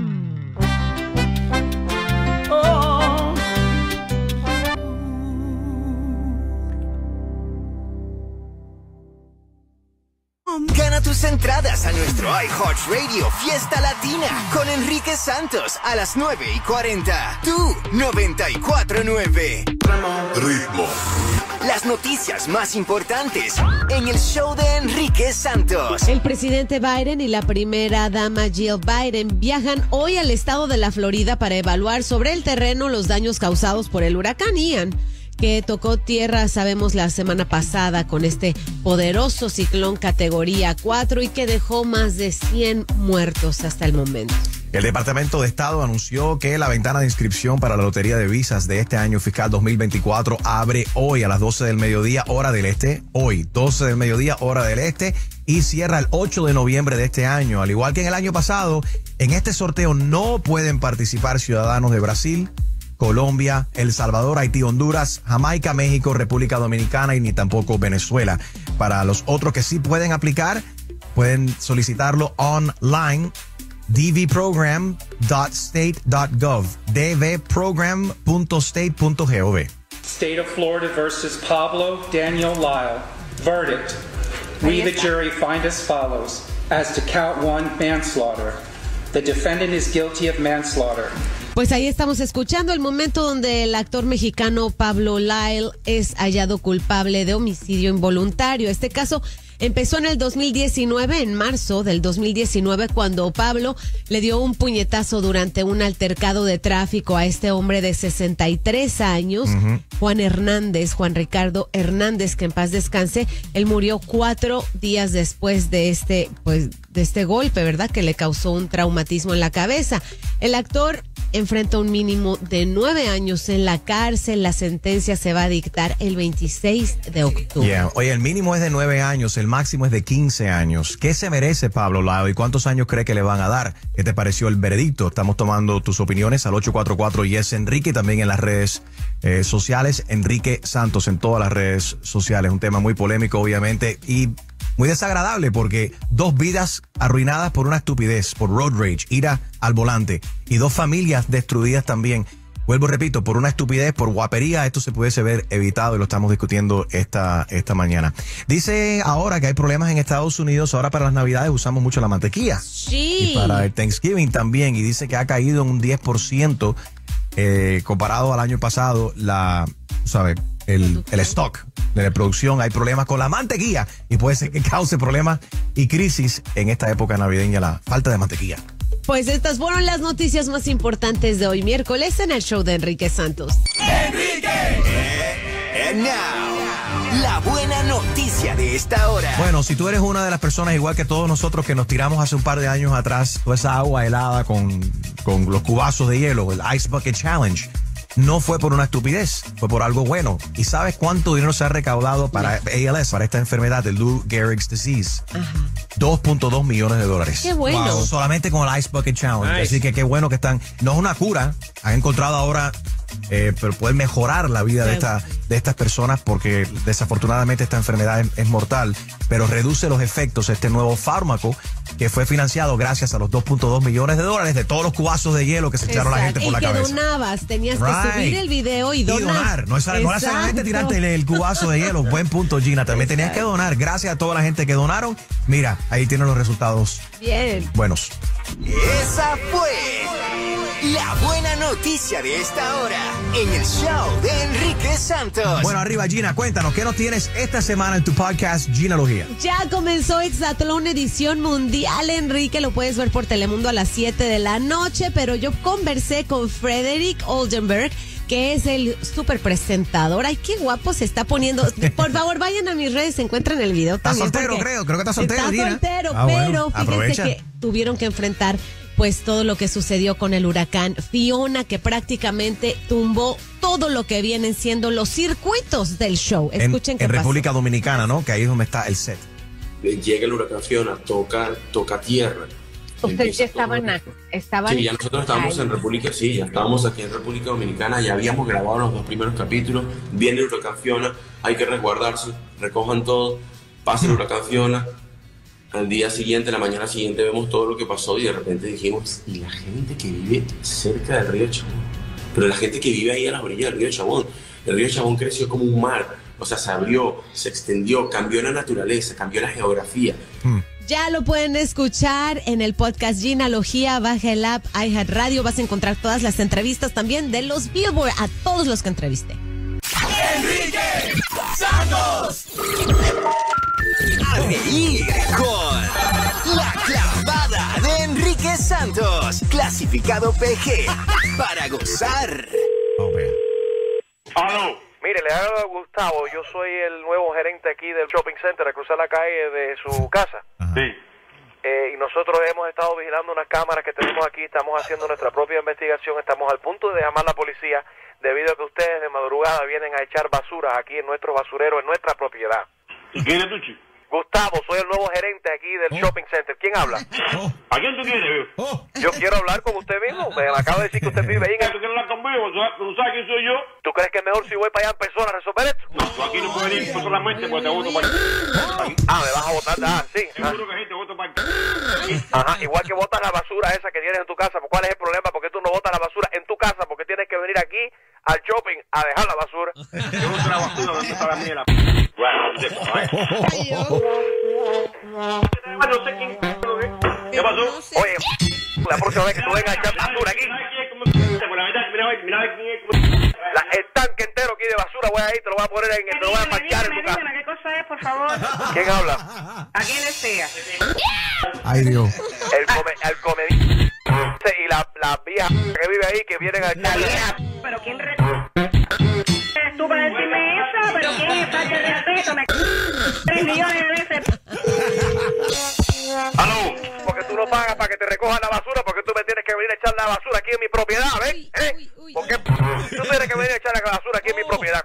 Gana tus entradas a nuestro iHeartRadio Fiesta Latina con Enrique Santos a las 9:40. Tú, 94.9. Ritmo. Las noticias más importantes en el show de Enrique Santos. El presidente Biden y la primera dama Jill Biden viajan hoy al estado de la Florida para evaluar sobre el terreno los daños causados por el huracán Ian, que tocó tierra, sabemos, la semana pasada con este poderoso ciclón categoría 4 y que dejó más de 100 muertos hasta el momento. El Departamento de Estado anunció que la ventana de inscripción para la Lotería de Visas de este año fiscal 2024 abre hoy a las 12 del mediodía, hora del este. Hoy, 12 del mediodía, hora del este. Y cierra el 8 de noviembre de este año. Al igual que en el año pasado, en este sorteo no pueden participar ciudadanos de Brasil, Colombia, El Salvador, Haití, Honduras, Jamaica, México, República Dominicana y ni tampoco Venezuela. Para los otros que sí pueden aplicar, pueden solicitarlo online. dvprogram.state.gov. dvprogram.state.gov. State of Florida versus Pablo Daniel Lyle. Verdict. We, the jury, find as follows. As to count 1, manslaughter. The defendant is guilty of manslaughter. Pues ahí estamos escuchando el momento donde el actor mexicano Pablo Lyle es hallado culpable de homicidio involuntario. Este caso empezó en el 2019, en marzo del 2019, cuando Pablo le dio un puñetazo durante un altercado de tráfico a este hombre de 63 años, Juan Ricardo Hernández, que en paz descanse. Él murió 4 días después de este golpe, ¿verdad? Que le causó un traumatismo en la cabeza. El actor enfrenta un mínimo de 9 años en la cárcel. La sentencia se va a dictar el 26 de octubre. Oye, el mínimo es de 9 años, el máximo es de 15 años. ¿Qué se merece Pablo Lyle y cuántos años cree que le van a dar? ¿Qué te pareció el veredicto? Estamos tomando tus opiniones al 844 Yes Enrique, también en las redes sociales. Enrique Santos en todas las redes sociales. Un tema muy polémico, obviamente, y muy desagradable porque 2 vidas arruinadas por una estupidez, por road rage, ira al volante, y 2 familias destruidas también. Vuelvo y repito, por una estupidez, por guapería, esto se pudiese haber evitado y lo estamos discutiendo esta mañana. Dice ahora que hay problemas en Estados Unidos. Ahora para las Navidades usamos mucho la mantequilla. Sí. Y para el Thanksgiving también. Y dice que ha caído en un 10% comparado al año pasado el stock de la producción. Hay problemas con la mantequilla y puede ser que cause problemas y crisis en esta época navideña, la falta de mantequilla. Pues estas fueron las noticias más importantes de hoy miércoles en el show de Enrique Santos. ¡Enrique! And now, la buena noticia de esta hora. Bueno, si tú eres una de las personas igual que todos nosotros que nos tiramos hace un par de años atrás toda esa agua helada con los cubazos de hielo, el Ice Bucket Challenge, no fue por una estupidez, fue por algo bueno. ¿Y sabes cuánto dinero se ha recaudado para ALS, para esta enfermedad, el Lou Gehrig's Disease? $2.2 millones. ¡Qué bueno! Wow, solamente con el Ice Bucket Challenge. Nice. Así que qué bueno que están. No es una cura, han encontrado ahora, pero pueden mejorar la vida de estas personas porque desafortunadamente esta enfermedad es mortal, pero reduce los efectos. Este nuevo fármaco que fue financiado gracias a los $2.2 millones de todos los cubazos de hielo que se echaron la gente por la cabeza. Y que donabas, tenías que subir el video y donar. No le hace a la gente tirarte el cubazo de hielo. Buen punto, Gina. También tenías que donar. Gracias a toda la gente que donaron. Mira, ahí tienen los resultados. Bien. Buenos. Esa fue la buena noticia de esta hora en el show de Enrique Santos. Bueno, arriba, Gina, cuéntanos, ¿qué nos tienes esta semana en tu podcast Ginalogía? Ya comenzó Exatlón edición mundial, Enrique, lo puedes ver por Telemundo a las 7 de la noche, pero yo conversé con Frederick Oldenburg, que es el súper presentador. Ay, qué guapo se está poniendo. Por favor, vayan a mis redes, se encuentran el video también. Está soltero, creo que está soltero, Gina. Está soltero, pero bueno, fíjense aprovecha. que tuvieron que enfrentar pues todo lo que sucedió con el huracán Fiona, que prácticamente tumbó todo lo que vienen siendo los circuitos del show. Escuchen qué en pasó. República Dominicana, ¿no? Que ahí es donde está el set. Llega el huracán Fiona, toca tierra. Ustedes ya estaban Sí, ya nosotros estábamos en República, sí, ya estábamos aquí en República Dominicana, ya habíamos grabado los 2 primeros capítulos, viene el huracán Fiona, hay que resguardarse, recojan todo, pasa el huracán Fiona, al día siguiente, la mañana siguiente vemos todo lo que pasó y de repente dijimos, y la gente que vive cerca del río Chabón, pero la gente que vive ahí a la orilla del río Chabón, el río Chabón creció como un mar, o sea, se abrió, se extendió, cambió la naturaleza, cambió la geografía. Ya lo pueden escuchar en el podcast Ginalogía, baja el app iHeartRadio, vas a encontrar todas las entrevistas también de los Billboard, a todos los que entrevisté. Enrique Santos. A reír con La Clavada de Enrique Santos, clasificado PG, para gozar. Aló. Mire, le hablo a Gustavo, yo soy el nuevo gerente aquí del shopping center a cruzar la calle de su casa. Sí. Y nosotros hemos estado vigilando unas cámaras que tenemos aquí, estamos haciendo nuestra propia investigación, estamos al punto de llamar a la policía debido a que ustedes de madrugada vienen a echar basura aquí en nuestro basurero, en nuestra propiedad. ¿Y quién eres tú, chico? Gustavo, soy el nuevo gerente aquí del shopping center. ¿Quién habla? ¿A quién tú quieres, viejo? Yo quiero hablar con usted mismo. Me acabo de decir que usted vive ahí. ¿Tú quieres hablar conmigo? ¿Tú sabes quién soy yo? ¿Tú crees que es mejor si voy para allá en persona a resolver esto? No, tú aquí no puedes ir solamente porque te voto para allá. Me vas a votar. Sí. Seguro que sí, te voto para allá. Ajá, igual que botas la basura esa que tienes en tu casa. ¿Cuál es el problema? ¿Por qué tú no botas la basura en tu casa? Porque tienes que venir aquí al shopping a dejar la basura. Yo boto la basura donde está la mía. No sé quién. ¿Qué pasó? Oye, la próxima vez que tú vengas a echar basura aquí, mira quién es. el tanque entero aquí de basura voy a ir, te lo voy a poner te lo voy a parquear en tu casa. ¿Qué cosa es, por favor? ¿Quién habla? ¿A quién desea? Ay, Dios. El comediante y la vieja que vive ahí que vienen a echar. ¿Pero quién eres tú para decirme eso? ¿Pero quién es? Falta de respeto, 3 millones de veces. ¡Aló! Porque tú no pagas para que te recojan la basura, porque tú me tienes que venir a echar la basura aquí en mi propiedad, ¿ves? ¿Por qué tú tienes que venir a echar la basura aquí en mi propiedad?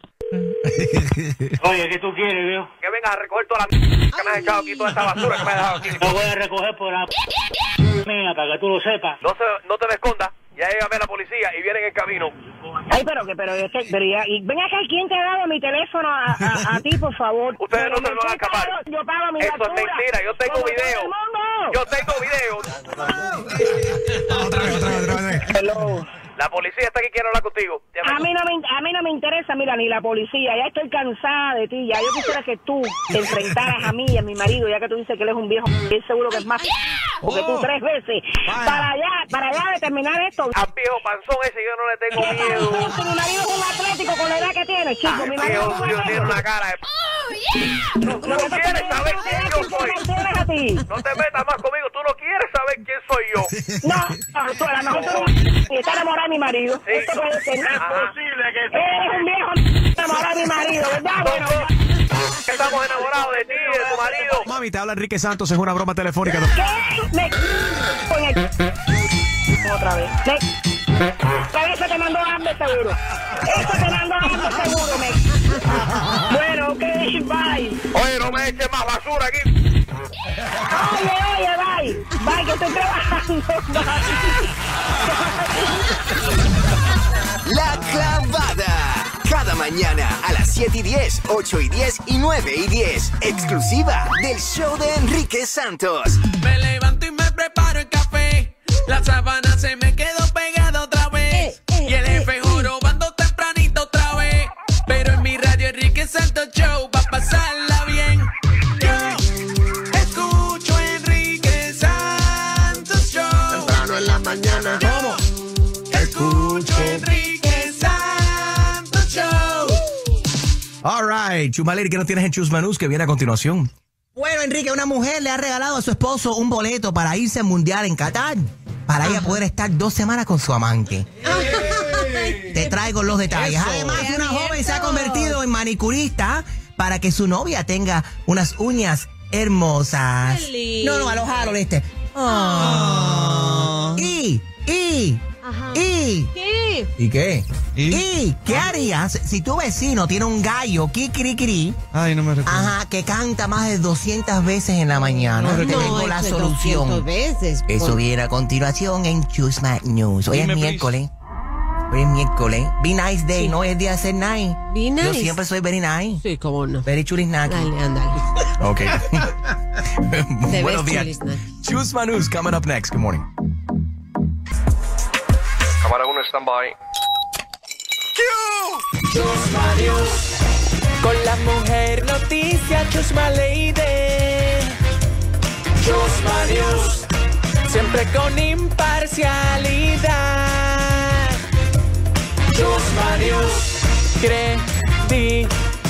Oye, ¿qué tú quieres, viejo? Que vengas a recoger toda la que me has echado aquí, toda esta basura que me has dejado aquí. Lo voy a recoger por la mía, para que tú lo sepas. No te me escondas. Ya llévame a la policía y vienen en camino. Ay, pero ya, y ven acá, ¿quién te ha dado mi teléfono a ti, por favor? Ustedes no se lo van a escapar. Yo pago mi Eso factura. es mentira, yo tengo video. Yo tengo video. Otra vez. Hello. La policía está aquí, quiero hablar contigo. A mí no me interesa, mira, ni la policía. Ya estoy cansada de ti. Ya yo quisiera que tú te enfrentaras a mí y a mi marido, ya que tú dices que él es un viejo. Y es seguro que es más porque tú 3 veces. Para allá determinar esto. Al viejo panzón ese yo no le tengo miedo. Mi marido es un atlético con la edad que tiene, chico. Mi marido es un Yo tiene una cara de... No quieres saber quién yo soy. No te metas más conmigo. Tú no quieres saber quién soy yo. No, tú a lo mejor tú y está enamorado de mi marido. Sí. Esto puede ser. Es posible que... Eres un viejo enamorado de mi marido, ¿verdad? Bueno, estamos enamorados de ti y de tu marido. Mami, te habla Enrique Santos, es una broma telefónica. ¿qué? Otra vez. Eso te mandó hambre seguro. Bueno, ok, bye. Oye, no me eches más basura aquí. Oye, bye, que estoy trabajando. La Clavada. Cada cada mañana a las 7 y 10, 8 y 10 y 9 y 10. Exclusiva del show de Enrique Santos. Me levanto y me preparo el café. La sábana se me quedó pegada otra vez. Y el jefe jorobando tempranito otra vez. Pero en mi radio Enrique Santos Show va a pasarla bien. Yo escucho Enrique Santos Show. Temprano en la mañana. ¿Cómo? Escucho Enrique Santos Show. All right, Chumaleri, ¿qué nos tienes en Chusma News que viene a continuación? Bueno, Enrique, una mujer le ha regalado a su esposo un boleto para irse al mundial en Qatar, para ella poder estar 2 semanas con su amante. Te traigo los detalles. Eso. Además, ¡Qué una joven se ha abierto! convertido en manicurista para que su novia tenga unas uñas hermosas. ¡Qué lindo! No, a los Harold este. ¿Qué? ¿Y qué? ¿Y qué harías si tu vecino tiene un gallo kikirikiri? Ay, no me recuerdo. Ajá, que canta más de 200 veces en la mañana. Te tengo la solución. 200 veces. Eso viene a continuación en Chusma News. Hoy Dime, es miércoles. Hoy es miércoles. Be nice day, no es día de ser nice. Be nice. Yo siempre soy very nice. Sí, cómo no. Very chulisnaki. Dale, ándale. Ok. Te Buenos ves días. chulisna. Chusma News coming up next. Good morning. Cámara 1, stand-by. Chusma News. Con la mujer noticia Chusma Lady. Chusma News. Siempre con imparcialidad. Chusma News. Credibilidad.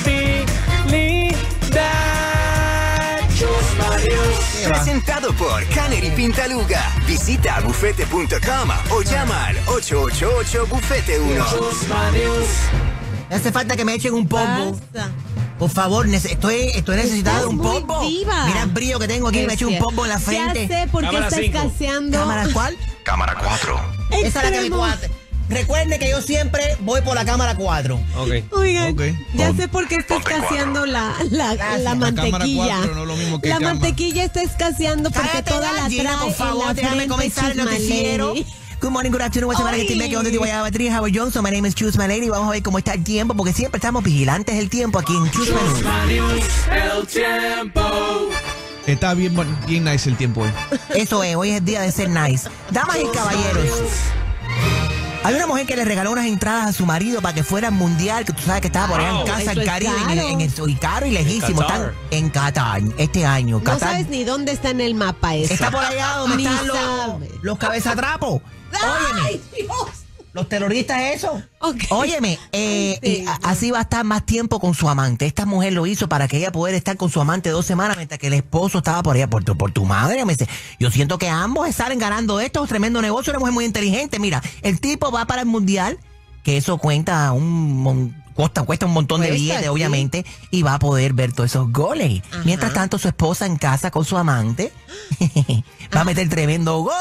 Chusma News. Presentado por Canary Pintaluga. Visita bufete.com o llama al 888-BUFETE1. Chusma News. Me hace falta que me echen un pombo. Por favor, estoy necesitado de un muy pombo. diva. Mira el brillo que tengo aquí, me eché un pombo en la frente. Ya sé por qué Cámara está 5. escaseando. ¿Cámara cuál? Cámara 4. Esa es la que me Extremo. cuadra. Recuerde que yo siempre voy por la cámara 4. Ok. Oigan, Ok. ya sé por qué está escaseando la mantequilla. cámara 4 no es lo mismo que la cámara. mantequilla está escaseando porque Cállate, toda la Gina, trae por favor, en la déjame frente comenzar el noticiero. Chusma Lady. Good morning, good afternoon, what's up, Ay. que te on the Guayaba Howard Johnson, my name is Chusma Lady. Vamos a ver cómo está el tiempo, porque siempre estamos vigilantes del tiempo aquí en Chusma News. Chusma News. El tiempo. Está bien nice el tiempo hoy. Eso es, hoy es el día de ser nice. Damas y caballeros, hay una mujer que le regaló unas entradas a su marido para que fuera al mundial, que tú sabes que estaba por allá en Wow, casa, eso en es Caribe, caro. y caro y lejísimo. Qatar. Están en Qatar, este año. No Qatar sabes ni dónde está en el mapa eso. está por allá donde Ni están sabes. los cabezatrapos. Óyeme. ¡Ay, Dios! Los terroristas, eso. Ok. Óyeme, así va a estar más tiempo con su amante. Esta mujer lo hizo para que ella pudiera estar con su amante 2 semanas mientras que el esposo estaba por allá, por tu madre. Me dice, yo siento que ambos salen ganando esto, es un tremendo negocio, una mujer muy inteligente. Mira, el tipo va para el mundial, que eso cuesta cuesta un montón de Cuesta, billetes, sí. obviamente, y va a poder ver todos esos goles. Ajá. Mientras tanto, su esposa en casa con su amante va a meter tremendo gol.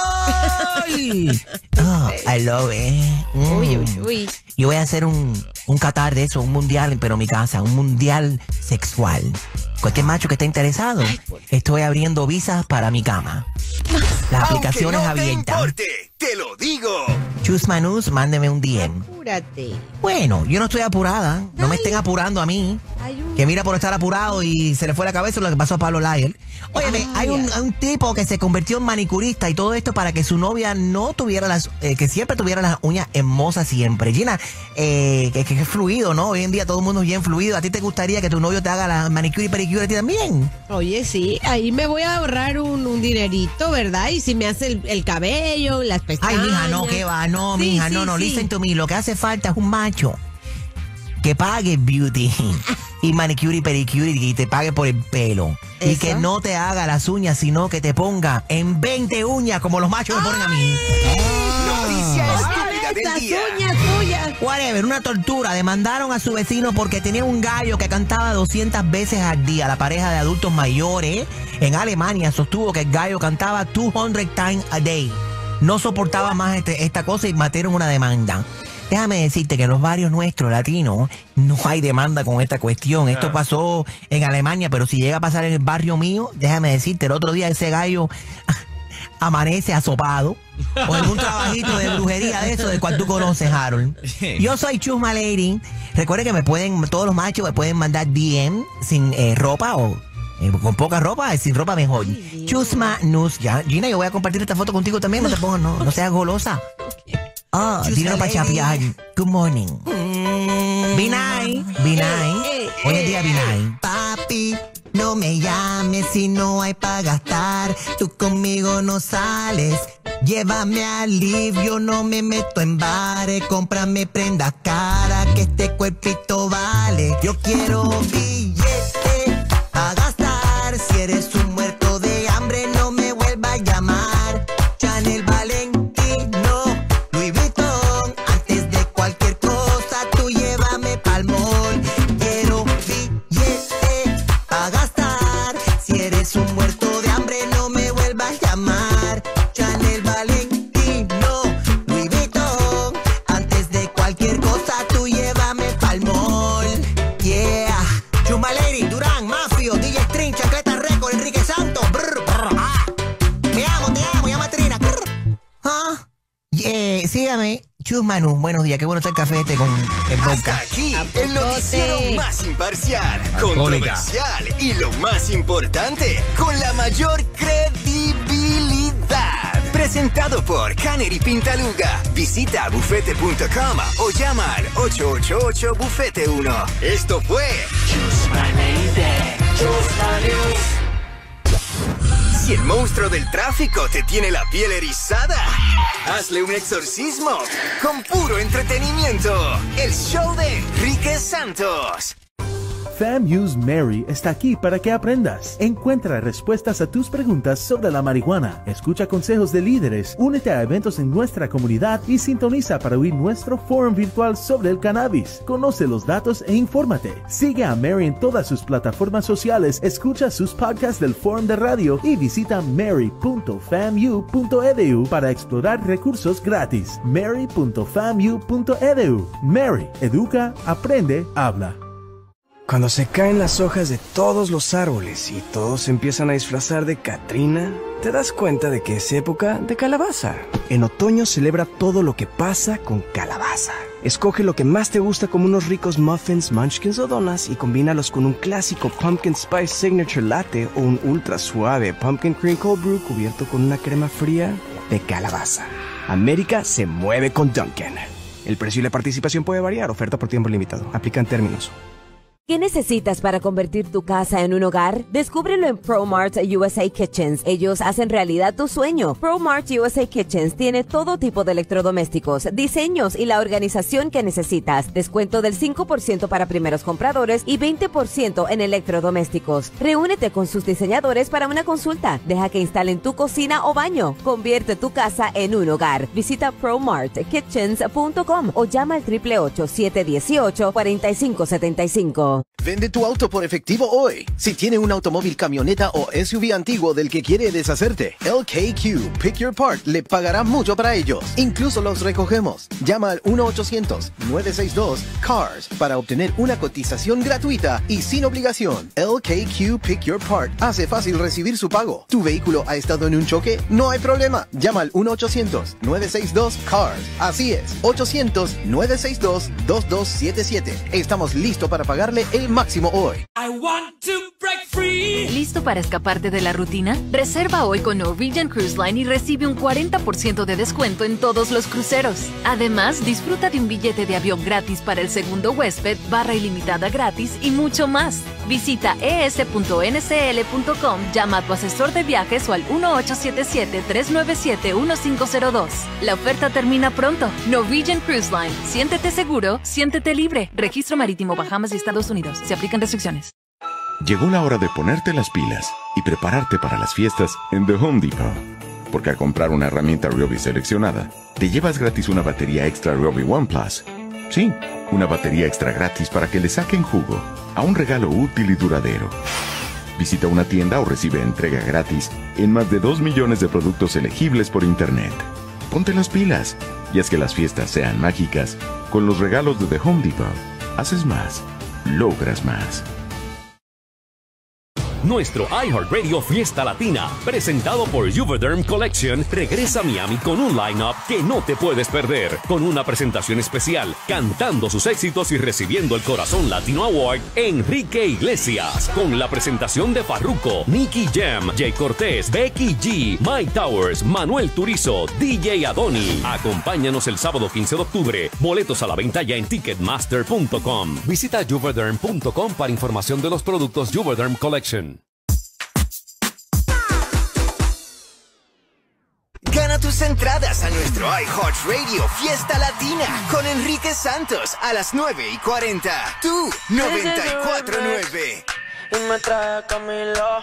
Oh, I love it. Uy, uy, uy. Yo voy a hacer un Qatar de eso, un mundial, pero en mi casa, un mundial sexual. Cualquier macho que esté interesado, estoy abriendo visas para mi cama. Las aplicaciones Aunque no te abiertas. importe, te lo digo. Chusma News, mándeme un DM. Apúrate. Bueno, yo no estoy apurada. No me estén apurando a mí. Hay un- Que mira por estar apurado y se le fue la cabeza lo que pasó a Pablo Lyle. Óyeme, hay un tipo que se convirtió en manicurista y todo esto para que su novia no tuviera que siempre tuviera las uñas hermosas siempre. Gina, que es fluido, ¿no? Hoy en día todo el mundo es bien fluido. ¿A ti te gustaría que tu novio te haga la manicure y pedicure a ti también? Oye, sí, ahí me voy a ahorrar un dinerito, ¿verdad? Y si me hace el cabello, las Ay, pestañas. mija, no, que va, no, Sí, mija, sí, no, sí. listen to me. Lo que hace falta es un macho que pague beauty y manicure y pedicure y te pague por el pelo. Y ¿Eso? que no te haga las uñas, sino que te ponga en 20 uñas como los machos me ponen a mí. Noticia estúpida del Estas día. uñas tuyas. Whatever, una tortura. Demandaron a su vecino porque tenía un gallo que cantaba 200 veces al día. La pareja de adultos mayores en Alemania sostuvo que el gallo cantaba 200 times a day. No soportaba más esta cosa y metieron una demanda. Déjame decirte que en los barrios nuestros latinos no hay demanda con esta cuestión. Esto pasó en Alemania, pero si llega a pasar en el barrio mío, déjame decirte, el otro día ese gallo amanece asopado o en un trabajito de brujería de eso del cual tú conoces, Harold. Yo soy Chusma Lady. Recuerden que todos los machos me pueden mandar DM sin ropa o con poca ropa, sin ropa mejor. Chusma News. Ya, Gina, yo voy a compartir esta foto contigo también. No te pongas, no seas golosa. Dinero para chapear. Good morning. Binay. Hoy es día Binay. Papi, no me llames si no hay para gastar. Tú conmigo no sales. Llévame al Live, yo no me meto en bares. Cómprame prendas caras que este cuerpito vale. Yo quiero billete a gastar. Si eres un muerto de hambre, no me vuelvas a llamar. Chanel, Valentino, Louis Vuitton. Antes de cualquier cosa, tú llévame pa'l mall. Quiero billete a gastar. Si eres un muerto de hambre, no me vuelvas a llamar. Chanel, Valentino, Louis Vuitton. Antes de cualquier cosa, tú llévame pa'l mall. Yeah. Chusma Lady, Durán, Mafio, DJ String, Chancleta Record, Enrique Santos. Te amo, llama Trina. Yeah, sígame. Chusmanu, buenos días, qué bueno está el café con el vodka. Hasta aquí, el noticiero más imparcial, controversial y lo más importante, con la mayor credibilidad. Presentado por Canary Pintaluga. Visita bufete.com o llama al 888-BUFETE1. Esto fue Chusma Lady. Si el monstruo del tráfico te tiene la piel erizada, hazle un exorcismo con puro entretenimiento. El show de Enrique Santos. FAMU's Mary está aquí para que aprendas. Encuentra respuestas a tus preguntas sobre la marihuana. Escucha consejos de líderes, únete a eventos en nuestra comunidad y sintoniza para oír nuestro foro virtual sobre el cannabis. Conoce los datos e infórmate. Sigue a Mary en todas sus plataformas sociales, escucha sus podcasts del foro de radio y visita mary.famu.edu para explorar recursos gratis. mary.famu.edu. Mary, educa, aprende, habla. Cuando se caen las hojas de todos los árboles y todos se empiezan a disfrazar de Catrina, te das cuenta de que es época de calabaza. En otoño celebra todo lo que pasa con calabaza. Escoge lo que más te gusta como unos ricos muffins, munchkins o donuts y combínalos con un clásico Pumpkin Spice Signature Latte o un ultra suave Pumpkin Cream Cold Brew cubierto con una crema fría de calabaza. América se mueve con Dunkin'. El precio y la participación puede variar. Oferta por tiempo limitado. Aplican términos. ¿Qué necesitas para convertir tu casa en un hogar? Descúbrelo en ProMart USA Kitchens. Ellos hacen realidad tu sueño. ProMart USA Kitchens tiene todo tipo de electrodomésticos, diseños y la organización que necesitas. Descuento del 5% para primeros compradores y 20% en electrodomésticos. Reúnete con sus diseñadores para una consulta. Deja que instalen tu cocina o baño. Convierte tu casa en un hogar. Visita ProMartKitchens.com o llama al 888-718-4575. Vende tu auto por efectivo hoy. Si tiene un automóvil, camioneta o SUV antiguo del que quiere deshacerte, LKQ Pick Your Part le pagará mucho para ellos. Incluso los recogemos. Llama al 1-800-962-CARS para obtener una cotización gratuita y sin obligación. LKQ Pick Your Part hace fácil recibir su pago. ¿Tu vehículo ha estado en un choque? No hay problema. Llama al 1-800-962-CARS. Así es, 800-962-2277. Estamos listos para pagarle el máximo hoy. ¿Listo para escaparte de la rutina? Reserva hoy con Norwegian Cruise Line y recibe un 40% de descuento en todos los cruceros. Además, disfruta de un billete de avión gratis para el segundo huésped, barra ilimitada gratis y mucho más. Visita es.ncl.com, llama a tu asesor de viajes o al 1877-397-1502. La oferta termina pronto. Norwegian Cruise Line. Siéntete seguro, siéntete libre. Registro Marítimo Bahamas y Estados Unidos. Se aplican restricciones. Llegó la hora de ponerte las pilas y prepararte para las fiestas en The Home Depot. Porque al comprar una herramienta Ryobi seleccionada, te llevas gratis una batería extra Ryobi One Plus. Sí, una batería extra gratis para que le saquen jugo a un regalo útil y duradero. Visita una tienda o recibe entrega gratis en más de 2 millones de productos elegibles por internet. Ponte las pilas y haz que las fiestas sean mágicas con los regalos de The Home Depot. Haces más, logras más. Nuestro iHeartRadio Fiesta Latina, presentado por Juvederm Collection, regresa a Miami con un line-up que no te puedes perder, con una presentación especial, cantando sus éxitos y recibiendo el Corazón Latino Award, Enrique Iglesias, con la presentación de Farruko, Nicky Jam, Jay Cortés, Becky G, Mike Towers, Manuel Turizo, DJ Adoni. Acompáñanos el sábado 15 de octubre. Boletos a la venta ya en Ticketmaster.com. Visita Juvederm.com para información de los productos Juvederm Collection. Gana tus entradas a nuestro iHeartRadio Fiesta Latina con Enrique Santos a las 9:40. Tú, 94.9. Y me trae Camilo.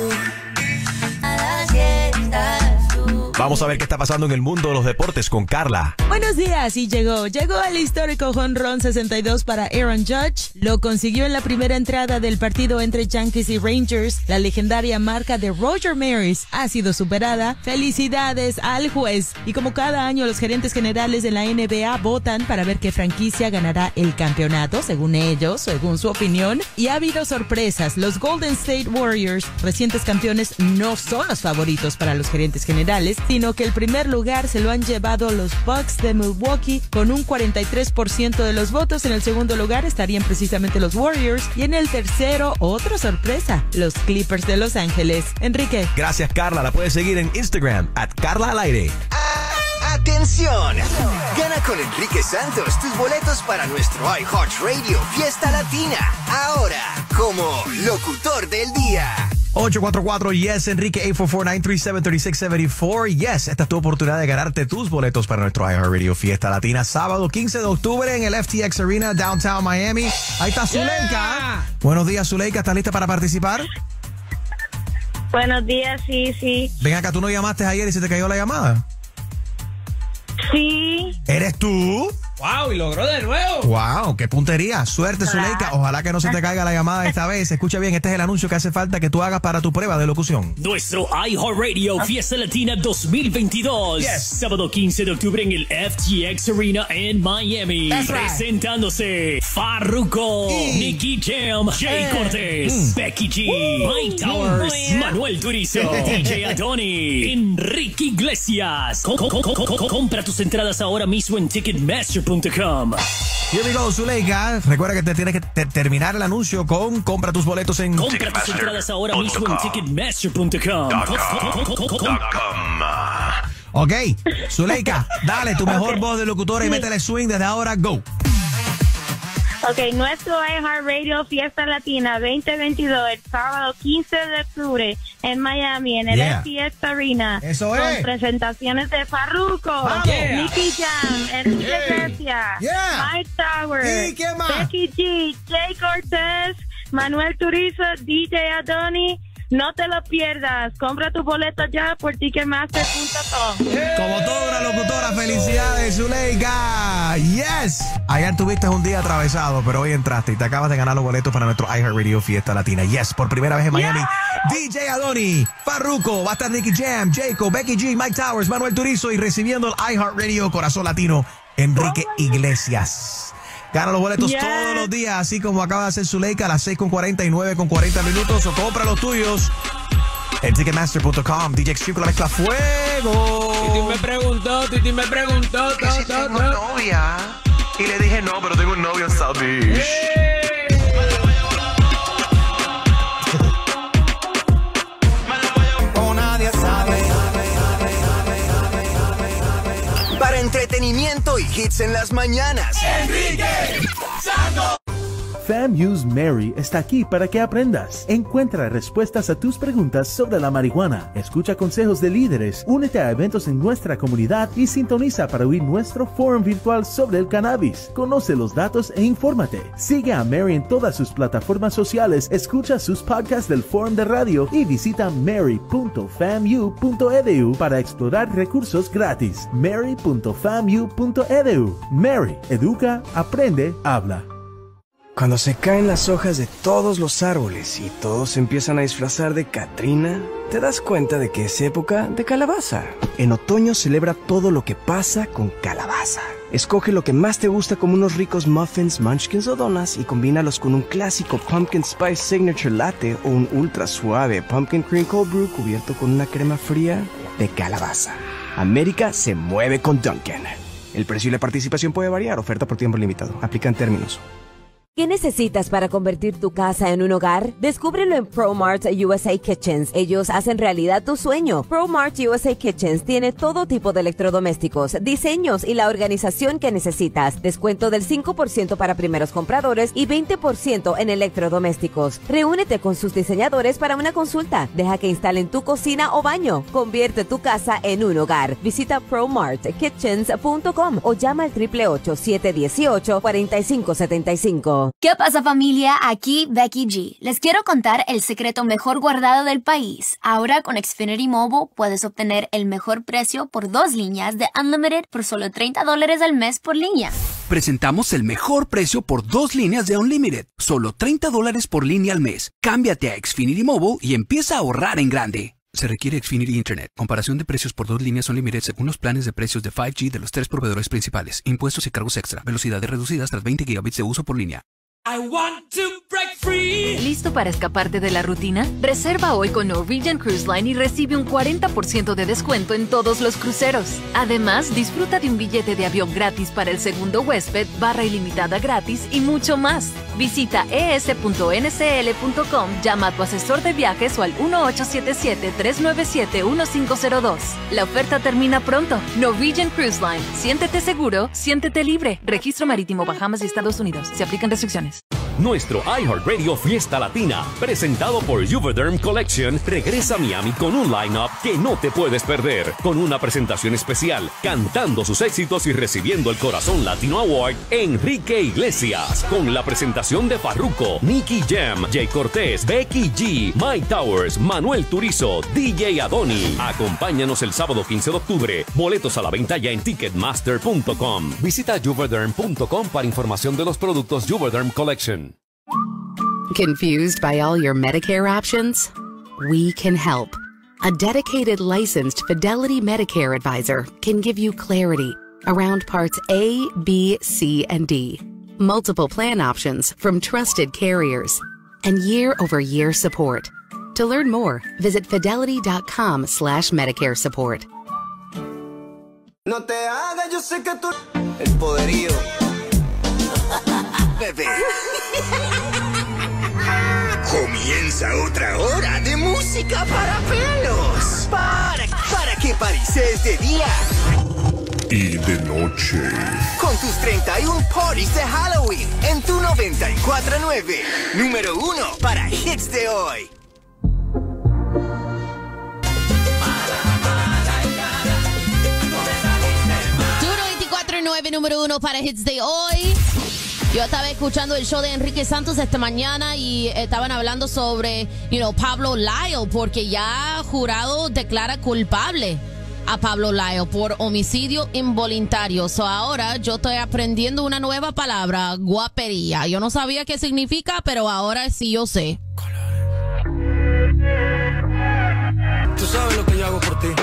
Vamos a ver qué está pasando en el mundo de los deportes con Carla. Buenos días, y llegó el histórico jonrón 62 para Aaron Judge. Lo consiguió en la primera entrada del partido entre Yankees y Rangers. La legendaria marca de Roger Maris ha sido superada. Felicidades al juez. Y como cada año, los gerentes generales de la NBA votan para ver qué franquicia ganará el campeonato, según ellos, según su opinión. Y ha habido sorpresas. Los Golden State Warriors, recientes campeones, no son los favoritos para los gerentes generales, sino que el primer lugar se lo han llevado los Bucks de Milwaukee con un 43% de los votos. En el segundo lugar estarían precisamente los Warriors y en el tercero, otra sorpresa, los Clippers de Los Ángeles. Enrique. Gracias, Carla. La puedes seguir en Instagram @CarlaAlAire. ¡Atención! Gana con Enrique Santos tus boletos para nuestro iHeartRadio Fiesta Latina. Ahora, como locutor del día. 844 Yes, Enrique, 844-937-3674. Yes, esta es tu oportunidad de ganarte tus boletos para nuestro iHeartRadio Fiesta Latina, sábado 15 de octubre en el FTX Arena, Downtown Miami. Ahí está Zuleika. Yeah. Buenos días, Zuleika. ¿Estás lista para participar? Buenos días, sí. Ven acá, ¿tú no llamaste ayer y se te cayó la llamada? Sí. ¿Eres tú? ¡Wow! Y logró de nuevo. ¡Wow! ¡Qué puntería! Suerte, Zuleika. Ojalá que no se te caiga la llamada esta vez. Escucha bien, este es el anuncio que hace falta que tú hagas para tu prueba de locución. Nuestro iHeartRadio Fiesta Latina 2022. Yes. Sábado 15 de octubre en el FTX Arena en Miami. Presentándose Farruko, Nicky Jam, Jay Cortés, Becky G, Mike Towers, Manuel Turizo, DJ Adoni, Enrique Iglesias. Compra tus entradas ahora mismo en Ticketmaster.com. Here we go, Zuleika. Recuerda que te tienes que terminar el anuncio con compra tus boletos en Compra tus entradas ahora mismo en Ticketmaster.com. Ok, Zuleika, dale tu mejor voz de locutora y métele swing desde ahora. Go. Ok, nuestro iHeartRadio Fiesta Latina 2022, el sábado 15 de octubre en Miami, en el FTX Arena. Eso es. Con presentaciones de Farruko, Nicky Jam, Enrique Iglesias, Mike Towers, Becky G, Jay Cortés, Manuel Turizo, DJ Adoni. No te lo pierdas. Compra tu boleto ya por Ticketmaster.com. Como toda una locutora, felicidades, Zuleika. Yes. Ayer tuviste un día atravesado, pero hoy entraste y te acabas de ganar los boletos para nuestro iHeartRadio Fiesta Latina. Yes, por primera vez en Miami. DJ Adoni, Farruko, va a estar Nicky Jam, Jacob, Becky G, Mike Towers, Manuel Turizo y recibiendo el iHeartRadio Corazón Latino, Enrique Iglesias. Gana los boletos todos los días, así como acaba de hacer Zuleika a las 6:49 con 40 minutos. O compra los tuyos en Ticketmaster.com. DJ Extreme con la mezcla Fuego. Titi me preguntó. Que si tengo novia. Y le dije no, pero tengo un novio en South Beach. Nadie sabe. Para entretenimiento y hits en las mañanas. Enrique Santos. FAMU's Mary está aquí para que aprendas. Encuentra respuestas a tus preguntas sobre la marihuana. Escucha consejos de líderes, únete a eventos en nuestra comunidad y sintoniza para oír nuestro foro virtual sobre el cannabis. Conoce los datos e infórmate. Sigue a Mary en todas sus plataformas sociales, escucha sus podcasts del Forum de Radio y visita mary.famu.edu para explorar recursos gratis. mary.famu.edu. Mary, educa, aprende, habla. Cuando se caen las hojas de todos los árboles y todos empiezan a disfrazar de Catrina, te das cuenta de que es época de calabaza. En otoño celebra todo lo que pasa con calabaza. Escoge lo que más te gusta como unos ricos muffins, munchkins o donuts y combínalos con un clásico Pumpkin Spice Signature Latte o un ultra suave Pumpkin Cream Cold Brew cubierto con una crema fría de calabaza. América se mueve con Dunkin'. El precio y la participación puede variar. Oferta por tiempo limitado. Aplican términos. ¿Qué necesitas para convertir tu casa en un hogar? Descúbrelo en ProMart USA Kitchens. Ellos hacen realidad tu sueño. ProMart USA Kitchens tiene todo tipo de electrodomésticos, diseños y la organización que necesitas. Descuento del 5% para primeros compradores y 20% en electrodomésticos. Reúnete con sus diseñadores para una consulta. Deja que instalen tu cocina o baño. Convierte tu casa en un hogar. Visita ProMartKitchens.com o llama al 888-718-4575. ¿Qué pasa, familia? Aquí Becky G. Les quiero contar el secreto mejor guardado del país. Ahora con Xfinity Mobile puedes obtener el mejor precio por 2 líneas de Unlimited por solo $30 al mes por línea. Presentamos el mejor precio por 2 líneas de Unlimited, solo $30 por línea al mes. Cámbiate a Xfinity Mobile y empieza a ahorrar en grande. Se requiere Xfinity Internet. Comparación de precios por 2 líneas Unlimited según los planes de precios de 5G de los 3 proveedores principales. Impuestos y cargos extra. Velocidades reducidas tras 20 gigabits de uso por línea. I want to break free. ¿Listo para escaparte de la rutina? Reserva hoy con Norwegian Cruise Line y recibe un 40% de descuento en todos los cruceros. Además, disfruta de un billete de avión gratis para el segundo huésped, barra ilimitada gratis y mucho más. Visita es.ncl.com, llama a tu asesor de viajes o al 1877-397-1502. La oferta termina pronto. Norwegian Cruise Line. Siéntete seguro, siéntete libre. Registro Marítimo Bahamas y Estados Unidos. Se aplican restricciones. Nuestro iHeartRadio Fiesta Latina, presentado por Juvederm Collection, regresa a Miami con un line-up que no te puedes perder, con una presentación especial, cantando sus éxitos y recibiendo el Corazón Latino Award, Enrique Iglesias, con la presentación de Farruko, Nicky Jam, Jay Cortés, Becky G, Mike Towers, Manuel Turizo, DJ Adoni. Acompáñanos el sábado 15 de octubre. Boletos a la venta ya en Ticketmaster.com. Visita Juvederm.com para información de los productos Juvederm Collection. Confused by all your Medicare options? We can help. A dedicated licensed Fidelity Medicare advisor can give you clarity around parts A, B, C, and D, multiple plan options from trusted carriers, and year-over-year support. To learn more, visit fidelity.com/Medicare support. No te hagas, yo sé que tú... El poderío. Bebé. Comienza otra hora de música para pelos. Para que parises de día y de noche. Con tus 31 parties de Halloween en tu 94.9. Número 1 para hits de hoy. Duro 24.9, número 1 para hits de hoy. Yo estaba escuchando el show de Enrique Santos esta mañana y estaban hablando sobre, Pablo Lyle, porque ya jurado declara culpable a Pablo Lyle por homicidio involuntario. So ahora yo estoy aprendiendo una nueva palabra, guapería. Yo no sabía qué significa, pero ahora sí yo sé. Tú sabes lo que yo hago por ti.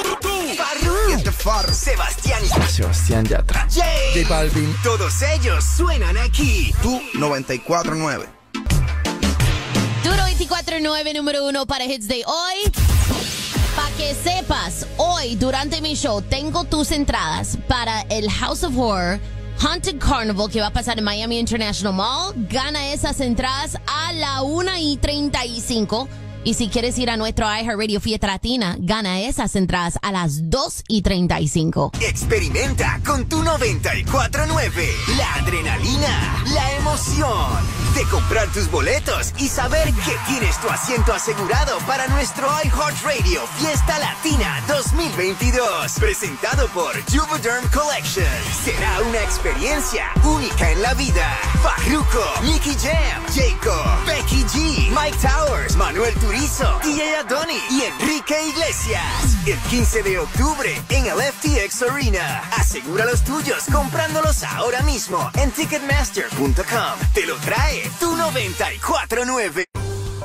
Sebastián Yatra, J Balvin, todos ellos suenan aquí. Tú 94.9. Duro 24.9, número 1 para hits de hoy. Para que sepas, hoy durante mi show tengo tus entradas para el House of Horror Haunted Carnival que va a pasar en Miami International Mall. Gana esas entradas a la 1:35. Y si quieres ir a nuestro iHeartRadio Fiesta Latina, gana esas entradas a las 2:35. Experimenta con tu 94.9. La adrenalina, la emoción de comprar tus boletos y saber que tienes tu asiento asegurado para nuestro iHeartRadio Fiesta Latina 2022. Presentado por Juvederm Collection. Será una experiencia única en la vida. Farruko, Nicky Jam, Jacob, Becky G, Mike Towers, Manuel Turizo, DJ Adoni y Enrique Iglesias. El 15 de octubre en el FTX Arena. Asegura los tuyos comprándolos ahora mismo en Ticketmaster.com. Te lo trae tu 94.9.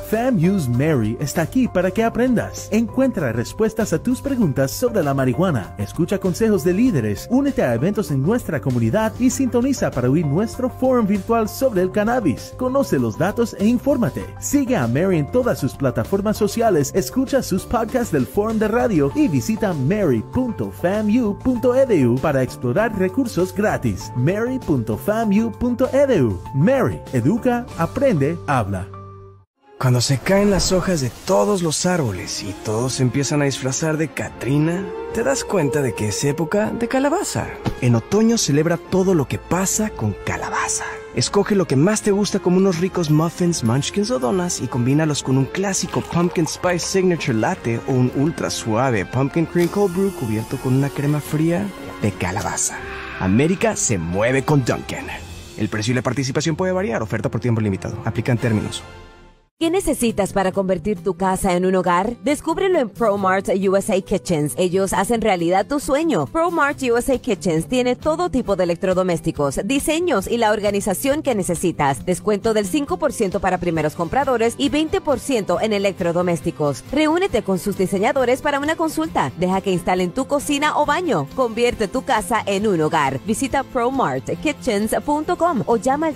FAMU's Mary está aquí para que aprendas. Encuentra respuestas a tus preguntas sobre la marihuana. Escucha consejos de líderes, únete a eventos en nuestra comunidad y sintoniza para oír nuestro foro virtual sobre el cannabis. Conoce los datos e infórmate. Sigue a Mary en todas sus plataformas sociales, escucha sus podcasts del Forum de Radio y visita mary.famu.edu para explorar recursos gratis. mary.famu.edu. Mary, educa, aprende, habla. Cuando se caen las hojas de todos los árboles y todos se empiezan a disfrazar de Catrina, te das cuenta de que es época de calabaza. En otoño celebra todo lo que pasa con calabaza. Escoge lo que más te gusta como unos ricos muffins, munchkins o donuts y combínalos con un clásico Pumpkin Spice Signature Latte o un ultra suave Pumpkin Cream Cold Brew cubierto con una crema fría de calabaza. América se mueve con Dunkin'. El precio y la participación puede variar. Oferta por tiempo limitado. Aplican términos. ¿Qué necesitas para convertir tu casa en un hogar? Descúbrelo en ProMart USA Kitchens. Ellos hacen realidad tu sueño. ProMart USA Kitchens tiene todo tipo de electrodomésticos, diseños y la organización que necesitas. Descuento del 5% para primeros compradores y 20% en electrodomésticos. Reúnete con sus diseñadores para una consulta. Deja que instalen tu cocina o baño. Convierte tu casa en un hogar. Visita ProMartKitchens.com o llama al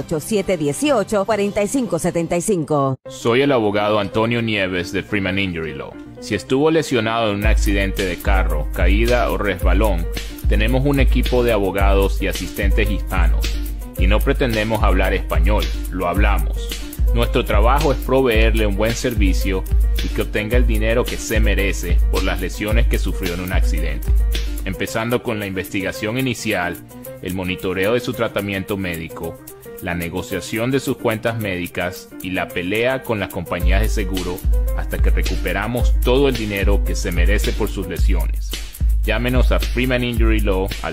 888-718-4575. Soy el abogado Antonio Nieves de Freeman Injury Law. Si estuvo lesionado en un accidente de carro, caída o resbalón, tenemos un equipo de abogados y asistentes hispanos. Y no pretendemos hablar español, lo hablamos. Nuestro trabajo es proveerle un buen servicio y que obtenga el dinero que se merece por las lesiones que sufrió en un accidente. Empezando con la investigación inicial, el monitoreo de su tratamiento médico, la negociación de sus cuentas médicas y la pelea con las compañías de seguro hasta que recuperamos todo el dinero que se merece por sus lesiones. Llámenos a Freeman Injury Law al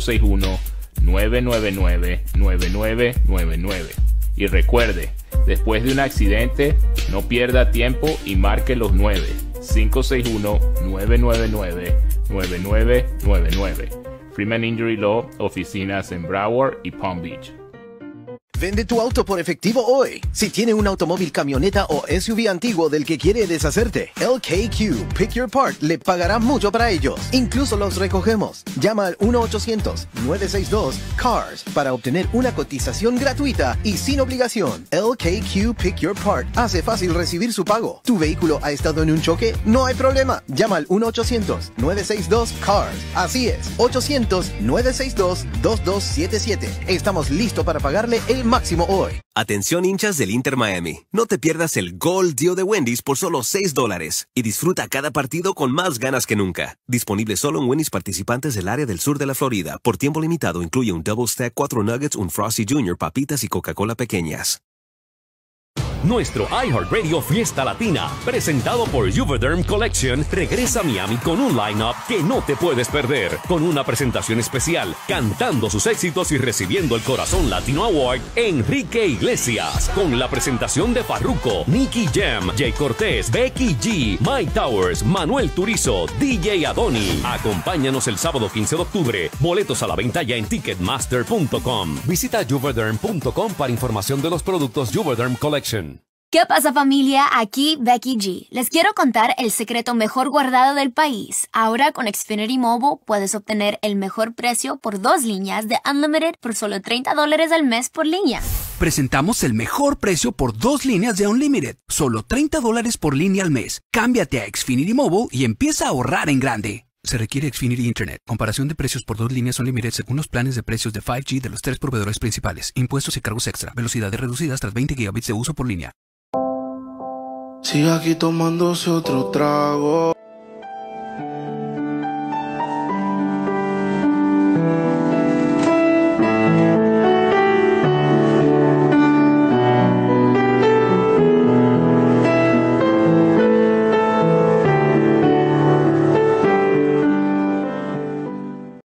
561-999-9999. Y recuerde, después de un accidente, no pierda tiempo y marque los 9. 561-999-9999. Freeman Injury Law, oficinas en Broward y Palm Beach. Vende tu auto por efectivo hoy. Si tiene un automóvil, camioneta o SUV antiguo del que quiere deshacerte, LKQ Pick Your Part le pagará mucho para ellos. Incluso los recogemos. Llama al 1-800-962-CARS para obtener una cotización gratuita y sin obligación. LKQ Pick Your Part hace fácil recibir su pago. ¿Tu vehículo ha estado en un choque? No hay problema. Llama al 1-800-962-CARS. Así es, 800-962-2277. Estamos listos para pagarle el máximo hoy. Atención hinchas del Inter Miami. No te pierdas el Gold Deal de Wendy's por solo $6 y disfruta cada partido con más ganas que nunca. Disponible solo en Wendy's participantes del área del sur de la Florida. Por tiempo limitado incluye un Double Stack, 4 Nuggets, un Frosty Jr., papitas y Coca-Cola pequeñas. Nuestro iHeartRadio Fiesta Latina, presentado por Juvederm Collection, regresa a Miami con un line-up que no te puedes perder, con una presentación especial, cantando sus éxitos y recibiendo el Corazón Latino Award, Enrique Iglesias, con la presentación de Farruko, Nicky Jam, Jay Cortés, Becky G, Mike Towers, Manuel Turizo, DJ Adoni. Acompáñanos el sábado 15 de octubre. Boletos a la venta ya en Ticketmaster.com. Visita Juvederm.com para información de los productos Juvederm Collection. ¿Qué pasa, familia? Aquí Becky G. Les quiero contar el secreto mejor guardado del país. Ahora con Xfinity Mobile puedes obtener el mejor precio por 2 líneas de Unlimited por solo $30 al mes por línea. Presentamos el mejor precio por 2 líneas de Unlimited. Solo $30 por línea al mes. Cámbiate a Xfinity Mobile y empieza a ahorrar en grande. Se requiere Xfinity Internet. Comparación de precios por 2 líneas Unlimited según los planes de precios de 5G de los 3 proveedores principales. Impuestos y cargos extra. Velocidades reducidas tras 20 gigabits de uso por línea. Sigue aquí tomándose otro trago.